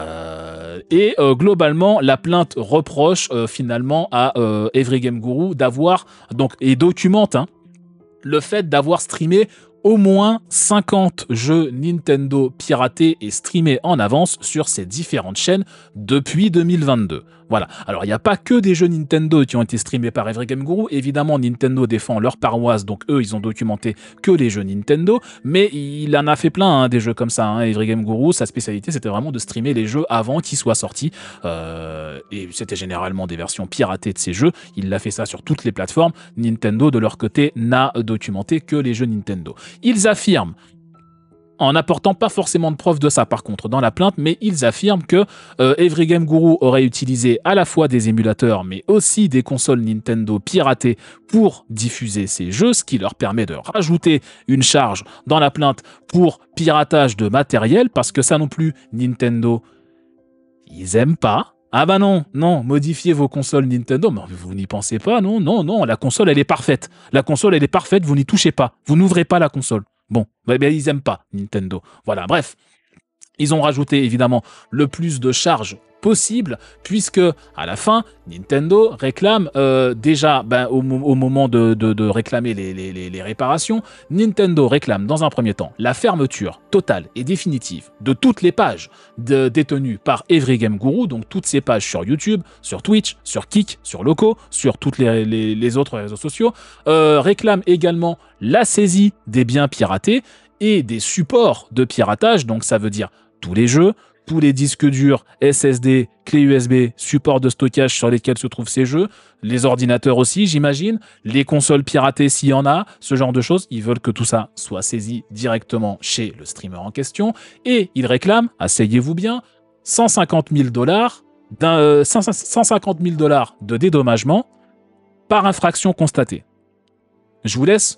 Globalement, la plainte reproche finalement à Every Game Guru d'avoir, donc, et documente le fait d'avoir streamé au moins 50 jeux Nintendo piratés et streamés en avance sur ces différentes chaînes depuis 2022. Voilà. Alors, il n'y a pas que des jeux Nintendo qui ont été streamés par Every Game Guru. Évidemment, Nintendo défend leur paroisse, donc eux, ils ont documenté que les jeux Nintendo, mais il en a fait plein, des jeux comme ça. Every Game Guru, sa spécialité, c'était vraiment de streamer les jeux avant qu'ils soient sortis. Et c'était généralement des versions piratées de ces jeux. Il a fait ça sur toutes les plateformes. Nintendo, de leur côté, n'a documenté que les jeux Nintendo. Ils affirment, en n'apportant pas forcément de preuves de ça par contre dans la plainte, mais ils affirment que Every Game Guru aurait utilisé à la fois des émulateurs mais aussi des consoles Nintendo piratées pour diffuser ces jeux, ce qui leur permet de rajouter une charge dans la plainte pour piratage de matériel, parce que ça non plus, Nintendo, ils aiment pas. Ah bah non, modifiez vos consoles Nintendo, mais vous n'y pensez pas, non, la console elle est parfaite. La console elle est parfaite, vous n'y touchez pas, vous n'ouvrez pas la console. Bon, ils aiment pas Nintendo. Voilà, bref. Ils ont rajouté évidemment le plus de charges possible, puisque à la fin, Nintendo réclame déjà, au moment de réclamer les réparations, Nintendo réclame dans un premier temps la fermeture totale et définitive de toutes les pages détenues par Every Game Guru, donc toutes ces pages sur YouTube, sur Twitch, sur Kick, sur Loco, sur toutes les autres réseaux sociaux, réclame également la saisie des biens piratés et des supports de piratage, donc ça veut dire tous les jeux, tous les disques durs, SSD, clés USB, supports de stockage sur lesquels se trouvent ces jeux, les ordinateurs aussi, j'imagine, les consoles piratées s'il y en a, ce genre de choses. Ils veulent que tout ça soit saisi directement chez le streamer en question, et ils réclament, asseyez-vous bien, $150 000 de dédommagement par infraction constatée. Je laisse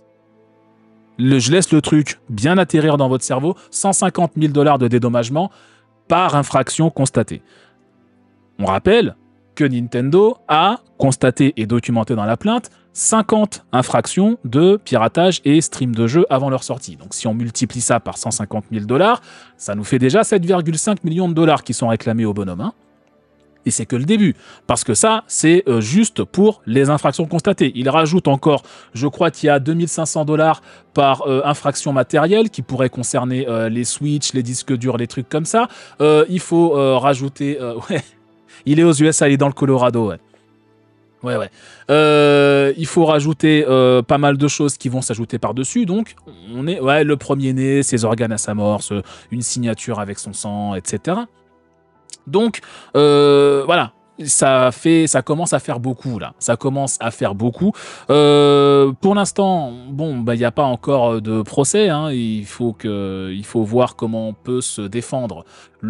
le truc bien atterrir dans votre cerveau. $150 000 de dédommagement par infraction constatée. On rappelle que Nintendo a constaté et documenté dans la plainte 50 infractions de piratage et stream de jeux avant leur sortie. Donc si on multiplie ça par $150 000, ça nous fait déjà 7,5 millions de dollars qui sont réclamés au bonhomme. Et c'est que le début, parce que ça, c'est juste pour les infractions constatées. Il rajoute encore, je crois qu'il y a $2500 par infraction matérielle qui pourrait concerner les Switch, les disques durs, les trucs comme ça. Il faut rajouter... il est aux USA, il est dans le Colorado, ouais. Il faut rajouter pas mal de choses qui vont s'ajouter par-dessus. Donc, on est le premier-né, ses organes à sa mort, une signature avec son sang, etc. Donc, voilà, ça commence à faire beaucoup, là. Ça commence à faire beaucoup. Pour l'instant, il n'y a pas encore de procès. Il faut voir comment peut se défendre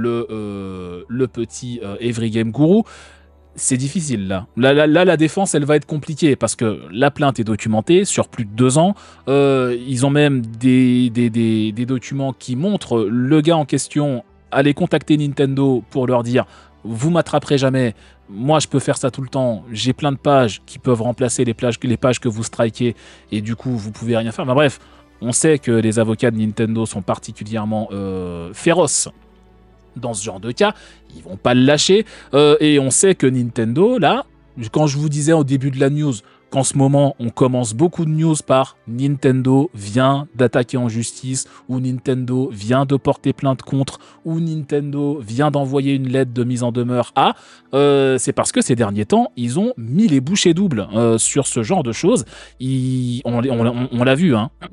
le petit Every Game Guru. C'est difficile, là. La défense, elle va être compliquée parce que la plainte est documentée sur plus de 2 ans. Ils ont même des documents qui montrent le gars en question aller contacter Nintendo pour leur dire « Vous m'attraperez jamais, moi je peux faire ça tout le temps, j'ai plein de pages qui peuvent remplacer les pages que vous strikez et du coup vous pouvez rien faire. » Bref, on sait que les avocats de Nintendo sont particulièrement féroces dans ce genre de cas, ils vont pas le lâcher, et on sait que Nintendo, là, quand je vous disais au début de la news qu'en ce moment, on commence beaucoup de news par Nintendo vient d'attaquer en justice, ou Nintendo vient de porter plainte contre, ou Nintendo vient d'envoyer une lettre de mise en demeure à, c'est parce que ces derniers temps, ils ont mis les bouchées doubles sur ce genre de choses. On l'a vu,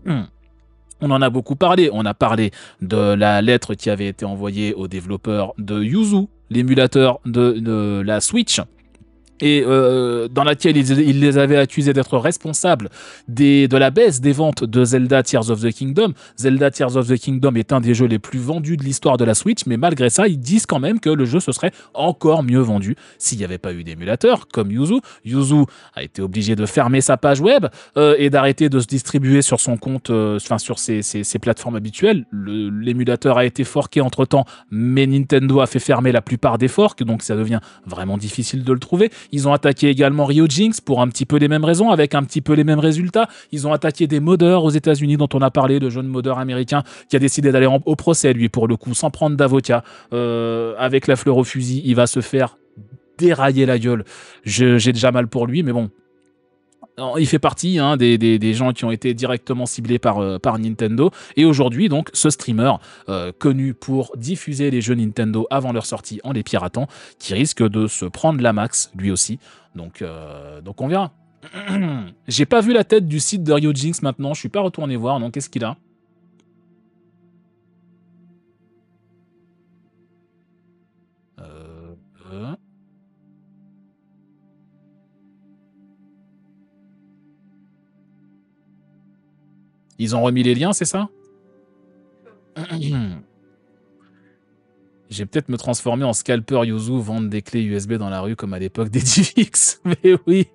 On en a beaucoup parlé. On a parlé de la lettre qui avait été envoyée aux développeurs de Yuzu, l'émulateur de la Switch, et dans laquelle ils les avaient accusés d'être responsables de la baisse des ventes de Zelda Tears of the Kingdom. Zelda Tears of the Kingdom est un des jeux les plus vendus de l'histoire de la Switch, mais malgré ça, ils disent quand même que le jeu se serait encore mieux vendu s'il n'y avait pas eu d'émulateur, comme Yuzu. Yuzu a été obligé de fermer sa page web et d'arrêter de se distribuer sur son compte, sur ses plateformes habituelles. L'émulateur a été forké entre-temps, mais Nintendo a fait fermer la plupart des forks, donc ça devient vraiment difficile de le trouver. Ils ont attaqué également Ryojinx pour un petit peu les mêmes raisons, avec un petit peu les mêmes résultats. Ils ont attaqué des modeurs aux États-Unis dont on a parlé, le jeune modeur américain qui a décidé d'aller au procès, lui, pour le coup, sans prendre d'avocat. Avec la fleur au fusil, il va se faire dérailler la gueule. J'ai déjà mal pour lui, mais bon. Alors, il fait partie des gens qui ont été directement ciblés par Nintendo. Et aujourd'hui, donc, ce streamer, connu pour diffuser les jeux Nintendo avant leur sortie en les piratant, qui risque de se prendre la max, lui aussi. Donc on verra. J'ai pas vu la tête du site de Ryojinx maintenant, je suis pas retourné voir. Donc, qu'est-ce qu'il a ? Ils ont remis les liens, c'est ça ? Je vais peut-être me transformer en scalper Yuzu, vendre des clés USB dans la rue comme à l'époque des DivX. Mais oui.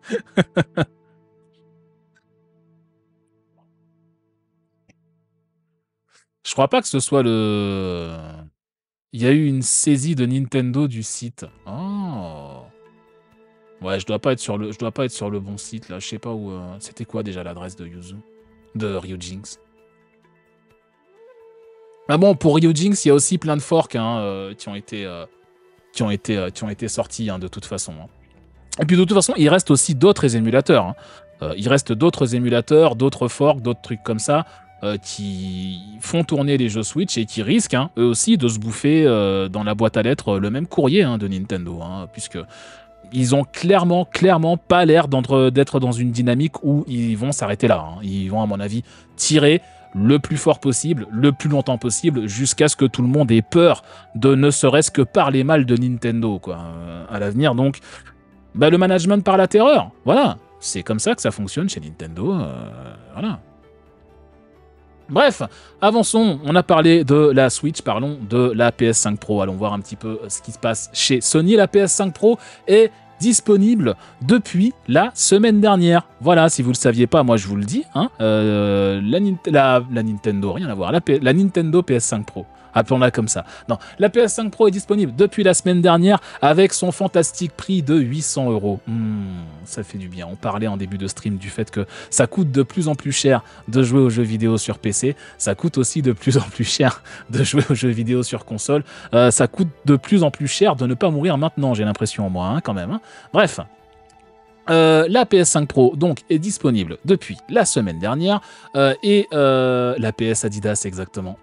Je crois pas que ce soit le... Il y a eu une saisie de Nintendo du site. Oh. Ouais, je dois pas être sur le bon site là. Je sais pas où. C'était quoi déjà l'adresse de Yuzu, de Ryojinx. Ah bon, pour Ryojinx, il y a aussi plein de forks qui ont été sortis de toute façon. Et puis de toute façon, il reste aussi d'autres émulateurs. Il reste d'autres émulateurs, d'autres forks, d'autres trucs comme ça qui font tourner les jeux Switch et qui risquent eux aussi de se bouffer dans la boîte à lettres le même courrier de Nintendo, puisque ils ont clairement pas l'air d'être dans une dynamique où ils vont s'arrêter là. Ils vont, à mon avis, tirer le plus fort possible, le plus longtemps possible, jusqu'à ce que tout le monde ait peur de ne serait-ce que parler mal de Nintendo, quoi, à l'avenir. Donc, le management par la terreur, voilà. C'est comme ça que ça fonctionne chez Nintendo, voilà. Bref, avançons, on a parlé de la Switch, parlons de la PS5 Pro. Allons voir un petit peu ce qui se passe chez Sony. La PS5 Pro est disponible depuis la semaine dernière. Voilà, si vous ne le saviez pas, moi je vous le dis. La Nintendo, rien à voir, la Nintendo PS5 Pro. Appelons-la comme ça. Non, la PS5 Pro est disponible depuis la semaine dernière avec son fantastique prix de 800 €. Ça fait du bien. On parlait en début de stream du fait que ça coûte de plus en plus cher de jouer aux jeux vidéo sur PC. Ça coûte aussi de plus en plus cher de jouer aux jeux vidéo sur console. Ça coûte de plus en plus cher de ne pas mourir maintenant, j'ai l'impression, moi, quand même. Bref. La PS5 Pro donc est disponible depuis la semaine dernière et la PS Adidas exactement.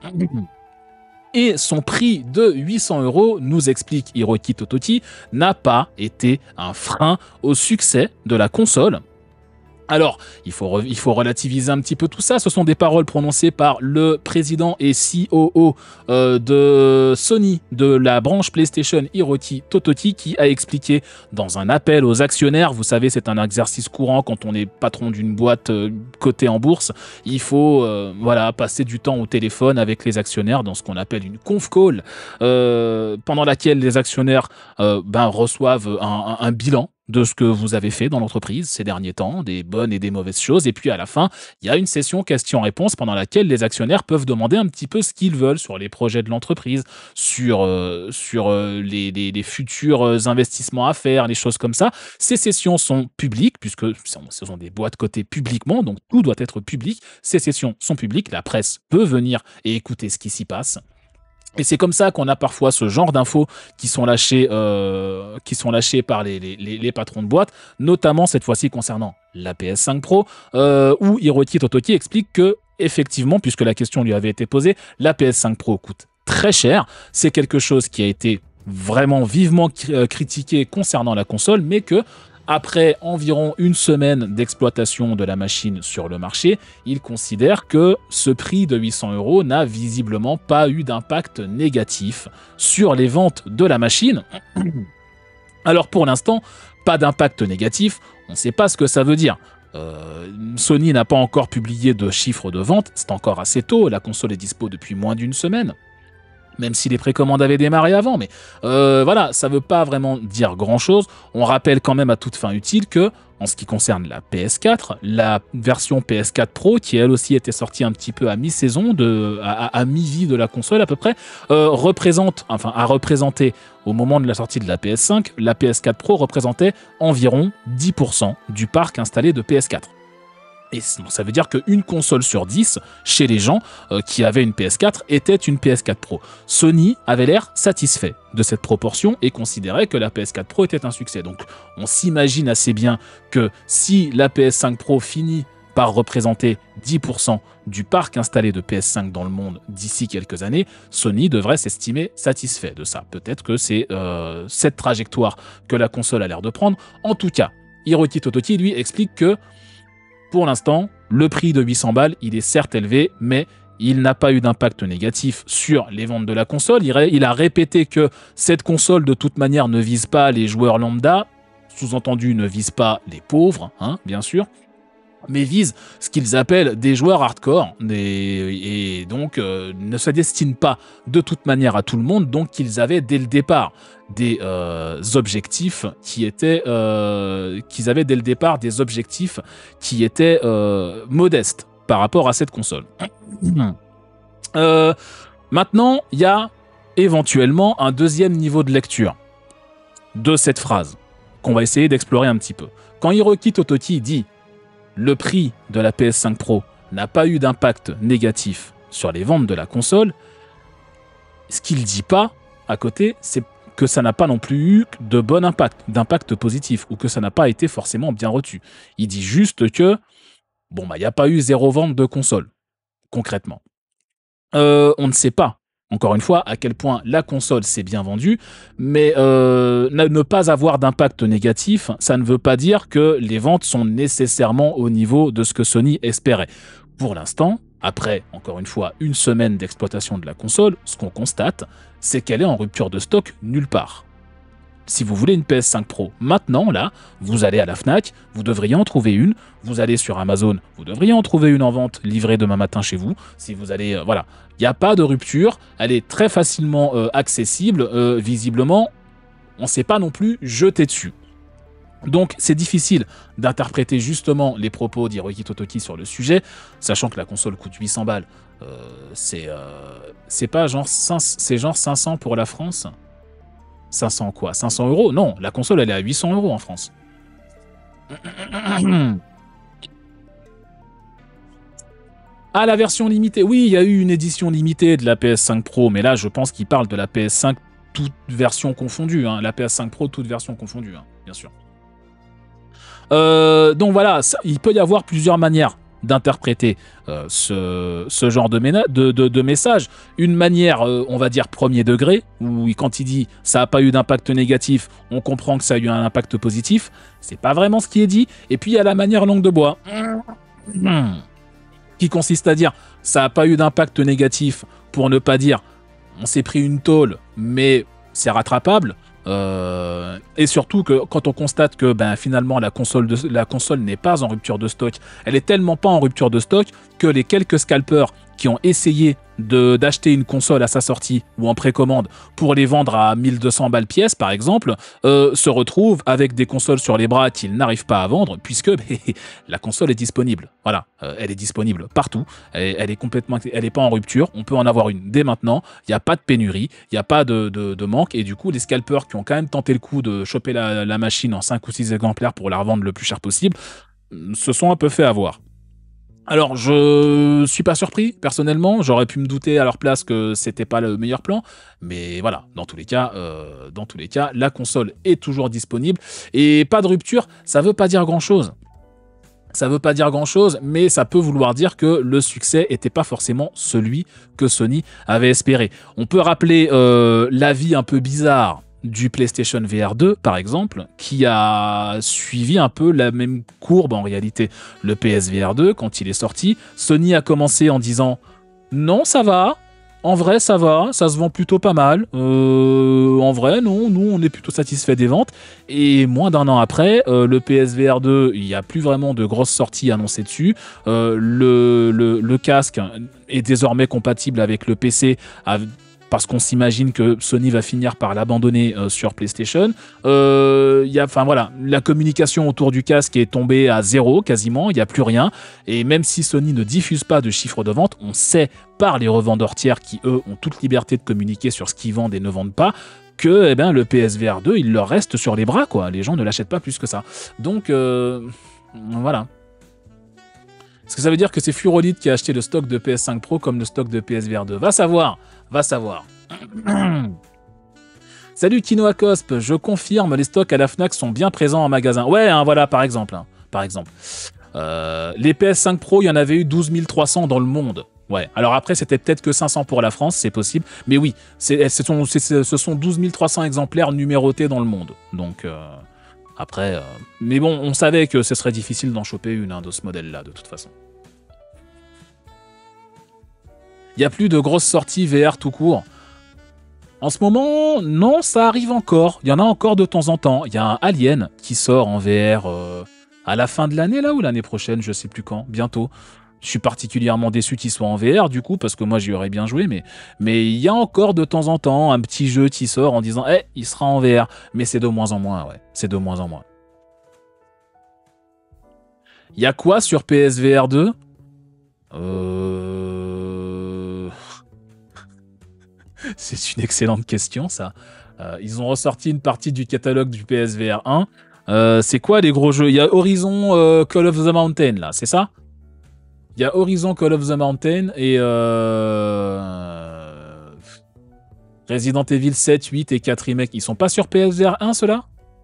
Et son prix de 800 €, nous explique Hiroki Totoki, n'a pas été un frein au succès de la console. Alors, il faut relativiser un petit peu tout ça. Ce sont des paroles prononcées par le président et COO de Sony, de la branche PlayStation, Hiroki Totoki, qui a expliqué dans un appel aux actionnaires, vous savez, c'est un exercice courant quand on est patron d'une boîte cotée en bourse, il faut passer du temps au téléphone avec les actionnaires dans ce qu'on appelle une conf call, pendant laquelle les actionnaires reçoivent un bilan de ce que vous avez fait dans l'entreprise ces derniers temps, des bonnes et des mauvaises choses. Et puis à la fin, il y a une session questions-réponses pendant laquelle les actionnaires peuvent demander un petit peu ce qu'ils veulent sur les projets de l'entreprise, sur les futurs investissements à faire, les choses comme ça. Ces sessions sont publiques, puisque ce sont des boîtes cotées publiquement, donc tout doit être public. Ces sessions sont publiques, la presse peut venir et écouter ce qui s'y passe. Et c'est comme ça qu'on a parfois ce genre d'infos qui sont lâchées par les patrons de boîte, notamment cette fois-ci concernant la PS5 Pro, où Hiroki Totoki explique que, effectivement, puisque la question lui avait été posée, la PS5 Pro coûte très cher. C'est quelque chose qui a été vraiment vivement critiqué concernant la console, mais que après environ une semaine d'exploitation de la machine sur le marché, il considère que ce prix de 800 € n'a visiblement pas eu d'impact négatif sur les ventes de la machine. Alors pour l'instant, pas d'impact négatif, on ne sait pas ce que ça veut dire. Sony n'a pas encore publié de chiffres de vente, c'est encore assez tôt, la console est dispo depuis moins d'une semaine, même si les précommandes avaient démarré avant, mais voilà, ça veut pas vraiment dire grand-chose. On rappelle quand même à toute fin utile que, en ce qui concerne la PS4, la version PS4 Pro, qui elle aussi était sortie un petit peu à mi-saison, à mi-vie de la console à peu près, a représenté au moment de la sortie de la PS5, la PS4 Pro représentait environ 10% du parc installé de PS4. Et ça veut dire qu'une console sur 10, chez les gens qui avaient une PS4, était une PS4 Pro. Sony avait l'air satisfait de cette proportion et considérait que la PS4 Pro était un succès. Donc on s'imagine assez bien que si la PS5 Pro finit par représenter 10% du parc installé de PS5 dans le monde d'ici quelques années, Sony devrait s'estimer satisfait de ça. Peut-être que c'est cette trajectoire que la console a l'air de prendre. En tout cas, Hiroki Totoki, lui, explique que pour l'instant, le prix de 800 balles, il est certes élevé, mais il n'a pas eu d'impact négatif sur les ventes de la console. Il a répété que cette console, de toute manière, ne vise pas les joueurs lambda, sous-entendu, ne vise pas les pauvres, hein, bien sûr, mais vise ce qu'ils appellent des joueurs hardcore, et donc ne se destinent pas de toute manière à tout le monde, donc qu'ils avaient dès le départ des objectifs qui étaient modestes par rapport à cette console. Maintenant, il y a éventuellement un deuxième niveau de lecture de cette phrase qu'on va essayer d'explorer un petit peu. Quand Hiroki Totoki dit le prix de la PS5 Pro n'a pas eu d'impact négatif sur les ventes de la console, ce qu'il ne dit pas à côté, c'est que ça n'a pas non plus eu de bon impact, d'impact positif, ou que ça n'a pas été forcément bien reçu. Il dit juste que, il n'y a pas eu zéro vente de console, concrètement. On ne sait pas, encore une fois, à quel point la console s'est bien vendue, mais ne pas avoir d'impact négatif, ça ne veut pas dire que les ventes sont nécessairement au niveau de ce que Sony espérait. Pour l'instant, après, encore une fois, une semaine d'exploitation de la console, ce qu'on constate, c'est qu'elle est en rupture de stock nulle part. Si vous voulez une PS5 Pro maintenant, là, vous allez à la Fnac, vous devriez en trouver une. Vous allez sur Amazon, vous devriez en trouver une en vente livrée demain matin chez vous. Si vous allez, voilà, il n'y a pas de rupture. Elle est très facilement accessible. Visiblement, on ne s'est pas non plus jeté dessus. Donc c'est difficile d'interpréter justement les propos d'Hiroki Totoki sur le sujet, sachant que la console coûte 800 balles. C'est pas genre, c'est genre 500 pour la France. 500 quoi? 500 €? Non, la console elle est à 800 € en France. Ah, la version limitée. Oui, il y a eu une édition limitée de la PS5 Pro, mais là je pense qu'il parle de la PS5 toute version confondue. Hein. La PS5 Pro toute version confondue, hein, bien sûr. Donc voilà, il peut y avoir plusieurs manières d'interpréter ce genre de message. Une manière, on va dire, premier degré, où quand il dit « ça n'a pas eu d'impact négatif », on comprend que ça a eu un impact positif. C'est pas vraiment ce qui est dit. Et puis il y a la manière langue de bois, qui consiste à dire « ça n'a pas eu d'impact négatif », pour ne pas dire « on s'est pris une tôle, mais c'est rattrapable ». Et surtout que quand on constate que finalement la console n'est pas en rupture de stock, elle est tellement pas en rupture de stock que les quelques scalpers qui ont essayé d'acheter une console à sa sortie ou en précommande pour les vendre à 1200 balles pièce par exemple, se retrouvent avec des consoles sur les bras qu'ils n'arrivent pas à vendre puisque la console est disponible. Voilà, elle est disponible partout, elle est pas en rupture, on peut en avoir une dès maintenant, il n'y a pas de pénurie, il n'y a pas de manque et du coup les scalpers qui ont quand même tenté le coup de choper la machine en 5 ou 6 exemplaires pour la revendre le plus cher possible, se sont un peu fait avoir. Alors, je suis pas surpris, personnellement. J'aurais pu me douter à leur place que c'était pas le meilleur plan. Mais voilà, dans tous les cas, la console est toujours disponible. Et pas de rupture, ça veut pas dire grand-chose. Ça veut pas dire grand-chose, mais ça peut vouloir dire que le succès était pas forcément celui que Sony avait espéré. On peut rappeler l'avis un peu bizarre du PlayStation VR 2 par exemple, qui a suivi un peu la même courbe en réalité. Le PSVR 2, quand il est sorti, Sony a commencé en disant « Non, ça va », En vrai, ça va, ça se vend plutôt pas mal. En vrai, non, nous, on est plutôt satisfait des ventes. Et moins d'un an après, le PSVR 2, il n'y a plus vraiment de grosses sorties annoncées dessus. Le casque est désormais compatible avec le PC, parce qu'on s'imagine que Sony va finir par l'abandonner sur PlayStation. Enfin voilà, la communication autour du casque est tombée à zéro quasiment, il n'y a plus rien. Et même si Sony ne diffuse pas de chiffres de vente, on sait par les revendeurs tiers qui, eux, ont toute liberté de communiquer sur ce qu'ils vendent et ne vendent pas, que le PSVR 2, il leur reste sur les bras, quoi. Les gens ne l'achètent pas plus que ça. Donc, voilà. Est-ce que ça veut dire que c'est Furolite qui a acheté le stock de PS5 Pro comme le stock de PSVR 2 ? Va savoir, va savoir. Salut Kinoa Cosp, je confirme, les stocks à la Fnac sont bien présents en magasin. Ouais, hein, voilà, par exemple. Les PS5 Pro, il y en avait eu 12 300 dans le monde. Ouais, alors après, c'était peut-être que 500 pour la France, c'est possible. Mais oui, ce sont 12 300 exemplaires numérotés dans le monde. Donc, après... mais bon, on savait que ce serait difficile d'en choper une de ce modèle-là, de toute façon. Il n'y a plus de grosses sorties VR tout court. En ce moment, non, ça arrive encore. Il y en a encore de temps en temps. Il y a un Alien qui sort en VR à la fin de l'année, là, ou l'année prochaine, je sais plus quand, bientôt. Je suis particulièrement déçu qu'il soit en VR, du coup, parce que moi, j'y aurais bien joué, mais il y a encore de temps en temps un petit jeu qui sort en disant « il sera en VR ». Mais c'est de moins en moins, ouais. C'est de moins en moins. Il y a quoi sur PSVR 2 ? C'est une excellente question, ça. Ils ont ressorti une partie du catalogue du PSVR 1. C'est quoi les gros jeux ? Il y a Horizon Call of the Mountain, là, c'est ça ? Il y a Horizon Call of the Mountain et Resident Evil 7, 8 et 4 Remake. Ils sont pas sur PSVR 1, ceux-là ?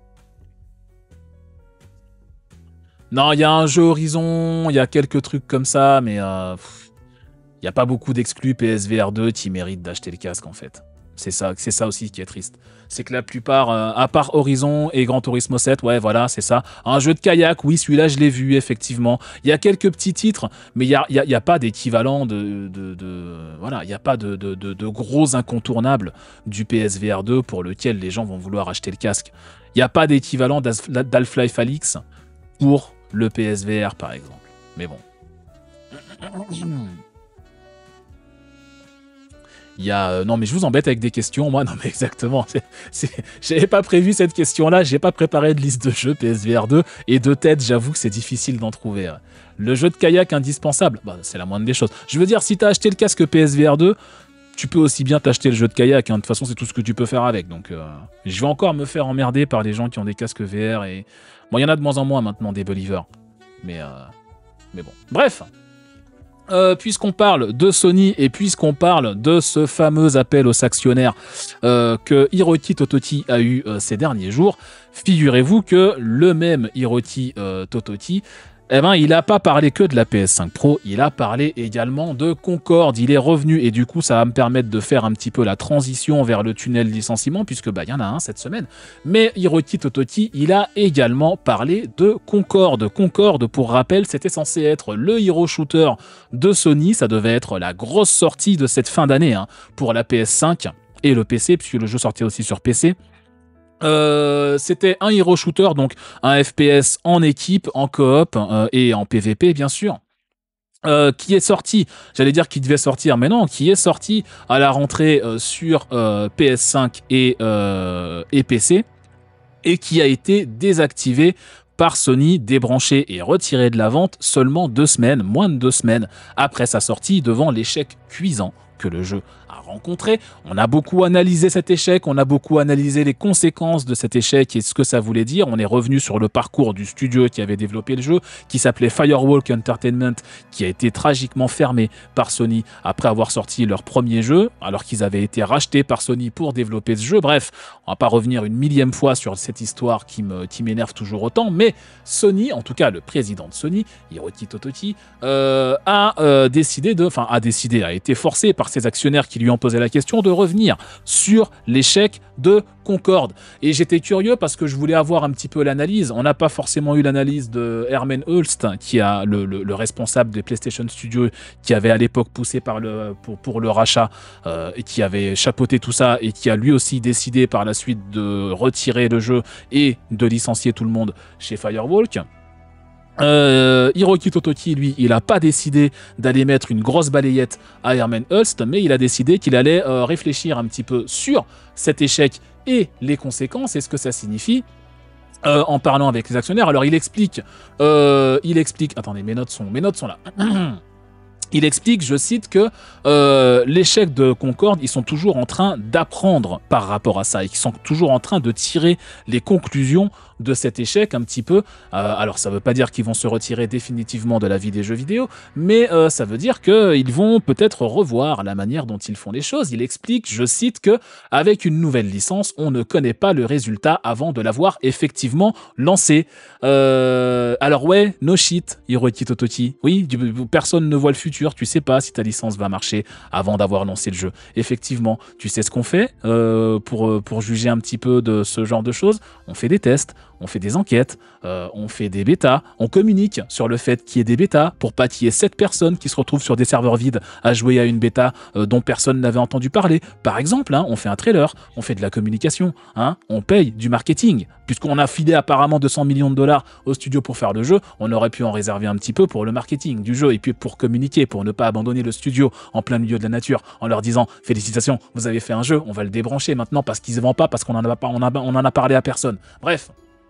Non, il y a un jeu Horizon, il y a quelques trucs comme ça, mais il n'y a pas beaucoup d'exclus PSVR 2 qui méritent d'acheter le casque, en fait. C'est ça aussi qui est triste. C'est que la plupart, à part Horizon et Gran Turismo 7, ouais, voilà, c'est ça. Un jeu de kayak, oui, celui-là, je l'ai vu, effectivement. Il y a quelques petits titres, mais il y a pas d'équivalent voilà, il n'y a pas de gros incontournables du PSVR 2 pour lequel les gens vont vouloir acheter le casque. Il n'y a pas d'équivalent d'Half-Life Alyx pour le PSVR, par exemple. Mais bon. Il y a... non, mais je vous embête avec des questions, moi. Non, mais exactement. J'avais pas prévu cette question-là. J'ai pas préparé de liste de jeux PSVR 2. Et de tête, j'avoue que c'est difficile d'en trouver. Le jeu de kayak indispensable, c'est la moindre des choses. Je veux dire, si t'as acheté le casque PSVR 2, tu peux aussi bien t'acheter le jeu de kayak. De toute façon, c'est tout ce que tu peux faire avec. Donc, je vais encore me faire emmerder par les gens qui ont des casques VR. Et bon, il y en a de moins en moins maintenant, des believers. Mais bon. Bref. Puisqu'on parle de Sony et puisqu'on parle de ce fameux appel aux actionnaires que Hiroki Totoki a eu ces derniers jours, figurez-vous que le même Hiroki Totoki, il n'a pas parlé que de la PS5 Pro, il a parlé également de Concorde. Il est revenu et du coup, ça va me permettre de faire un petit peu la transition vers le tunnel licenciement, puisque il y en a un cette semaine. Mais Hiroki Totoki, il a également parlé de Concorde. Concorde, pour rappel, c'était censé être le hero shooter de Sony. Ça devait être la grosse sortie de cette fin d'année pour la PS5 et le PC, puisque le jeu sortait aussi sur PC. C'était un hero shooter, donc un FPS en équipe, en coop et en PVP bien sûr, qui est sorti, j'allais dire qu'il devait sortir, mais non, qui est sorti à la rentrée sur PS5 et PC, et qui a été désactivé par Sony, débranché et retiré de la vente seulement moins de 2 semaines après sa sortie, devant l'échec cuisant que le jeu a rencontré. On a beaucoup analysé cet échec, on a beaucoup analysé les conséquences de cet échec et ce que ça voulait dire. On est revenu sur le parcours du studio qui avait développé le jeu, qui s'appelait Firewalk Entertainment, qui a été tragiquement fermé par Sony après avoir sorti leur premier jeu, alors qu'ils avaient été rachetés par Sony pour développer ce jeu. Bref, on va pas revenir une millième fois sur cette histoire qui m'énerve toujours autant, mais Sony, en tout cas le président de Sony, Hiroki Totoki, a été forcé par ses actionnaires qui lui ont posé la question de revenir sur l'échec de Concorde. Et j'étais curieux parce que je voulais avoir un petit peu l'analyse. On n'a pas forcément eu l'analyse de Herman Hulst, qui a le responsable des PlayStation Studios, qui avait à l'époque poussé pour le rachat et qui avait chapeauté tout ça et qui a lui aussi décidé par la suite de retirer le jeu et de licencier tout le monde chez Firewalk. Hiroki Totoki, lui, il n'a pas décidé d'aller mettre une grosse balayette à Herman Hulst, mais il a décidé qu'il allait réfléchir un petit peu sur cet échec et les conséquences et ce que ça signifie en parlant avec les actionnaires. Alors il explique, attendez, mes notes sont là. Il explique, je cite, que l'échec de Concorde, ils sont toujours en train d'apprendre par rapport à ça et qu'ils sont toujours en train de tirer les conclusions de cet échec un petit peu. Alors ça veut pas dire qu'ils vont se retirer définitivement de la vie des jeux vidéo, mais ça veut dire qu'ils vont peut-être revoir la manière dont ils font les choses. Il explique, je cite, que avec une nouvelle licence, on ne connaît pas le résultat avant de l'avoir effectivement lancé. Alors ouais, no shit, Hiroki Totoki. Oui, personne ne voit le futur, tu sais pas si ta licence va marcher avant d'avoir lancé le jeu. Effectivement, tu sais ce qu'on fait pour juger un petit peu de ce genre de choses. On fait des tests, on fait des enquêtes, on fait des bêtas, on communique sur le fait qu'il y ait des bêtas pour pas qu'il y ait 7 personnes qui se retrouvent sur des serveurs vides à jouer à une bêta dont personne n'avait entendu parler. Par exemple, on fait un trailer, on fait de la communication, on paye du marketing. Puisqu'on a filé apparemment 200 millions de dollars au studio pour faire le jeu, on aurait pu en réserver un petit peu pour le marketing du jeu et puis pour communiquer, pour ne pas abandonner le studio en plein milieu de la nature en leur disant « Félicitations, vous avez fait un jeu, on va le débrancher maintenant parce qu'il se vend pas, parce qu'on en a parlé à personne. » Bref.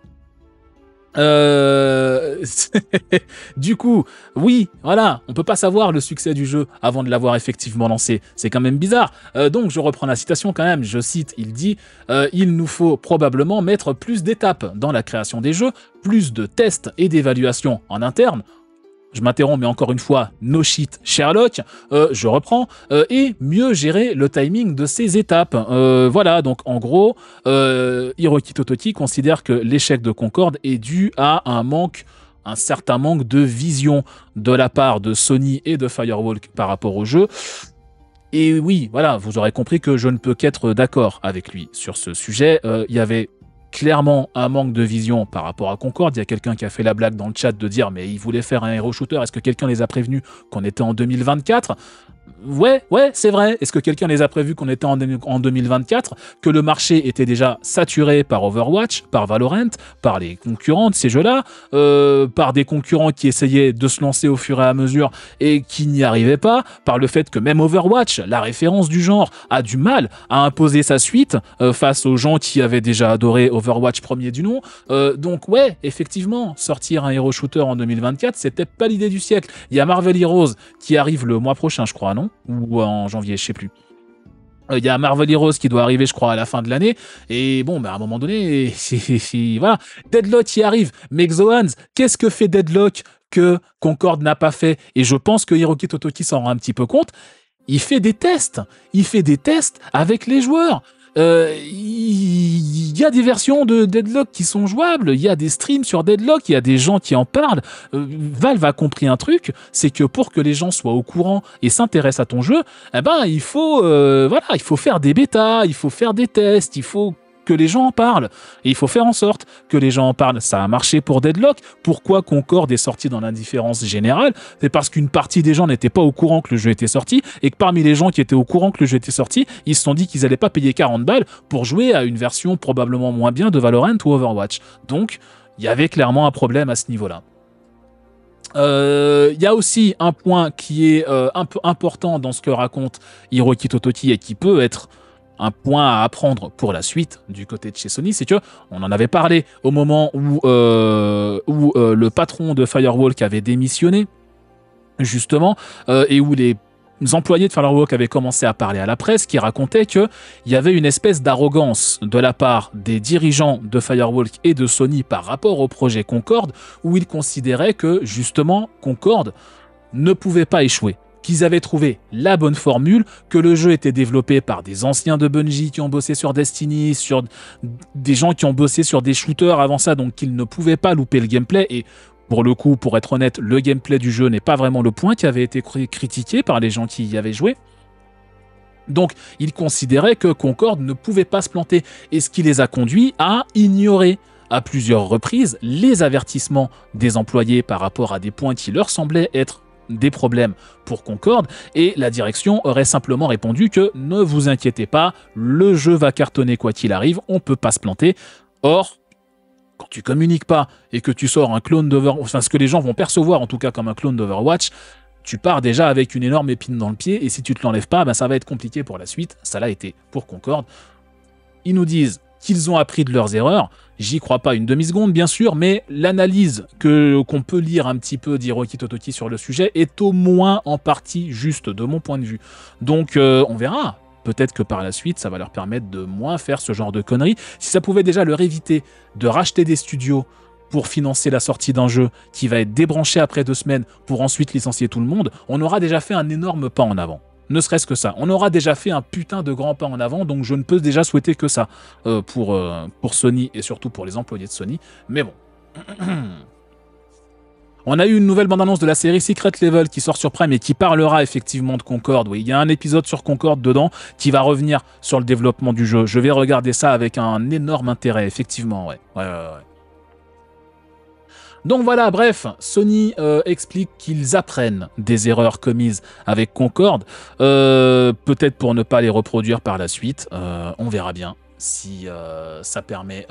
Du coup, oui, voilà, on peut pas savoir le succès du jeu avant de l'avoir effectivement lancé. C'est quand même bizarre. Donc je reprends la citation quand même, je cite, il dit il nous faut probablement mettre plus d'étapes dans la création des jeux, plus de tests et d'évaluations en interne. Je m'interromps, mais encore une fois, no shit Sherlock, je reprends, et mieux gérer le timing de ces étapes. Voilà, donc en gros, Hiroki Totoki considère que l'échec de Concorde est dû à un certain manque de vision de la part de Sony et de Firewalk par rapport au jeu. Et oui, voilà, vous aurez compris que je ne peux qu'être d'accord avec lui sur ce sujet. Il y avait clairement un manque de vision par rapport à Concorde. Il y a quelqu'un qui a fait la blague dans le chat de dire mais ils voulaient faire un hero shooter, est-ce que quelqu'un les a prévenus qu'on était en 2024 ? Ouais, c'est vrai. Est-ce que quelqu'un les a prévus qu'on était en 2024, que le marché était déjà saturé par Overwatch, par Valorant, par les concurrents de ces jeux-là, par des concurrents qui essayaient de se lancer au fur et à mesure et qui n'y arrivaient pas, par le fait que même Overwatch, la référence du genre, a du mal à imposer sa suite face aux gens qui avaient déjà adoré Overwatch premier du nom. Donc ouais, effectivement, sortir un hero shooter en 2024, c'était pas l'idée du siècle. Il y a Marvel Heroes qui arrive le mois prochain, je crois, non ? Ou en janvier, je sais plus. Il y a Marvel Heroes qui doit arriver, je crois, à la fin de l'année. Et bon, à un moment donné, voilà. Deadlock y arrive. Mais Xoans, qu'est-ce que fait Deadlock que Concorde n'a pas fait? Et je pense que Hiroki Totoki s'en rend un petit peu compte. Il fait des tests. Il fait des tests avec les joueurs. Il y a des versions de Deadlock qui sont jouables, il y a des streams sur Deadlock, il y a des gens qui en parlent. Valve a compris un truc, c'est que pour que les gens soient au courant et s'intéressent à ton jeu, il faut faire des bêtas, il faut faire des tests, il faut que les gens en parlent. Et il faut faire en sorte que les gens en parlent. Ça a marché pour Deadlock. Pourquoi Concorde est sorti dans l'indifférence générale? C'est parce qu'une partie des gens n'étaient pas au courant que le jeu était sorti et que parmi les gens qui étaient au courant que le jeu était sorti, ils se sont dit qu'ils n'allaient pas payer 40 balles pour jouer à une version probablement moins bien de Valorant ou Overwatch. Donc, il y avait clairement un problème à ce niveau-là. Il y a aussi un point qui est un peu important dans ce que raconte Hiroki Totoki et qui peut être un point à apprendre pour la suite du côté de chez Sony, c'est que on en avait parlé au moment où le patron de Firewalk avait démissionné, justement, et où les employés de Firewalk avaient commencé à parler à la presse, qui racontait qu'il y avait une espèce d'arrogance de la part des dirigeants de Firewalk et de Sony par rapport au projet Concorde, où ils considéraient que, justement, Concorde ne pouvait pas échouer, qu'ils avaient trouvé la bonne formule, que le jeu était développé par des anciens de Bungie qui ont bossé sur Destiny, sur des gens qui ont bossé sur des shooters avant ça, donc qu'ils ne pouvaient pas louper le gameplay. Et pour le coup, pour être honnête, le gameplay du jeu n'est pas vraiment le point qui avait été critiqué par les gens qui y avaient joué. Donc, ils considéraient que Concorde ne pouvait pas se planter, et ce qui les a conduits à ignorer à plusieurs reprises les avertissements des employés par rapport à des points qui leur semblaient être des problèmes pour Concorde, et la direction aurait simplement répondu que ne vous inquiétez pas, le jeu va cartonner quoi qu'il arrive, on peut pas se planter. Or, quand tu communiques pas et que tu sors un clone d'Overwatch, enfin ce que les gens vont percevoir en tout cas comme un clone d'Overwatch, tu pars déjà avec une énorme épine dans le pied, et si tu te l'enlèves pas, ben ça va être compliqué pour la suite. Ça l'a été pour Concorde. Ils nous disent qu'ils ont appris de leurs erreurs. J'y crois pas une demi-seconde, bien sûr, mais l'analyse qu'on peut lire un petit peu d'Hiroki Totoki sur le sujet est au moins en partie juste, de mon point de vue. Donc, on verra. Peut-être que par la suite, ça va leur permettre de moins faire ce genre de conneries. Si ça pouvait déjà leur éviter de racheter des studios pour financer la sortie d'un jeu qui va être débranché après 2 semaines pour ensuite licencier tout le monde, on aura déjà fait un énorme pas en avant. Ne serait-ce que ça. On aura déjà fait un putain de grand pas en avant, donc je ne peux déjà souhaiter que ça pour Sony et surtout pour les employés de Sony. Mais bon. On a eu une nouvelle bande-annonce de la série Secret Level qui sort sur Prime et qui parlera effectivement de Concorde. Oui, il y a un épisode sur Concorde dedans qui va revenir sur le développement du jeu. Je vais regarder ça avec un énorme intérêt, effectivement, ouais. Ouais. Donc voilà, bref, Sony explique qu'ils apprennent des erreurs commises avec Concorde, peut-être pour ne pas les reproduire par la suite, on verra bien si ça permet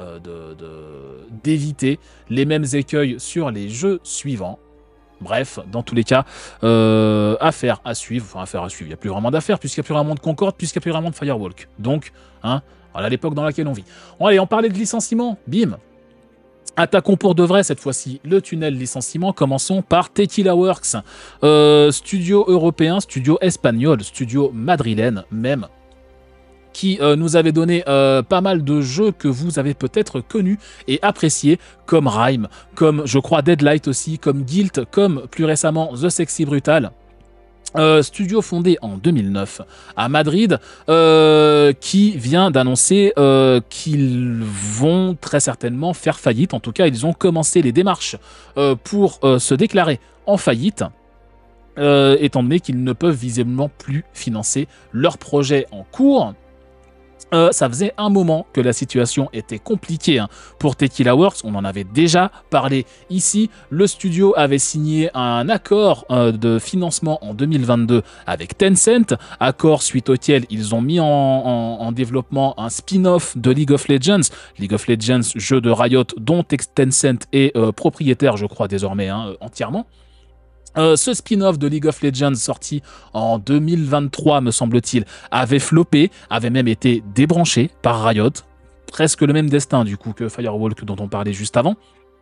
d'éviter les mêmes écueils sur les jeux suivants. Bref, dans tous les cas, affaire à suivre, il n'y a plus vraiment d'affaires, puisqu'il n'y a plus vraiment de Concorde, puisqu'il n'y a plus vraiment de Firewalk. Donc, voilà l'époque dans laquelle on vit. Bon, allez, on parlait de licenciement, bim. Attaquons pour de vrai cette fois-ci le tunnel licenciement. Commençons par Tequila Works, studio européen, studio espagnol, studio madrilène même, qui nous avait donné pas mal de jeux que vous avez peut-être connus et appréciés, comme Rime, comme je crois Deadlight aussi, comme Guilt, comme plus récemment The Sexy Brutal. Studio fondé en 2009 à Madrid, qui vient d'annoncer qu'ils vont très certainement faire faillite. En tout cas, ils ont commencé les démarches pour se déclarer en faillite, étant donné qu'ils ne peuvent visiblement plus financer leur projet en cours. Ça faisait un moment que la situation était compliquée pour Tequila Works, on en avait déjà parlé ici. Le studio avait signé un accord de financement en 2022 avec Tencent, accord suite auquel ils ont mis en développement un spin-off de League of Legends. League of Legends, jeu de Riot dont Tencent est propriétaire, je crois désormais, entièrement. Ce spin-off de League of Legends sorti en 2023, me semble-t-il, avait floppé, avait même été débranché par Riot. Presque le même destin, du coup, que Firewalk dont on parlait juste avant.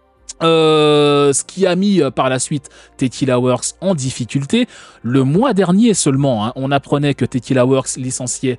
Ce qui a mis par la suite Tequila Works en difficulté. Le mois dernier seulement, on apprenait que Tequila Works licenciait,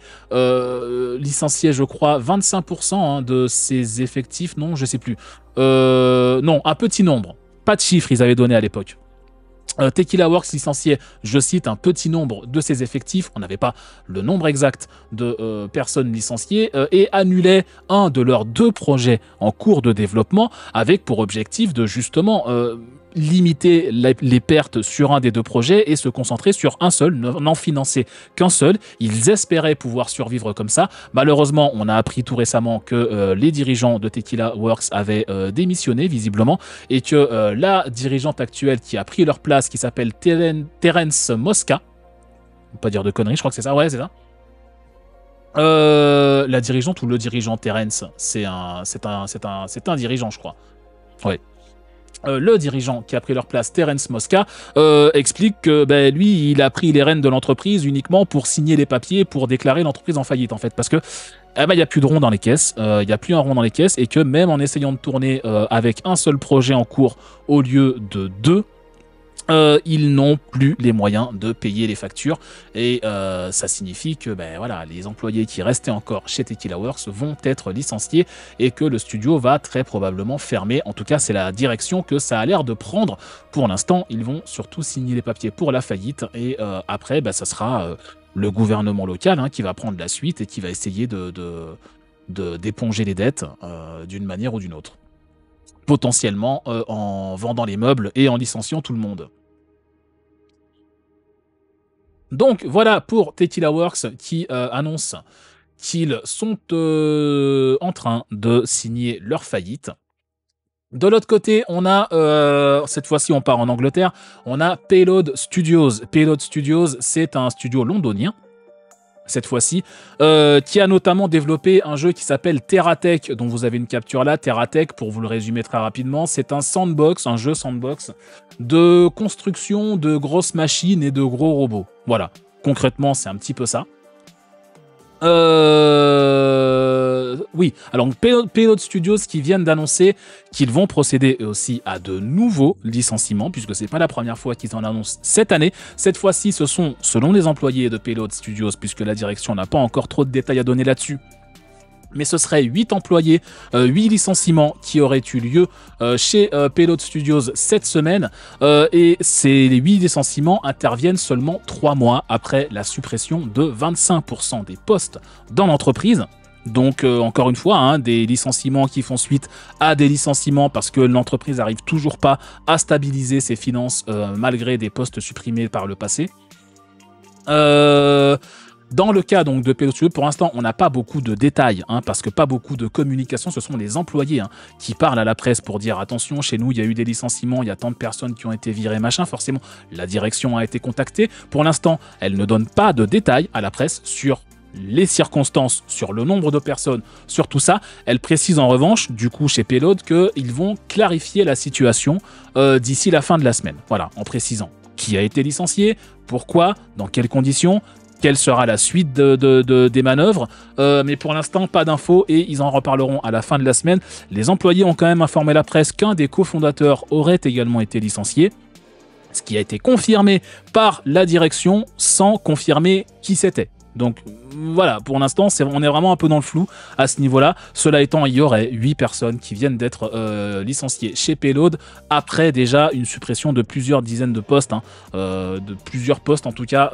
je crois, 25% de ses effectifs. Non, je sais plus. Non, un petit nombre. Pas de chiffres ils avaient donné à l'époque. Tequila Works licenciait, je cite, un petit nombre de ses effectifs, on n'avait pas le nombre exact de personnes licenciées, et annulait un de leurs 2 projets en cours de développement, avec pour objectif de justement limiter les pertes sur un des 2 projets et se concentrer sur un seul, n'en financer qu'un seul. Ils espéraient pouvoir survivre comme ça. Malheureusement, on a appris tout récemment que les dirigeants de Tequila Works avaient démissionné visiblement, et que la dirigeante actuelle qui a pris leur place, qui s'appelle Terence Mosca, on peut pas dire de conneries, je crois que c'est ça, ouais c'est ça. La dirigeante ou le dirigeant Terence, c'est un dirigeant, je crois. Ouais. Le dirigeant qui a pris leur place, Terence Mosca, explique que lui, il a pris les rênes de l'entreprise uniquement pour signer les papiers, pour déclarer l'entreprise en faillite, en fait, parce que il n'y a plus de rond dans les caisses, il n'y a plus un rond dans les caisses, et que même en essayant de tourner avec un seul projet en cours au lieu de 2, ils n'ont plus les moyens de payer les factures, et ça signifie que voilà, les employés qui restaient encore chez Tequila Works vont être licenciés et que le studio va très probablement fermer. En tout cas, c'est la direction que ça a l'air de prendre. Pour l'instant, ils vont surtout signer les papiers pour la faillite, et après, ça sera le gouvernement local qui va prendre la suite et qui va essayer d'éponger les dettes d'une manière ou d'une autre. Potentiellement en vendant les meubles et en licenciant tout le monde. Donc voilà pour Tequila Works qui annonce qu'ils sont en train de signer leur faillite. De l'autre côté, on a, cette fois-ci on part en Angleterre, on a Payload Studios. Payload Studios, c'est un studio londonien, cette fois-ci, qui a notamment développé un jeu qui s'appelle TerraTech, dont vous avez une capture là. TerraTech, pour vous le résumer très rapidement, c'est un sandbox, un jeu sandbox de construction de grosses machines et de gros robots. Voilà, concrètement, c'est un petit peu ça. Oui, alors Payload Studios qui viennent d'annoncer qu'ils vont procéder eux aussi à de nouveaux licenciements, puisque c'est pas la première fois qu'ils en annoncent cette année. Cette fois-ci, ce sont, selon les employés de Payload Studios, puisque la direction n'a pas encore trop de détails à donner là-dessus, mais ce serait 8 employés, 8 licenciements qui auraient eu lieu chez Payload Studios cette semaine. Et ces 8 licenciements interviennent seulement 3 mois après la suppression de 25% des postes dans l'entreprise. Donc encore une fois, hein, des licenciements qui font suite à des licenciements parce que l'entreprise n'arrive toujours pas à stabiliser ses finances malgré des postes supprimés par le passé. Dans le cas donc de Payload Studios, pour l'instant, on n'a pas beaucoup de détails, hein, parce que pas beaucoup de communication. Ce sont les employés qui parlent à la presse pour dire attention, chez nous, il y a eu des licenciements, il y a tant de personnes qui ont été virées, machin. Forcément, la direction a été contactée. Pour l'instant, elle ne donne pas de détails à la presse sur les circonstances, sur le nombre de personnes, sur tout ça. Elle précise en revanche, du coup, chez Payload, qu'ils vont clarifier la situation d'ici la fin de la semaine. Voilà, en précisant qui a été licencié, pourquoi, dans quelles conditions, quelle sera la suite des manœuvres, mais pour l'instant pas d'infos et ils en reparleront à la fin de la semaine. Les employés ont quand même informé la presse qu'un des cofondateurs aurait également été licencié, ce qui a été confirmé par la direction sans confirmer qui c'était. Donc voilà, pour l'instant, on est vraiment un peu dans le flou à ce niveau-là. Cela étant, il y aurait 8 personnes qui viennent d'être licenciées chez Payload après déjà une suppression de plusieurs dizaines de postes, de plusieurs postes en tout cas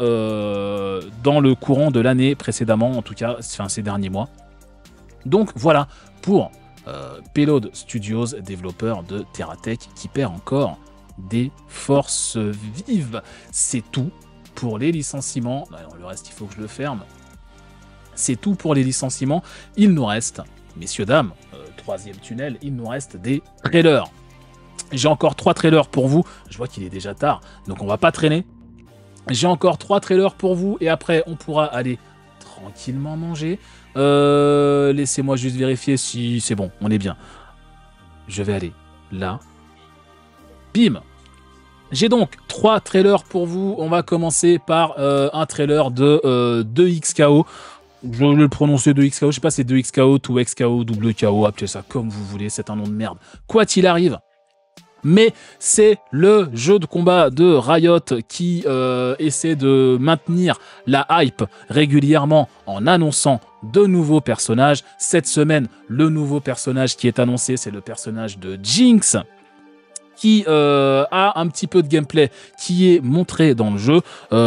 dans le courant de l'année précédemment, en tout cas ces derniers mois. Donc voilà pour Payload Studios, développeur de TerraTech, qui perd encore des forces vives. C'est tout pour les licenciements. Alors, le reste, il faut que je le ferme. C'est tout pour les licenciements. Il nous reste, messieurs, dames, troisième tunnel, il nous reste des trailers. J'ai encore 3 trailers pour vous. Je vois qu'il est déjà tard, donc on va pas traîner. J'ai encore 3 trailers pour vous et après, on pourra aller tranquillement manger. Laissez-moi juste vérifier si c'est bon, on est bien. Je vais aller là. Bim! J'ai donc 3 trailers pour vous. On va commencer par un trailer de 2XKO. Je vais le prononcer 2XKO. Je sais pas si c'est 2XKO, 2XKO, WKO. Appelez ça comme vous voulez. C'est un nom de merde. Quoi qu'il arrive. Mais c'est le jeu de combat de Riot qui essaie de maintenir la hype régulièrement en annonçant de nouveaux personnages. Cette semaine, le nouveau personnage qui est annoncé, c'est le personnage de Jinx, qui a un petit peu de gameplay qui est montré dans le jeu.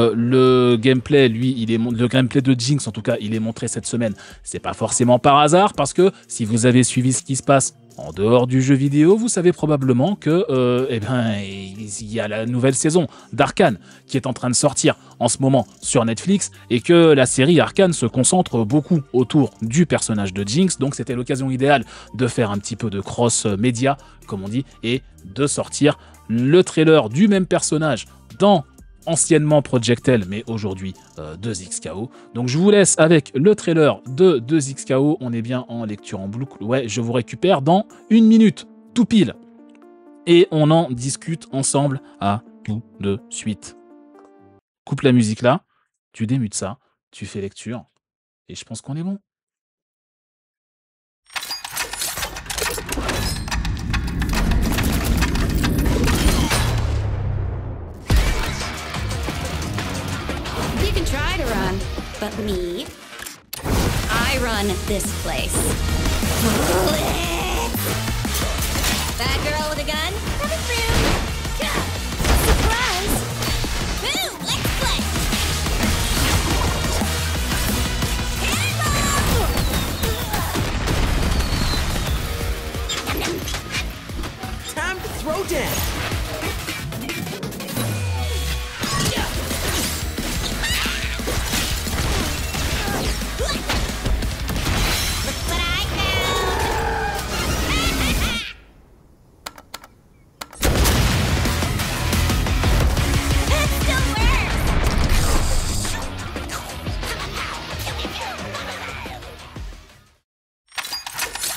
Le gameplay, lui, le gameplay de Jinx, en tout cas, il est montré cette semaine. C'est pas forcément par hasard, parce que si vous avez suivi ce qui se passe en dehors du jeu vidéo, vous savez probablement que il y a la nouvelle saison d'Arcane qui est en train de sortir en ce moment sur Netflix et que la série Arcane se concentre beaucoup autour du personnage de Jinx. Donc c'était l'occasion idéale de faire un petit peu de cross-média, comme on dit, et de sortir le trailer du même personnage dans anciennement Project L, mais aujourd'hui 2XKO. Donc je vous laisse avec le trailer de 2XKO. On est bien en lecture en boucle. Ouais, je vous récupère dans 1 minute, tout pile. Et on en discute ensemble à tout de suite. Coupe la musique là, tu démutes ça, tu fais lecture, et je pense qu'on est bon. Try to run, but me, I run this place. Bad girl with a gun? Coming through. Surprise! Boom! Let's play. Time to throw down.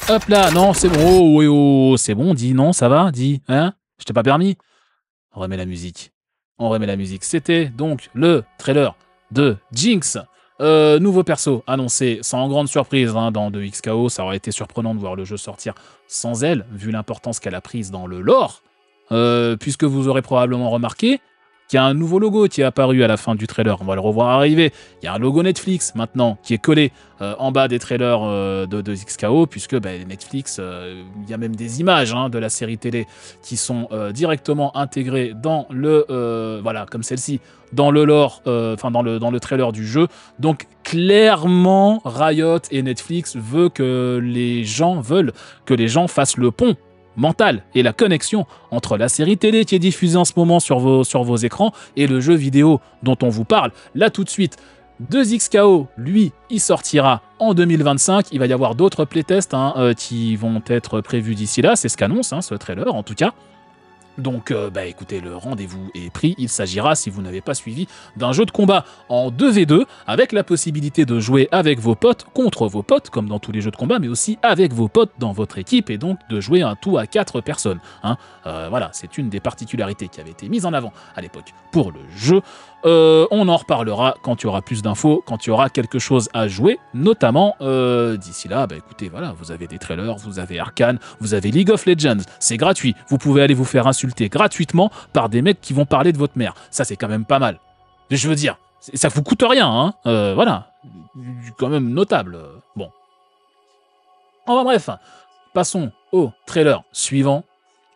Hop là, non, c'est bon. Oh, oui, oh, c'est bon, dis non, ça va, dis, hein? Je t'ai pas permis? On remet la musique. On remet la musique. C'était donc le trailer de Jinx. Nouveau perso annoncé sans grande surprise hein, dans 2XKO. Ça aurait été surprenant de voir le jeu sortir sans elle, vu l'importance qu'elle a prise dans le lore. Puisque vous aurez probablement remarqué qu'il y a un nouveau logo qui est apparu à la fin du trailer. On va le revoir arriver. Il y a un logo Netflix maintenant qui est collé en bas des trailers de 2XKO, puisque Netflix, il y a même des images hein, de la série télé qui sont directement intégrées dans le... voilà, comme celle-ci, dans le lore, enfin dans le trailer du jeu. Donc clairement, Riot et Netflix veulent que les gens fassent le pont mental et la connexion entre la série télé qui est diffusée en ce moment sur vos écrans et le jeu vidéo dont on vous parle là tout de suite. 2XKO, lui, il sortira en 2025. Il va y avoir d'autres playtests hein, qui vont être prévus d'ici là. C'est ce qu'annonce hein, ce trailer en tout cas. Donc, écoutez, le rendez-vous est pris. Il s'agira, si vous n'avez pas suivi, d'un jeu de combat en 2v2, avec la possibilité de jouer avec vos potes, contre vos potes, comme dans tous les jeux de combat, mais aussi avec vos potes dans votre équipe, et donc de jouer un tout à 4 personnes. Hein. Voilà, c'est une des particularités qui avait été mise en avant à l'époque pour le jeu. On en reparlera quand il y aura plus d'infos, quand il y aura quelque chose à jouer, notamment d'ici là, écoutez, voilà, vous avez des trailers, vous avez Arcane, vous avez League of Legends, c'est gratuit, vous pouvez aller vous faire insulter gratuitement par des mecs qui vont parler de votre mère. Ça, c'est quand même pas mal. Je veux dire, ça vous coûte rien, hein, voilà, quand même notable. Bon. Enfin bref, passons au trailer suivant.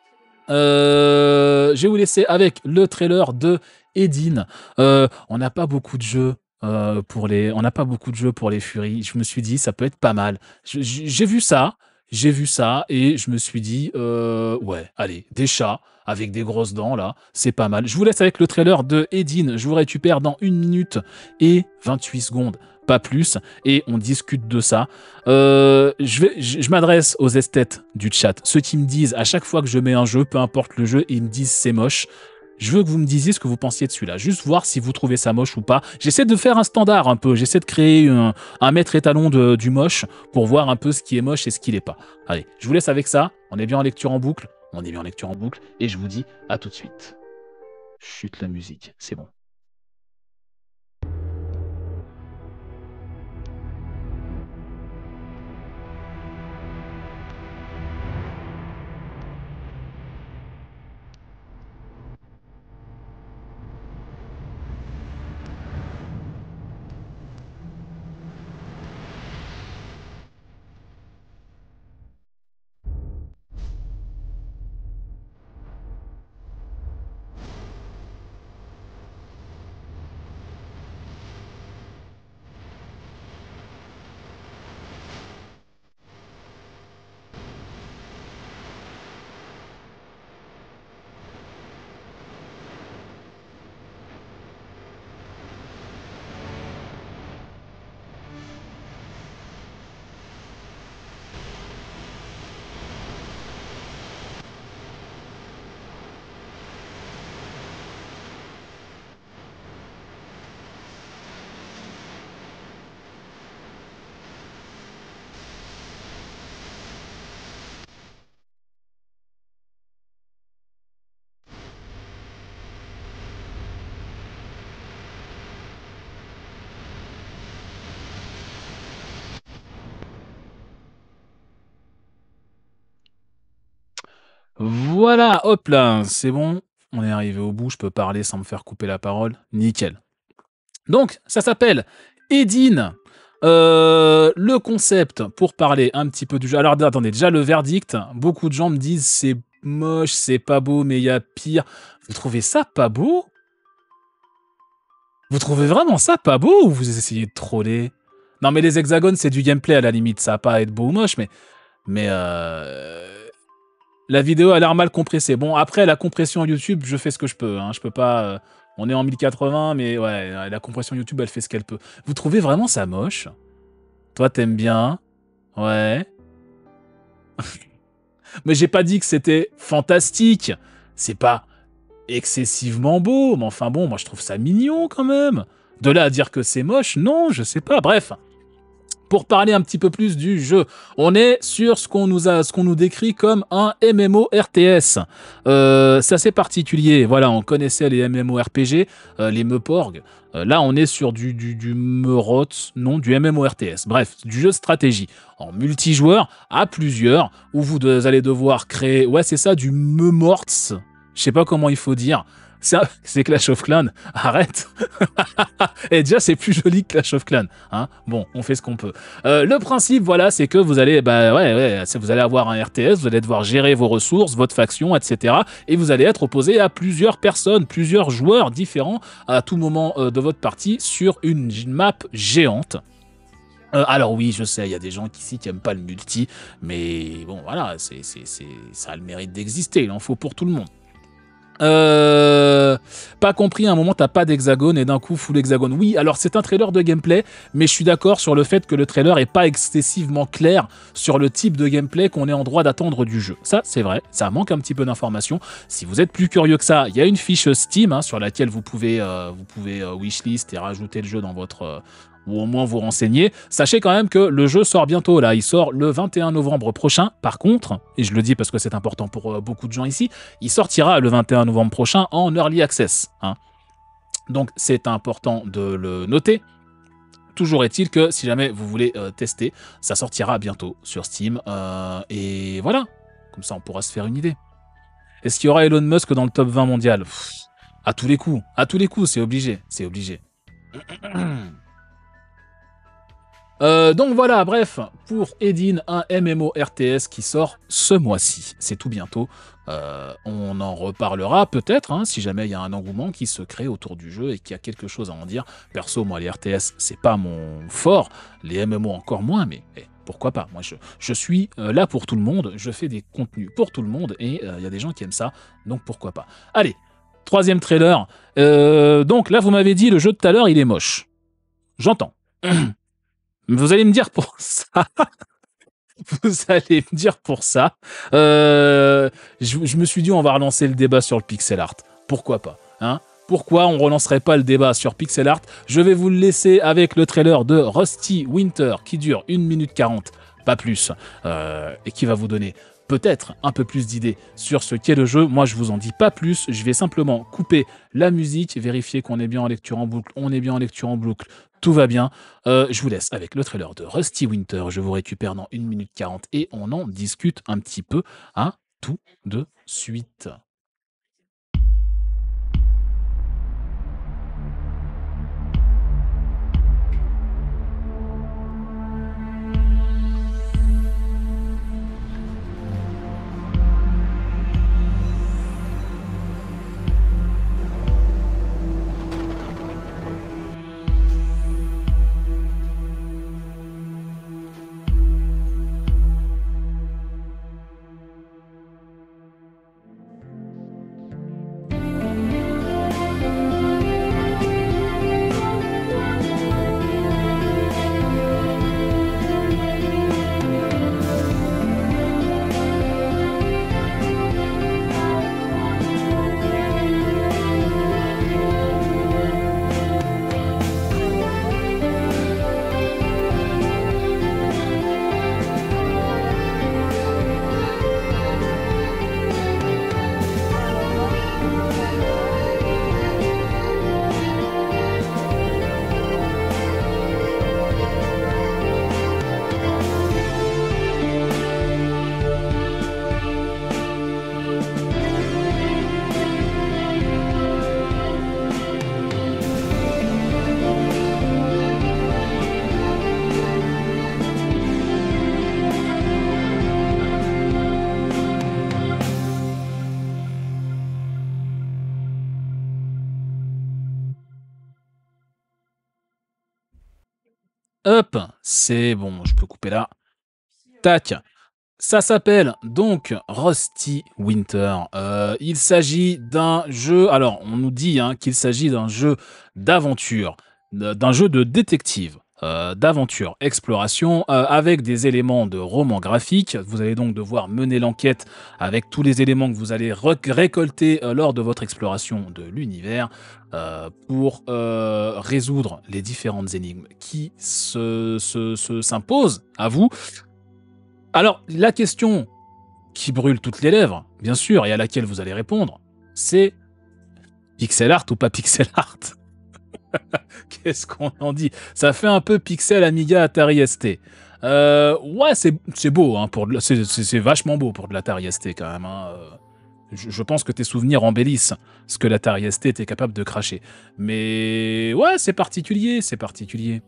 Je vais vous laisser avec le trailer de Edin. On n'a pas beaucoup de jeux pour les Furies. Je me suis dit ça peut être pas mal. J'ai vu ça et je me suis dit ouais, allez, des chats avec des grosses dents là, c'est pas mal. Je vous laisse avec le trailer de Edin. Je vous récupère dans 1 minute et 28 secondes. Pas plus, et on discute de ça. Je m'adresse aux esthètes du chat, ceux qui me disent à chaque fois que je mets un jeu, peu importe le jeu, et ils me disent c'est moche. Je veux que vous me disiez ce que vous pensiez de celui-là, juste voir si vous trouvez ça moche ou pas. J'essaie de faire un standard un peu, j'essaie de créer un maître étalon du moche pour voir un peu ce qui est moche et ce qui l'est pas. Allez, je vous laisse avec ça, on est bien en lecture en boucle, et je vous dis à tout de suite. Chute la musique, c'est bon. Voilà, hop là, c'est bon, on est arrivé au bout, je peux parler sans me faire couper la parole, nickel. Donc, ça s'appelle Edin. Le concept, pour parler un petit peu du jeu... Alors, attendez, déjà le verdict, beaucoup de gens me disent c'est moche, c'est pas beau, mais il y a pire. Vous trouvez ça pas beau? Vous trouvez vraiment ça pas beau ou vous essayez de troller? Non, mais les hexagones, c'est du gameplay à la limite, ça va pas être beau ou moche, mais la vidéo a l'air mal compressée. Bon, après, la compression YouTube, je fais ce que je peux. Hein. Je peux pas... on est en 1080, mais ouais, la compression YouTube, elle fait ce qu'elle peut. Vous trouvez vraiment ça moche? Toi, t'aimes bien? Ouais. Mais j'ai pas dit que c'était fantastique. C'est pas excessivement beau, mais enfin bon, moi, je trouve ça mignon, quand même. De là à dire que c'est moche, non, je sais pas. Bref. Pour parler un petit peu plus du jeu, on est sur ce qu'on nous décrit comme un MMORTS. C'est assez particulier. Voilà, on connaissait les MMORPG, les Meuporg. Là, on est sur du Meurot, non, du MMORTS. Bref, du jeu de stratégie en multijoueur à plusieurs, où vous allez devoir créer, ouais, c'est ça, du Meumorts. Je sais pas comment il faut dire. C'est Clash of Clans. Arrête. Et déjà, c'est plus joli que Clash of Clans. Hein, bon, on fait ce qu'on peut. Le principe, voilà, c'est que vous allez, vous allez avoir un RTS, vous allez devoir gérer vos ressources, votre faction, etc. Et vous allez être opposé à plusieurs personnes, plusieurs joueurs différents à tout moment de votre partie sur une map géante. Alors oui, je sais, il y a des gens ici qui aiment pas le multi, mais bon, voilà, ça a le mérite d'exister. Il en faut pour tout le monde. Pas compris, à un moment t'as pas d'hexagone et d'un coup full hexagone. Oui, alors c'est un trailer de gameplay, mais je suis d'accord sur le fait que le trailer est pas excessivement clair sur le type de gameplay qu'on est en droit d'attendre du jeu. Ça, c'est vrai, ça manque un petit peu d'informations. Si vous êtes plus curieux que ça, il y a une fiche Steam hein, sur laquelle vous pouvez wishlist et rajouter le jeu dans votre... ou au moins vous renseigner. Sachez quand même que le jeu sort bientôt, là. Il sort le 21 novembre prochain. Par contre, et je le dis parce que c'est important pour beaucoup de gens ici, il sortira le 21 novembre prochain en Early Access. Hein. Donc c'est important de le noter. Toujours est-il que si jamais vous voulez tester, ça sortira bientôt sur Steam. Et voilà, comme ça on pourra se faire une idée. Est-ce qu'il y aura Elon Musk dans le top 20 mondial? À tous les coups, c'est obligé, c'est obligé. Donc voilà, bref, pour Edin, un MMORTS qui sort ce mois-ci. C'est tout bientôt. On en reparlera peut-être, hein, si jamais il y a un engouement qui se crée autour du jeu et qu'il y a quelque chose à en dire. Perso, moi, les RTS, c'est pas mon fort. Les MMO encore moins, mais pourquoi pas. Moi, je suis là pour tout le monde. Je fais des contenus pour tout le monde et il y a des gens qui aiment ça, donc pourquoi pas. Allez, troisième trailer. Donc là, vous m'avez dit, le jeu de tout à l'heure, il est moche. J'entends. Vous allez me dire pour ça. Vous allez me dire pour ça. Je me suis dit, on va relancer le débat sur le pixel art. Pourquoi pas, hein? Pourquoi on relancerait pas le débat sur pixel art? Je vais vous le laisser avec le trailer de Rusty Winter qui dure 1 minute 40, pas plus, et qui va vous donner peut-être un peu plus d'idées sur ce qu'est le jeu. Moi, je vous en dis pas plus. Je vais simplement couper la musique, vérifier qu'on est bien en lecture en boucle. On est bien en lecture en boucle. Tout va bien. Je vous laisse avec le trailer de Rusty Winter. Je vous récupère dans 1 minute 40 et on en discute un petit peu à tout de suite. Hop, c'est bon, je peux couper là. Tac. Ça s'appelle donc Rusty Winter. Il s'agit d'un jeu... Alors, on nous dit hein, qu'il s'agit d'un jeu d'aventure, d'un jeu de détective. d'aventure, exploration, avec des éléments de roman graphique. Vous allez donc devoir mener l'enquête avec tous les éléments que vous allez récolter lors de votre exploration de l'univers pour résoudre les différentes énigmes qui s'imposent à vous. Alors, la question qui brûle toutes les lèvres, bien sûr, et à laquelle vous allez répondre, c'est pixel art ou pas pixel art? Qu'est-ce qu'on en dit? Ça fait un peu pixel Amiga Atari ST. Ouais, c'est beau, hein, c'est vachement beau pour de l'Atari ST quand même. Hein. Je pense que tes souvenirs embellissent ce que l'Atari ST était capable de cracher. Mais ouais, c'est particulier, c'est particulier.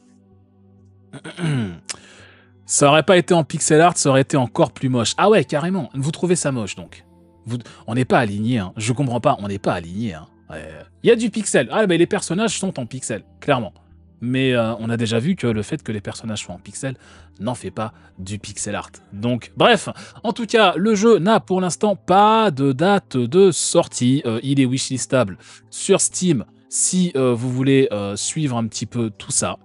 Ça aurait pas été en pixel art, ça aurait été encore plus moche. Ah ouais, carrément. Vous trouvez ça moche donc? On n'est pas aligné. Hein. Je comprends pas. On n'est pas aligné. Hein. Il y a du pixel. Ah mais les personnages sont en pixel, clairement. Mais on a déjà vu que le fait que les personnages soient en pixel n'en fait pas du pixel art. Donc bref, en tout cas, le jeu n'a pour l'instant pas de date de sortie. Il est wishlistable sur Steam si vous voulez suivre un petit peu tout ça.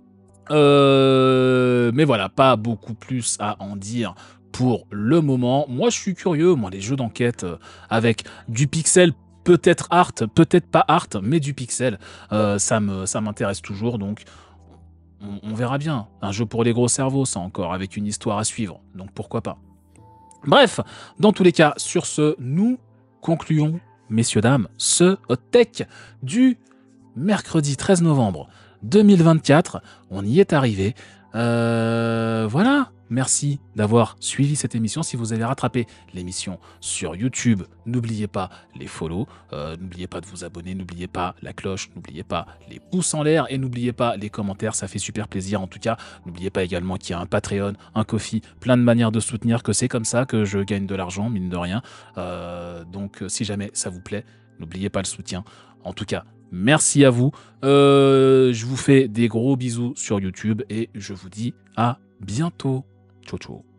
Mais voilà, pas beaucoup plus à en dire pour le moment. Moi, je suis curieux. Moi, les jeux d'enquête avec du pixel, peut-être art, peut-être pas art, mais du pixel, ça m'intéresse toujours. Donc, on verra bien. Un jeu pour les gros cerveaux, ça encore, avec une histoire à suivre. Donc, pourquoi pas. Bref, dans tous les cas, sur ce, nous concluons, messieurs, dames, ce Hot Tech du mercredi 13 novembre 2024, on y est arrivé. Voilà, merci d'avoir suivi cette émission. Si vous avez rattrapé l'émission sur YouTube, n'oubliez pas les follow, n'oubliez pas de vous abonner, n'oubliez pas la cloche, n'oubliez pas les pouces en l'air et n'oubliez pas les commentaires, ça fait super plaisir en tout cas. N'oubliez pas également qu'il y a un Patreon, un Ko-fi, plein de manières de soutenir, que c'est comme ça que je gagne de l'argent, mine de rien. Donc si jamais ça vous plaît, n'oubliez pas le soutien. En tout cas, merci à vous. Je vous fais des gros bisous sur YouTube et je vous dis à bientôt. Ciao, ciao.